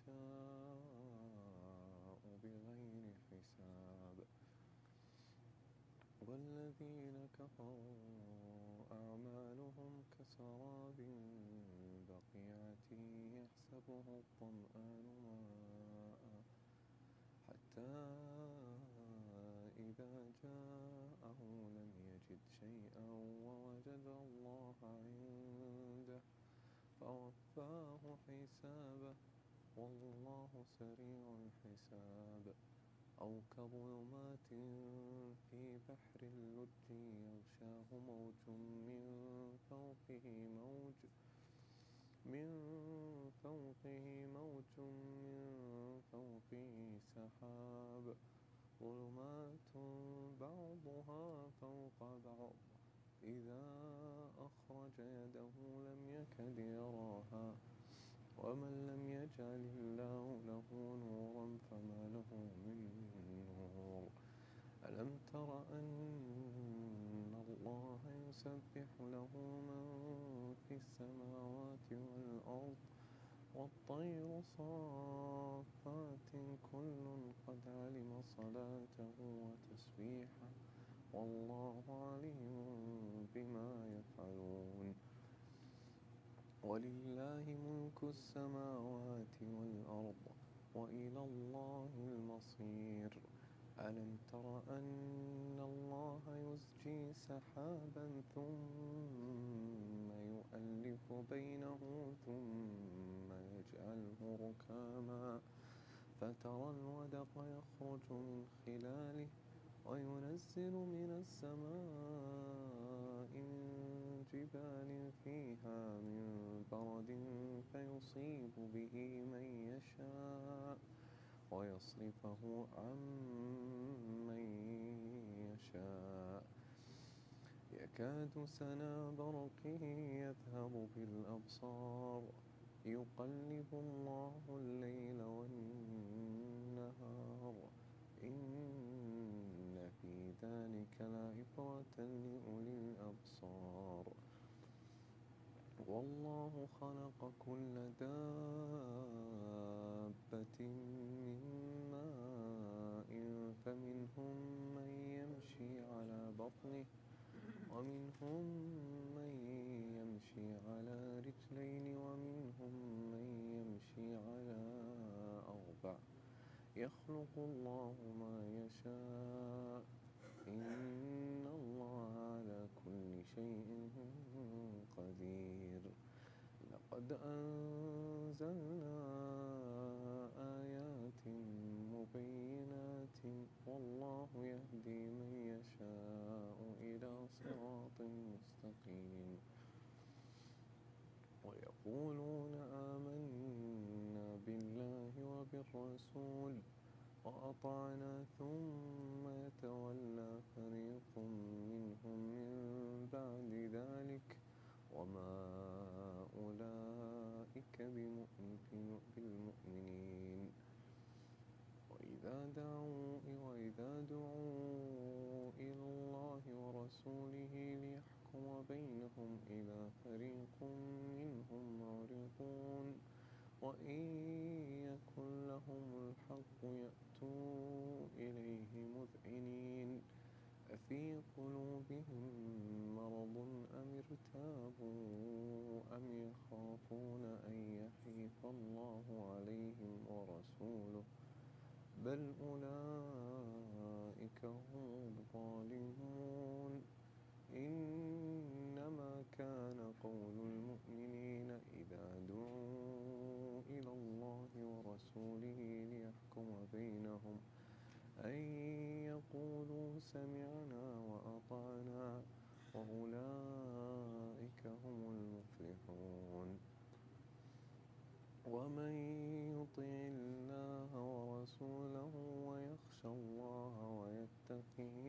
يشاء بغير حساب والذين كفروا أعمالهم كسراب بقيعة يحسبه الظمآن ماء حتى إذا جاءه لم يجد شيئا ووجد الله عنده فوفاه حسابه والله سريع الحساب أو كظلمات في بحر اللج يغشاه موج من فوقه موج من فوقه موج من فوقه سحاب ظلمات بعضها فوق بعض إذا أخرج يده لم يكد يراها ومن لم يجعل الله له نورا فما له من نور ألم تر أن الله يسبح له من في السماوات والأرض والطير صافات كل قد علم صلاته وتسبيحه والله عليم بما يفعلون ولله ملك السماوات والأرض وإلى الله المصير ألم تر أن الله يزجي سحابا ثم يؤلف بينه ثم يجعله ركاما فترى الودق يخرج من خلاله وينزل من السماء من جبال فيها من برد فيصيب به من يشاء ويصرفه عن من يشاء يكاد سنا برقه يذهب بالأبصار يقلب الله الليل والنهار إن في ذلك لعبرة لأولي الأبصار والله خلق كل دابة من ماء فمنهم من يمشي على بطنه ومنهم من يمشي على رجلين ومنهم من يمشي على أربع يخلق الله ما يشاء إن الله على كل شيء قدير لقد أنزلنا آيات مبينات والله يهدي من يشاء إلى صراط مستقيم ويقولون آمنا بالله وبالرسول وأطعنا ثم يتولى فريق منهم من بعد ذلك وما أولئك بالمؤمنين وإذا دعوا وإذا دعوا إلى الله ورسوله ليحكم بينهم إذا فريق منهم معرضون وإن يكن لهم الحق يأتوا إليه مذعنين أفي قلوبهم مرض أم ارتابوا أم يخافون أن يحيف الله عليهم ورسوله بل أولئك هم الظالمون إنما كان قول المؤمنين إذا دعوا إلى الله ورسوله ليحكم بينهم أن يقولوا سمعنا وأطعنا وأولئك هم المفلحون ومن يطع الله ورسوله ويخشى